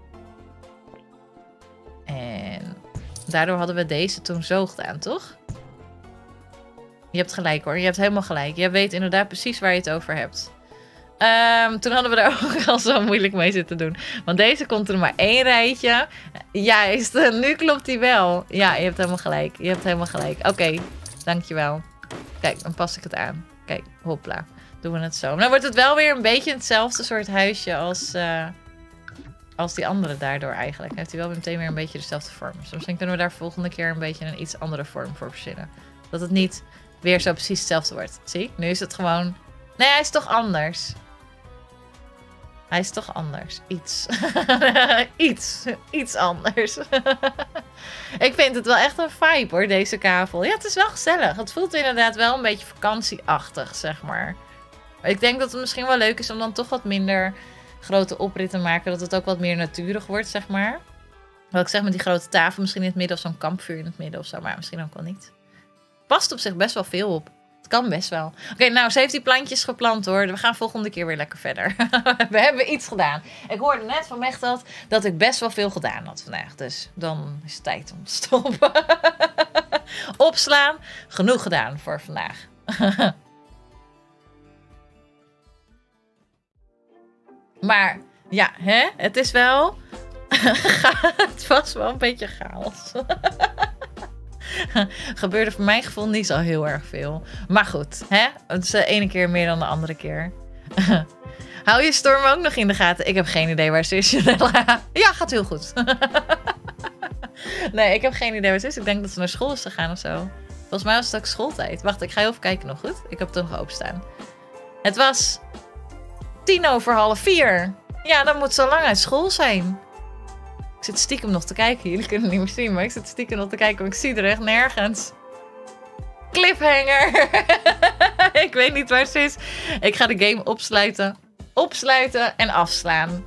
En daardoor hadden we deze toen zo gedaan, toch? Je hebt gelijk hoor, je hebt helemaal gelijk. Je weet inderdaad precies waar je het over hebt. Toen hadden we daar ook al zo moeilijk mee zitten doen. Want deze komt er maar 1 rijtje. Juist, nu klopt die wel. Ja, je hebt helemaal gelijk. Oké, dankjewel. Kijk, dan pas ik het aan. Kijk, hopla. Doen we het zo. Maar dan wordt het wel weer een beetje hetzelfde soort huisje als die andere daardoor eigenlijk. Dan heeft hij wel meteen weer een beetje dezelfde vorm. Dus misschien kunnen we daar volgende keer een beetje een iets andere vorm voor verzinnen. Dat het niet weer zo precies hetzelfde wordt. Zie, nu is het gewoon... Nee, hij is toch anders. Hij is toch anders. Iets anders. Ik vind het wel echt een vibe hoor, deze kavel. Ja, het is wel gezellig. Het voelt inderdaad wel een beetje vakantieachtig, zeg maar. Maar ik denk dat het misschien wel leuk is om dan toch wat minder grote oprit te maken. Dat het ook wat meer natuurig wordt, zeg maar. Wat ik zeg met die grote tafel, misschien in het midden of zo'n kampvuur in het midden of zo. Maar misschien ook wel niet. Past op zich best wel veel op. Het kan best wel. Oké, nou, ze heeft die plantjes geplant hoor. We gaan volgende keer weer lekker verder. We hebben iets gedaan. Ik hoorde net van Mechteld dat ik best wel veel gedaan had vandaag. Dus dan is het tijd om te stoppen. Opslaan. Genoeg gedaan voor vandaag. Maar ja, hè? Het is wel... het was wel een beetje chaos. Gebeurde voor mijn gevoel niet zo heel erg veel. Maar goed, hè? Het is de ene keer meer dan de andere keer. Hou je Storm ook nog in de gaten? Ik heb geen idee waar ze is. Ja, gaat heel goed. Nee, ik heb geen idee waar ze is. Ik denk dat ze naar school is gegaan of zo. Volgens mij was het ook schooltijd. Wacht, ik ga heel even kijken nog goed. Ik heb het nog openstaan. Het was 4:10. Ja, dan moet ze al lang uit school zijn. Ik zit stiekem nog te kijken. Jullie kunnen het niet meer zien, maar ik zit stiekem nog te kijken. Maar ik zie er echt nergens. Cliffhanger. Ik weet niet waar ze is. Ik ga de game opsluiten. Opsluiten en afslaan.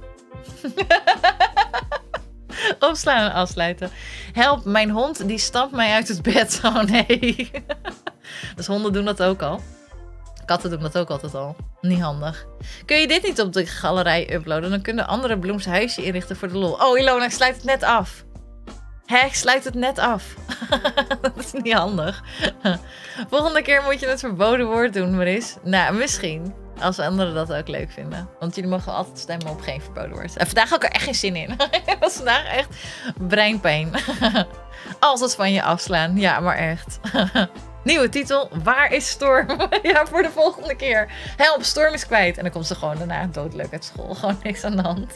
Opslaan en afsluiten. Help, mijn hond die stampt mij uit het bed. Oh nee. Dus honden doen dat ook al. Katten doen dat ook altijd al. Niet handig. Kun je dit niet op de galerij uploaden? Dan kunnen andere Bloems huisje inrichten voor de lol. Oh Ilona, ik sluit het net af. Hè, ik sluit het net af. Dat is niet handig. Volgende keer moet je het verboden woord doen, Maris. Nou, misschien. Als anderen dat ook leuk vinden. Want jullie mogen altijd stemmen op geen verboden woord. En vandaag had ik er echt geen zin in. Het was vandaag echt breinpijn. Altijd van je afslaan. Ja, maar echt. Nieuwe titel. Waar is Storm? Ja, voor de volgende keer. Help, Storm is kwijt. En dan komt ze gewoon daarna doodleuk uit school. Gewoon niks aan de hand.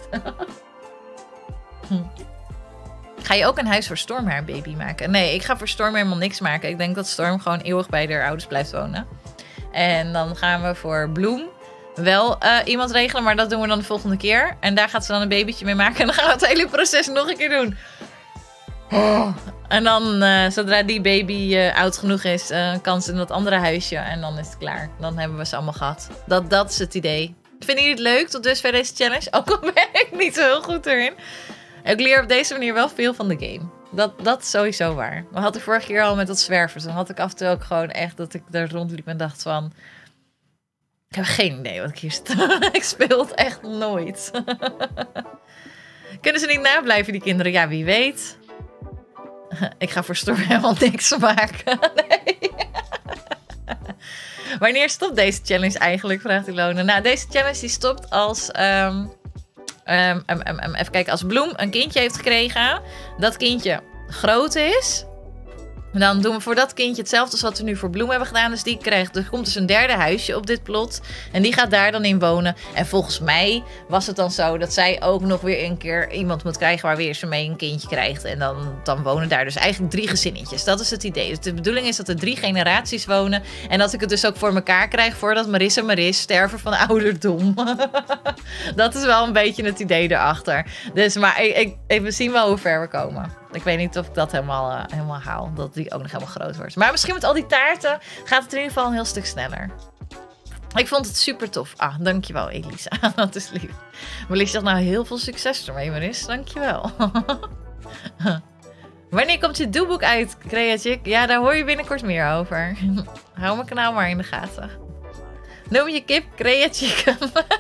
Ga je ook een huis voor Storm haar baby maken? Nee, ik ga voor Storm helemaal niks maken. Ik denk dat Storm gewoon eeuwig bij haar ouders blijft wonen. En dan gaan we voor Bloem wel iemand regelen. Maar dat doen we dan de volgende keer. En daar gaat ze dan een babytje mee maken. En dan gaan we het hele proces nog een keer doen. Oh. En dan, zodra die baby oud genoeg is, kan ze in dat andere huisje. En dan is het klaar. Dan hebben we ze allemaal gehad. Dat is het idee. Vinden jullie het leuk tot dusver deze challenge? Ook al ben ik niet zo heel goed erin. Ik leer op deze manier wel veel van de game. Dat is sowieso waar. We hadden vorige keer al met dat zwervers. Dan had ik af en toe ook gewoon echt dat ik daar rondliep en dacht van... Ik heb geen idee wat ik hier sta. Ik speel het echt nooit. Kunnen ze niet nablijven, die kinderen? Ja, wie weet. Ik ga voor Storm helemaal niks maken. Nee. Wanneer stopt deze challenge eigenlijk? Vraagt Ilona. Nou, deze challenge die stopt als... even kijken, als Bloem een kindje heeft gekregen. Dat kindje groot is. Dan doen we voor dat kindje hetzelfde als wat we nu voor Bloem hebben gedaan. Dus die krijgt, er komt dus een derde huisje op dit plot. En die gaat daar dan in wonen. En volgens mij was het dan zo dat zij ook nog weer een keer iemand moet krijgen waar weer ze mee een kindje krijgt. En dan wonen daar dus eigenlijk 3 gezinnetjes. Dat is het idee. Dus de bedoeling is dat er 3 generaties wonen. En dat ik het dus ook voor elkaar krijg voordat Maris en Maris sterven van ouderdom. Dat is wel een beetje het idee erachter. Dus maar we zien wel hoe ver we komen. Ik weet niet of ik dat helemaal haal. Dat die ook nog helemaal groot wordt. Maar misschien met al die taarten gaat het in ieder geval een heel stuk sneller. Ik vond het super tof. Ah, dankjewel Elisa. Dat is lief. Melissa zegt nou heel veel succes ermee, Maris. Dankjewel. Wanneer komt je doelboek uit, Creachick? Ja, daar hoor je binnenkort meer over. Hou mijn kanaal maar in de gaten. Noem je kip Creachick.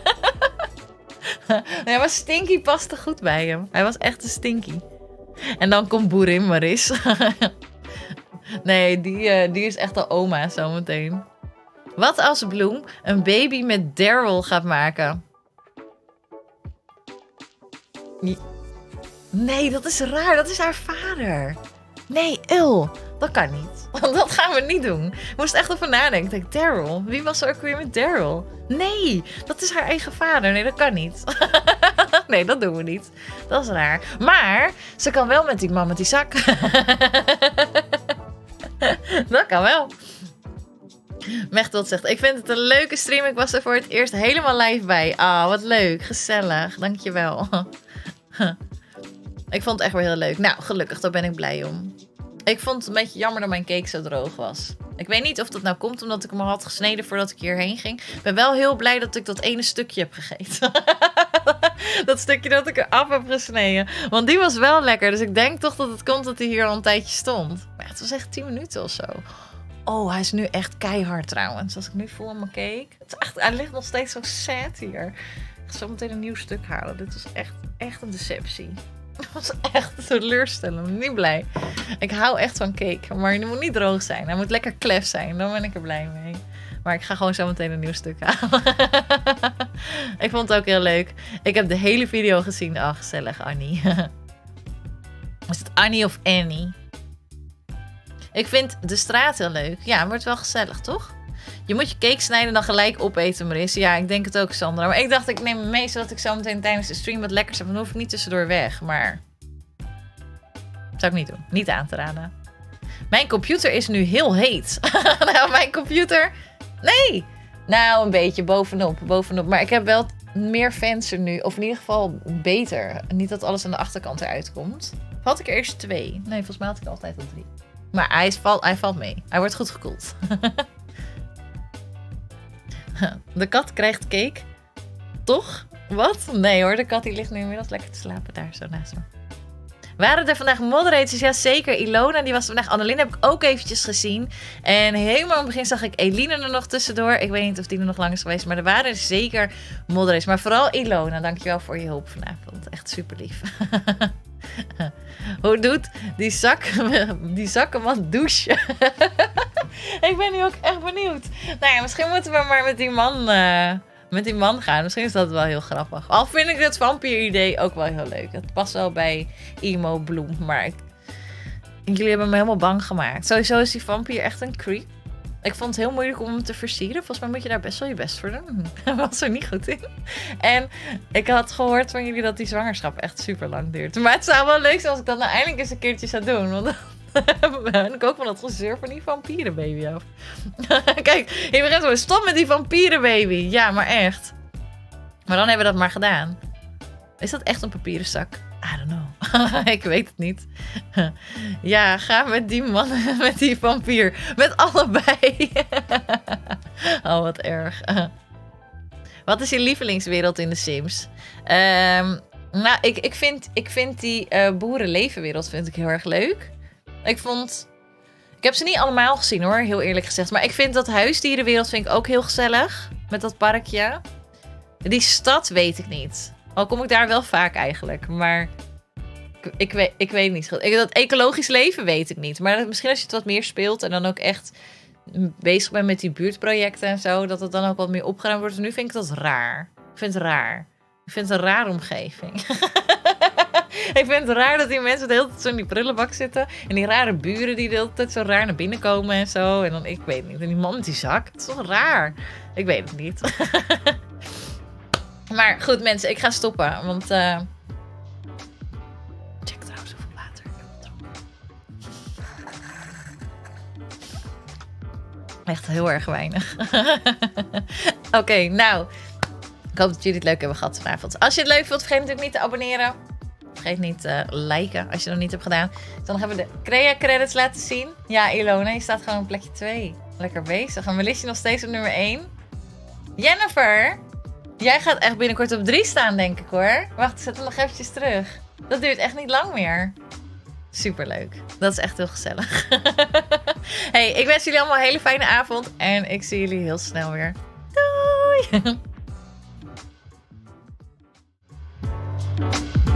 Ja, maar Stinky paste goed bij hem. Hij was echt een Stinky. En dan komt boerin Maris. Nee, die is echt al oma zometeen. Wat als Bloem een baby met Daryl gaat maken? Nee, dat is raar. Dat is haar vader. Nee, dat kan niet. Dat gaan we niet doen. Ik moest echt even nadenken. Ik denk, Daryl? Wie was er ook weer met Daryl? Nee, dat is haar eigen vader. Nee, dat kan niet. Nee, dat doen we niet. Dat is raar. Maar ze kan wel met die man met die zak. Dat kan wel. Mechteld zegt, ik vind het een leuke stream. Ik was er voor het eerst helemaal live bij. Ah, wat leuk. Gezellig. Dankjewel. Ik vond het echt weer heel leuk. Nou, gelukkig. Daar ben ik blij om. Ik vond het een beetje jammer dat mijn cake zo droog was. Ik weet niet of dat nou komt omdat ik hem al had gesneden voordat ik hierheen ging. Ik ben wel heel blij dat ik dat ene stukje heb gegeten. Dat stukje dat ik eraf heb gesneden. Want die was wel lekker. Dus ik denk toch dat het komt dat hij hier al een tijdje stond. Maar het was echt 10 minuten of zo. Oh, hij is nu echt keihard trouwens. Als ik nu voel aan mijn cake. Het is echt, hij ligt nog steeds zo sad hier. Ik ga zo meteen een nieuw stuk halen. Dit was echt een deceptie. Het was echt teleurstellend. Ik ben niet blij. Ik hou echt van cake. Maar hij moet niet droog zijn. Hij moet lekker klef zijn. Dan ben ik er blij mee. Maar ik ga gewoon zo meteen een nieuw stuk halen. Ik vond het ook heel leuk. Ik heb de hele video gezien. Oh, gezellig, Annie. Is het Annie of Annie? Ik vind de straat heel leuk. Ja, maar het wordt wel gezellig, toch? Je moet je cake snijden en dan gelijk opeten, Marissa. Ja, ik denk het ook, Sandra. Maar ik dacht, ik neem hem mee zodat ik zo meteen tijdens de stream wat lekkers heb. Dan hoef ik niet tussendoor weg. Maar zou ik niet doen. Niet aan te raden. Mijn computer is nu heel heet. Nou, mijn computer... Nee! Nou, een beetje bovenop. Maar ik heb wel meer venster nu. Of in ieder geval beter. Niet dat alles aan de achterkant eruit komt. Of had ik er eerst 2? Nee, volgens mij had ik altijd al 3. Maar hij valt mee. Hij wordt goed gekoeld. De kat krijgt cake. Toch? Wat? Nee hoor, de kat die ligt nu inmiddels lekker te slapen daar zo naast me. Waren er vandaag moderators? Ja, zeker. Ilona, die was vandaag. Annelien heb ik ook eventjes gezien. En helemaal aan het begin zag ik Eline er nog tussendoor. Ik weet niet of die er nog lang is geweest. Maar er waren zeker moderators. Maar vooral Ilona, dankjewel voor je hulp vanavond. Echt super lief. Hoe doet die zakkenman douchen? Ik ben nu ook echt benieuwd. Nou ja, misschien moeten we maar met die man gaan. Misschien is dat wel heel grappig. Al vind ik het vampier-idee ook wel heel leuk. Het past wel bij Emo Bloem. Maar jullie hebben me helemaal bang gemaakt. Sowieso is die vampier echt een creep. Ik vond het heel moeilijk om hem te versieren. Volgens mij moet je daar best wel je best voor doen. Hij was er niet goed in. En ik had gehoord van jullie dat die zwangerschap echt super lang duurt. Maar het zou wel leuk zijn als ik dat nou eindelijk eens een keertje zou doen. Want dan ben ik ook van dat gezeur van die vampierenbaby af. Kijk, hier begint zo. Stop met die vampierenbaby. Ja, maar echt. Maar dan hebben we dat maar gedaan. Is dat echt een papieren zak? I don't know. Ik weet het niet. Ja, ga met die man, met die vampier. Met allebei. Oh, wat erg. Wat is je lievelingswereld in de Sims? Nou, ik vind die boerenlevenwereld vind ik heel erg leuk. Ik heb ze niet allemaal gezien hoor, heel eerlijk gezegd. Maar ik vind dat huisdierenwereld vind ik ook heel gezellig. Met dat parkje. Die stad weet ik niet. Al kom ik daar wel vaak eigenlijk. Maar ik weet niet. Dat ecologisch leven weet ik niet. Maar misschien als je het wat meer speelt. En dan ook echt bezig bent met die buurtprojecten en zo. Dat het dan ook wat meer opgeruimd wordt. Nu vind ik dat raar. Ik vind het raar. Ik vind het een rare omgeving. Ik vind het raar dat die mensen de hele tijd zo in die prullenbak zitten. En die rare buren die de hele tijd zo raar naar binnen komen en zo. En dan, ik weet niet. En die man met die zak. Het is toch raar? Ik weet het niet. Maar goed mensen, ik ga stoppen. Want check trouwens hoeveel water ik heb gedronken. Echt heel erg weinig. Oké, nou. Ik hoop dat jullie het leuk hebben gehad vanavond. Als je het leuk vond, vergeet natuurlijk niet te abonneren. Vergeet niet te liken als je het nog niet hebt gedaan. Dan gaan we de Crea credits laten zien. Ja, Ilona, je staat gewoon op plekje 2. Lekker bezig. En Melissa nog steeds op nummer 1. Jennifer, jij gaat echt binnenkort op 3 staan, denk ik hoor. Wacht, ik zet hem nog eventjes terug. Dat duurt echt niet lang meer. Superleuk. Dat is echt heel gezellig. Hey, ik wens jullie allemaal een hele fijne avond. En ik zie jullie heel snel weer. Doei!